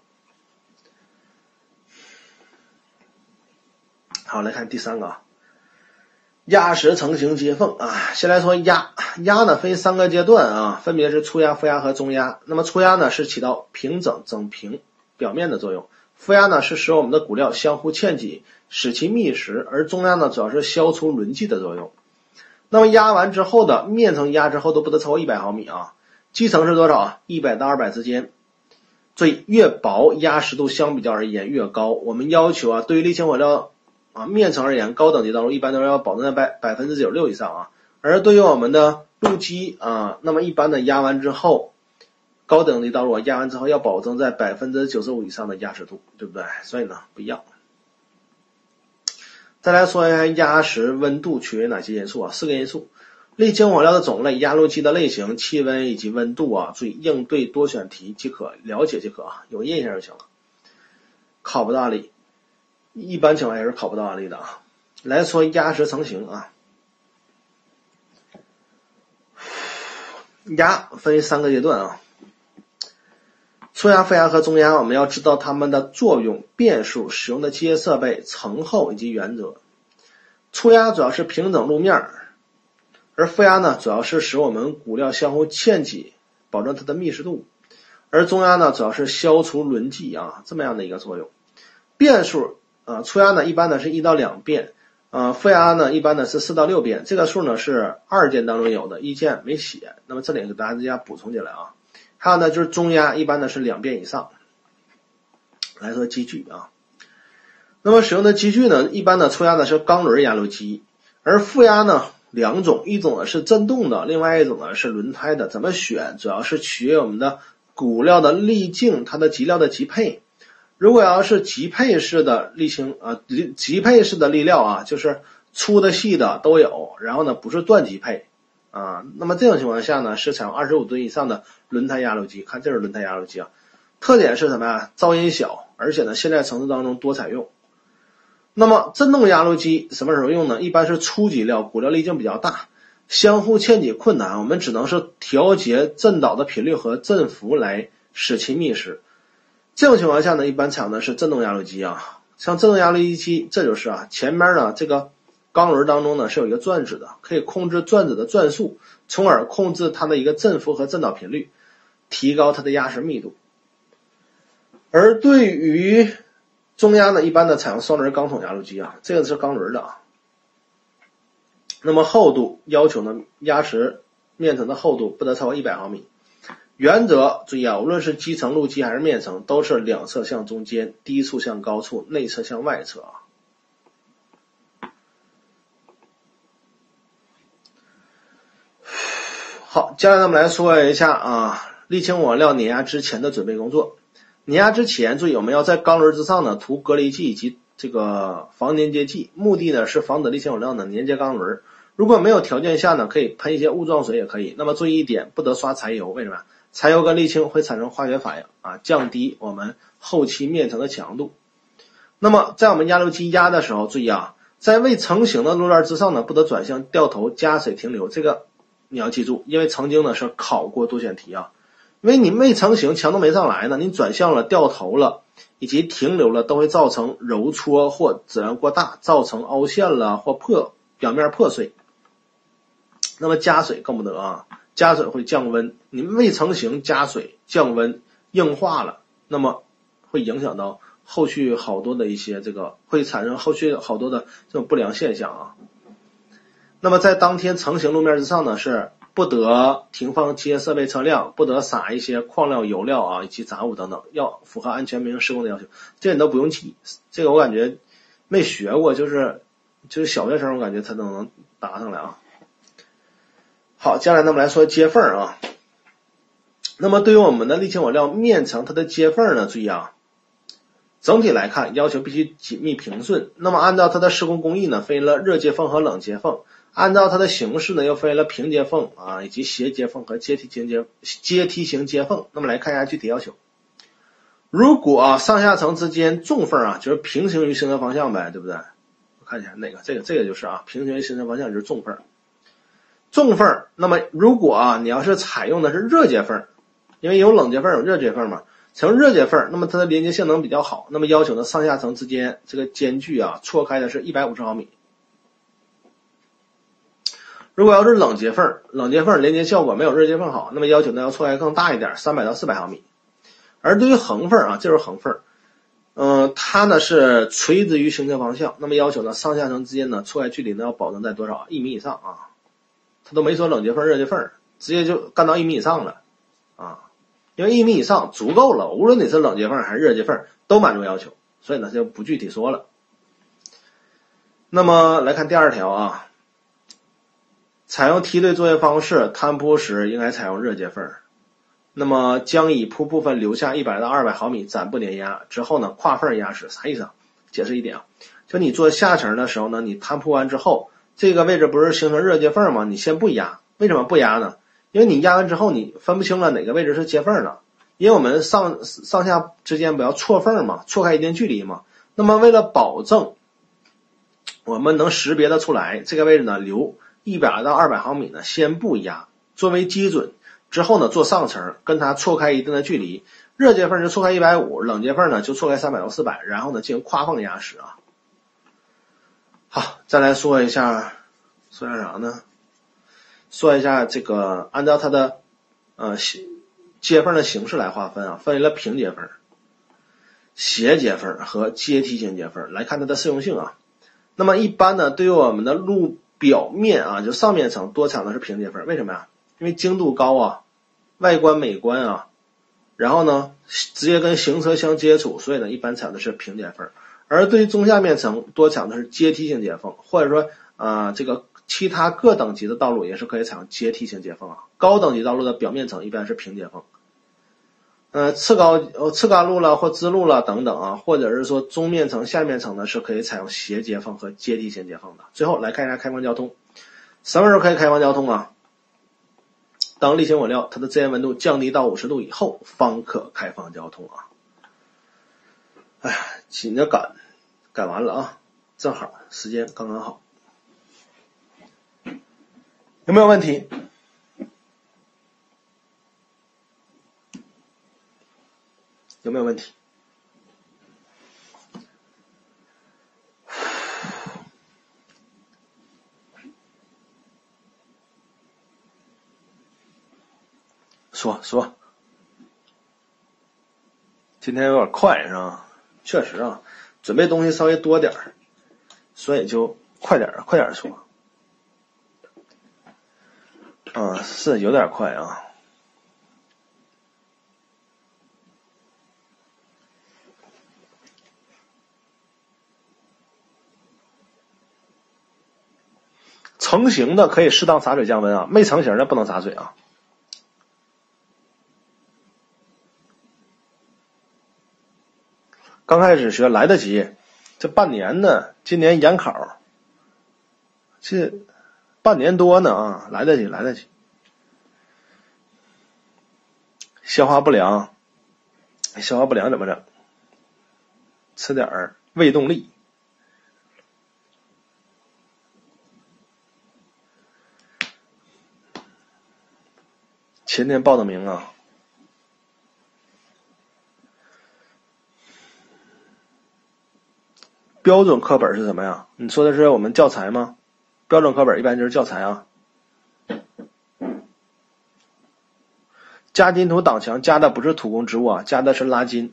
好，来看第三个啊，压实成型接缝啊。先来说压，压呢分三个阶段啊，分别是初压、负压和中压。那么初压呢是起到平整、整平表面的作用，负压呢是使我们的骨料相互嵌挤，使其密实，而中压呢主要是消除轮迹的作用。那么压完之后的面层压之后都不得超过一百毫米啊。基层是多少啊？一百到二百之间。所以越薄压实度相比较而言越高。我们要求啊，对于沥青火料啊面层而言，高等级道路一般都要保证在百百分之九十六以上啊。而对于我们的路基啊，那么一般的压完之后，高等级道路压完之后要保证在百分之九十五以上的压实度，对不对？所以呢不一样。再来说一下压实温度取决于哪些因素啊？四个因素。沥青火料的种类、压路机的类型、气温以及温度啊，注意应对多选题即可，了解即可啊，有印象就行了。考不到案例，一般情况下是考不到案例的啊。来说压实成型啊，压分三个阶段啊，初压、负压和中压，我们要知道它们的作用、变数、使用的机械设备、层厚以及原则。初压主要是平整路面，而负压呢，主要是使我们骨料相互嵌挤，保证它的密实度；而中压呢，主要是消除轮迹啊，这么样的一个作用。变数啊，初压呢一般呢是一到两变，啊，负压呢一般呢是四到六变。这个数呢是二件当中有的，一件没写，那么这里给大家补充进来啊。还有呢就是中压一般呢是两变以上。来说机具啊，那么使用的机具呢，一般的初压呢是钢轮压路机，而负压呢两种，一种呢是震动的，另外一种呢是轮胎的。怎么选？主要是取决于我们的骨料的粒径，它的级料的级配。如果要是级配式的沥青啊，级配式的沥料啊，就是粗的细的都有，然后呢不是断级配啊。那么这种情况下呢，是采用二十五吨以上的轮胎压路机。看这是轮胎压路机啊，特点是什么呀？噪音小，而且呢现在城市当中多采用。那么震动压路机什么时候用呢？一般是粗级料，骨料粒径比较大，相互嵌挤困难，我们只能是调节震导的频率和振幅来使其密实。这种情况下呢，一般采用的是震动压路机啊。像震动压路机，这就是啊，前面呢这个钢轮当中呢是有一个转子的，可以控制转子的转速，从而控制它的一个振幅和振导频率，提高它的压实密度。而对于中压呢，一般的采用双轮钢筒压路机啊，这个是钢轮的啊。那么厚度要求呢，压实面层的厚度不得超过一百毫米。 原则注意啊，无论是基层、路基还是面层，都是两侧向中间，低处向高处，内侧向外侧啊。好，接下来我们来说一下啊，沥青瓦料碾压之前的准备工作。碾压之前，注意我们要在钢轮之上呢涂隔离剂以及这个防粘结剂，目的呢是防止沥青瓦料呢粘结钢轮。如果没有条件下呢，可以喷一些雾状水也可以。那么注意一点，不得刷柴油，为什么？柴油跟沥青会产生化学反应啊，降低我们后期面层的强度。那么在我们压路机压的时候，注意啊，在未成型的路面之上呢，不得转向掉头加水停留，这个你要记住，因为曾经呢是考过多选题啊。因为你未成型，强度没上来呢，你转向了、掉头了以及停留了，都会造成揉搓或质量过大，造成凹陷了或破表面破碎。那么加水更不得啊，加水会降温，你未成型加水降温硬化了，那么会影响到后续好多的一些这个会产生后续好多的这种不良现象啊。那么在当天成型路面之上呢，是不得停放机械设备车辆，不得撒一些矿料、油料啊以及杂物等等，要符合安全民用施工的要求。这你都不用记，这个我感觉没学过，就是就是小学生我感觉他都能答上来啊。好，接下来呢我们来说接缝啊。那么对于我们的沥青瓦料面层它的接缝呢，注意啊，整体来看要求必须紧密平顺。那么按照它的施工工艺呢，分为了热接缝和冷接缝。按照它的形式呢，又分为了平接缝啊，以及斜接缝和阶梯型接阶梯型接缝。那么来看一下具体要求。如果、啊、上下层之间纵缝啊，就是平行于行车方向呗，对不对？我看一下哪个，这个这个就是啊，平行于行车方向就是纵缝。纵缝，那么如果啊，你要是采用的是热接缝，因为有冷接缝有热接缝嘛，采用热接缝，那么它的连接性能比较好，那么要求呢上下层之间这个间距啊错开的是一百五十毫米。如果要是冷接缝，冷接缝连接效果没有热接缝好，那么要求呢要错开更大一点，三百到四百毫米。而对于横缝啊，这就是横缝，嗯、呃，它呢是垂直于行车方向，那么要求呢上下层之间呢错开距离呢要保证在多少？一米以上啊。他都没说冷接缝、热接缝，直接就干到一米以上了啊！因为一米以上足够了，无论你是冷接缝还是热接缝，都满足要求，所以呢就不具体说了。那么来看第二条啊，采用梯队作业方式，摊铺时应该采用热接缝。那么将已铺部分留下一百到二百毫米暂不碾压，之后呢跨缝压实，啥意思啊？解释一点啊，就你做下层的时候呢，你摊铺完之后。这个位置不是形成热接缝吗？你先不压，为什么不压呢？因为你压完之后你分不清了哪个位置是接缝了，因为我们上上下之间不要错缝嘛，错开一定距离嘛。那么为了保证我们能识别的出来这个位置呢，留一百到二百毫米呢，先不压，作为基准，之后呢做上层，跟它错开一定的距离，热接缝就错开一百五十，冷接缝呢就错开三百到四百，然后呢进行跨缝压实啊。好，再来说一下，说一下啥呢？说一下这个，按照它的呃接缝的形式来划分啊，分为了平接缝、斜接缝和阶梯型接缝。来看它的适用性啊。那么一般呢，对于我们的路表面啊，就上面层多采用的是平接缝，为什么呀？因为精度高啊，外观美观啊，然后呢直接跟行车相接触，所以呢一般采用的是平接缝。而对于中下面层多采用的是阶梯型接缝，或者说啊、呃、这个其他各等级的道路也是可以采用阶梯型接缝啊。高等级道路的表面层一般是平接缝，呃次高呃次干路了或支路了等等啊，或者是说中面层下面层呢是可以采用斜接缝和阶梯型接缝的。最后来看一下开放交通，什么时候可以开放交通啊？当沥青瓦料它的自然温度降低到五十度以后方可开放交通啊。哎呀，紧着赶，赶完了啊，正好时间刚刚好。有没有问题？有没有问题？说说。今天有点快是吧？确实啊，准备东西稍微多点儿，所以就快点儿，快点儿说。啊，是有点快啊。 成型的可以适当洒水降温啊，没成型的不能洒水啊。刚开始学来得及，这半年呢，今年研考，这半年多呢啊，来得及，来得及。消化不良，消化不良怎么整？吃点儿胃动力。前天报的名啊。标准课本是什么呀？你说的是我们教材吗？标准课本一般就是教材啊。加金土挡墙加的不是土工植物啊，加的是拉筋。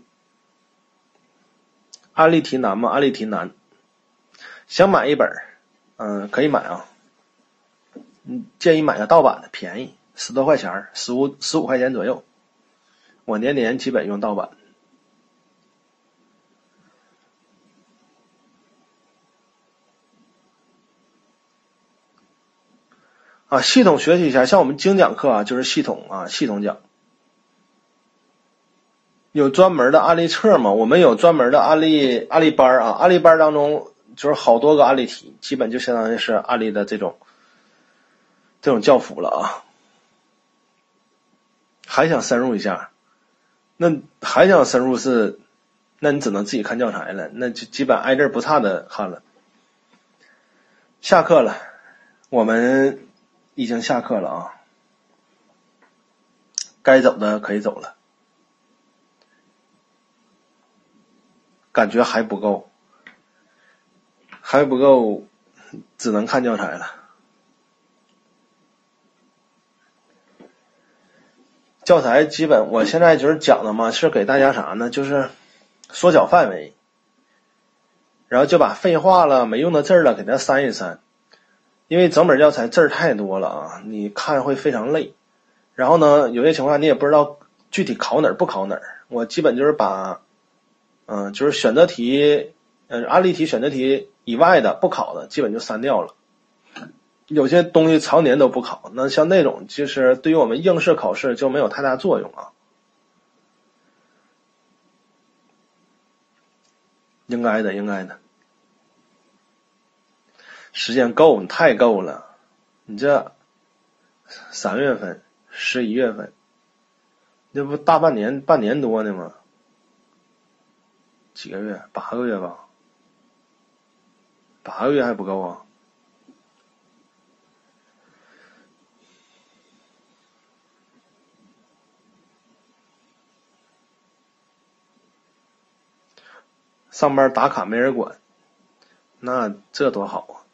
案例题难吗？案例题难。想买一本，嗯、呃，可以买啊。嗯，建议买个盗版的，便宜，十多块钱，十五十五块钱左右。我年年基本用盗版。啊，系统学习一下，像我们精讲课啊，就是系统啊，系统讲。有专门的案例册吗？我们有专门的案例案例班啊，案例班当中就是好多个案例题，基本就相当于是案例的这种这种教辅了啊。还想深入一下，那还想深入是，那你只能自己看教材了，那就基本挨字不差的看了。下课了，我们已经下课了啊，该走的可以走了。感觉还不够，还不够，只能看教材了。教材基本我现在就是讲的嘛，是给大家啥呢？就是缩小范围，然后就把废话了、没用的字了给它删一删，因为整本教材字太多了啊，你看会非常累。然后呢，有些情况你也不知道具体考哪儿不考哪儿，我基本就是把。嗯，就是选择题，呃，案例题、选择题以外的不考的，基本就删掉了。有些东西常年都不考，那像那种其实对于我们应试考试就没有太大作用啊。应该的，应该的。时间够，你太够了。你这三月份、十一月份，这不大半年、半年多呢吗？几个月？八个月吧？八个月还不够啊？上班打卡没人管，那这多好啊！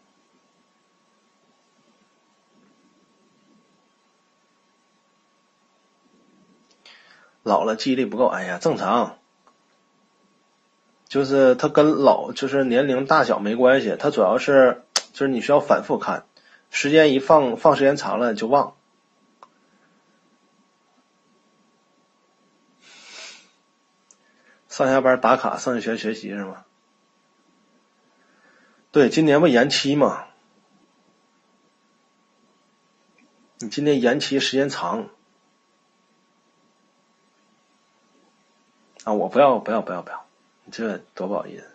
老了记忆力不够，哎呀，正常。就是它跟老就是年龄大小没关系，它主要是就是你需要反复看，时间一放放时间长了就忘。上下班打卡上学学习是吗？对，今年不延期吗？你今年延期时间长啊！我不要不要不要不要，你这多不好意思。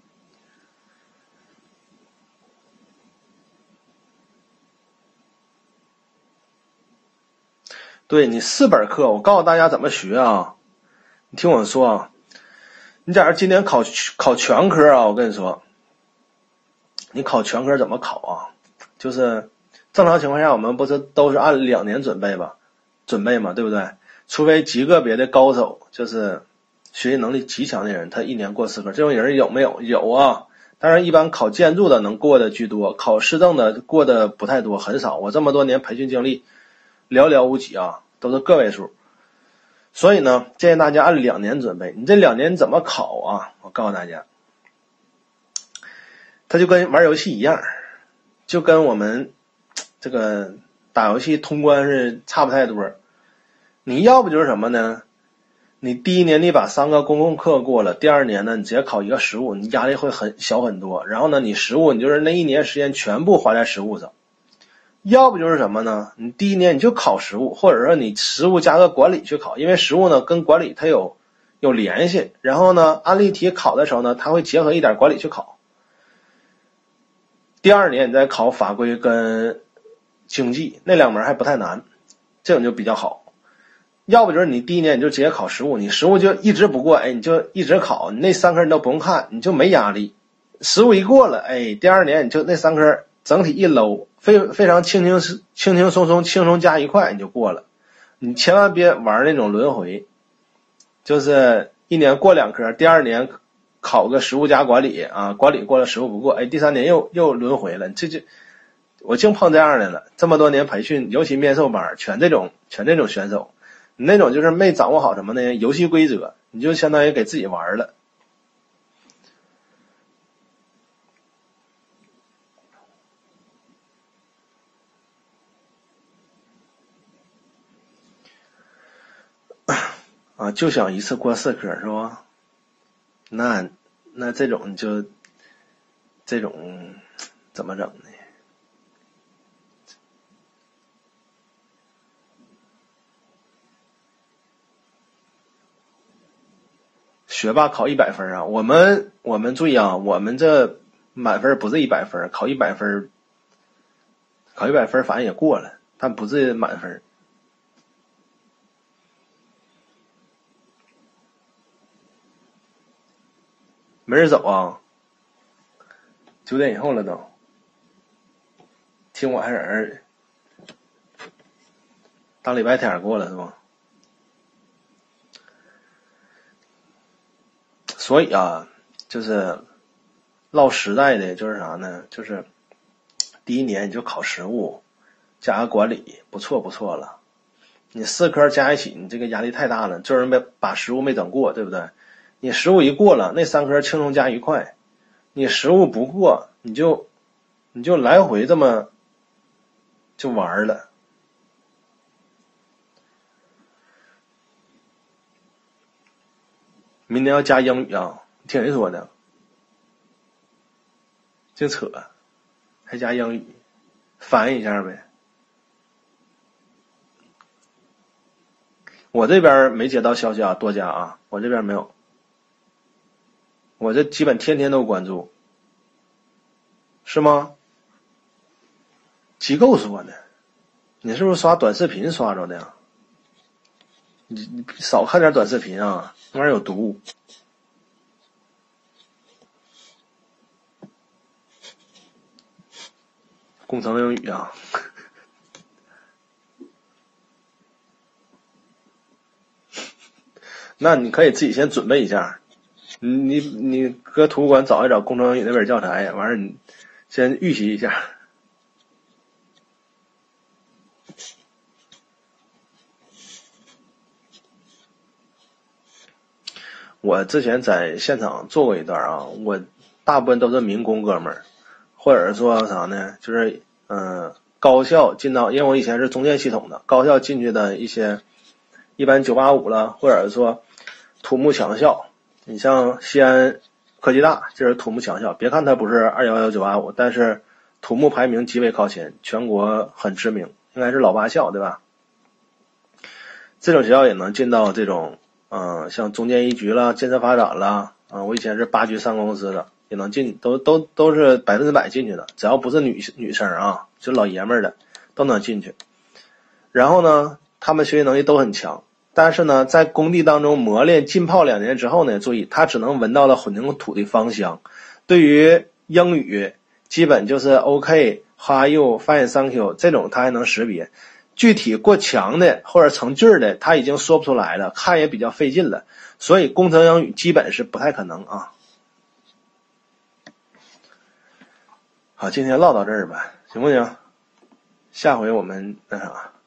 对，你四本课，我告诉大家怎么学啊！你听我说啊，你假如今年考考全科啊，我跟你说，你考全科怎么考啊？就是正常情况下，我们不是都是按两年准备吧？准备嘛，对不对？除非极个别的高手，就是学习能力极强的人，他一年过四科，这种人有没有？有啊。当然，一般考建筑的能过的居多，考市政的过的不太多，很少。我这么多年培训经历，寥寥无几啊，都是个位数。所以呢，建议大家按两年准备。你这两年怎么考啊？我告诉大家，它就跟玩游戏一样，就跟我们这个打游戏通关是差不太多。你要不就是什么呢？ 你第一年你把三个公共课过了，第二年呢你直接考一个实务，你压力会很小很多。然后呢你实务你就是那一年时间全部花在实务上。要不就是什么呢？你第一年你就考实务，或者说你实务加个管理去考，因为实务呢跟管理它有有联系。然后呢案例题考的时候呢，它会结合一点管理去考。第二年你再考法规跟经济，那两门还不太难，这种就比较好。要不就是你第一年你就直接考实务，你实务就一直不过，哎，你就一直考，你那三科你都不用看，你就没压力。实务一过了，哎，第二年你就那三科整体一搂，非非常轻轻轻轻松松轻松加一块你就过了。你千万别玩那种轮回，就是一年过两科，第二年考个实务加管理啊，管理过了实务不过，哎，第三年又又轮回了。这就我净碰这样的了，这么多年培训，尤其面授班，全这种全这种选手。你那种就是没掌握好什么呢？游戏规则，你就相当于给自己玩了。啊，就想一次过四科是吧？那那这种就这种怎么整呢？学霸考一百分啊！我们我们注意啊，我们这满分不是一百分，考一百分，考一百分反正也过了，但不是满分。没人走啊，九点以后了都。听我还在这儿当礼拜天过了是吧？所以啊，就是落实在的就是啥呢？就是第一年你就考实务，加个管理，不错不错了。你四科加一起，你这个压力太大了，就是没把实务没整过，对不对？你实务一过了，那三科轻松加一块。你实务不过，你就你就来回这么就玩了。明年要加英语啊，听人说的，净扯，还加英语，翻译一下呗。我这边没接到消息啊，多加啊，我这边没有，我这基本天天都关注，是吗？机构说的，你是不是刷短视频刷着的呀？你你少看点短视频啊，那玩意儿有毒。工程英语啊，那你可以自己先准备一下。你你你搁图书馆找一找工程英语那本教材，完事你先预习一下。我之前在现场做过一段啊，我大部分都是民工哥们儿，或者说啥呢，就是嗯、呃、高校进到，因为我以前是中建系统的，高校进去的一些一般九八五了，或者说土木强校，你像西安科技大这是土木强校，别看它不是二一一九八五，但是土木排名极为靠前，全国很知名，应该是老八校对吧？这种学校也能进到这种嗯、呃，像中建一局啦、建设发展啦，啊、呃，我以前是八局上公司的，也能进，都都都是百分之百进去的，只要不是女女生啊，就老爷们儿的都能进去。然后呢，他们学习能力都很强，但是呢，在工地当中磨练浸泡两年之后呢，注意他只能闻到了混凝土的芳香，对于英语基本就是 OK、How are you、Fine、Thank you 这种他还能识别。具体过强的或者成句的他已经说不出来了，看也比较费劲了，所以工程英语基本是不太可能啊。好，今天唠到这儿吧，行不行？下回我们那啥。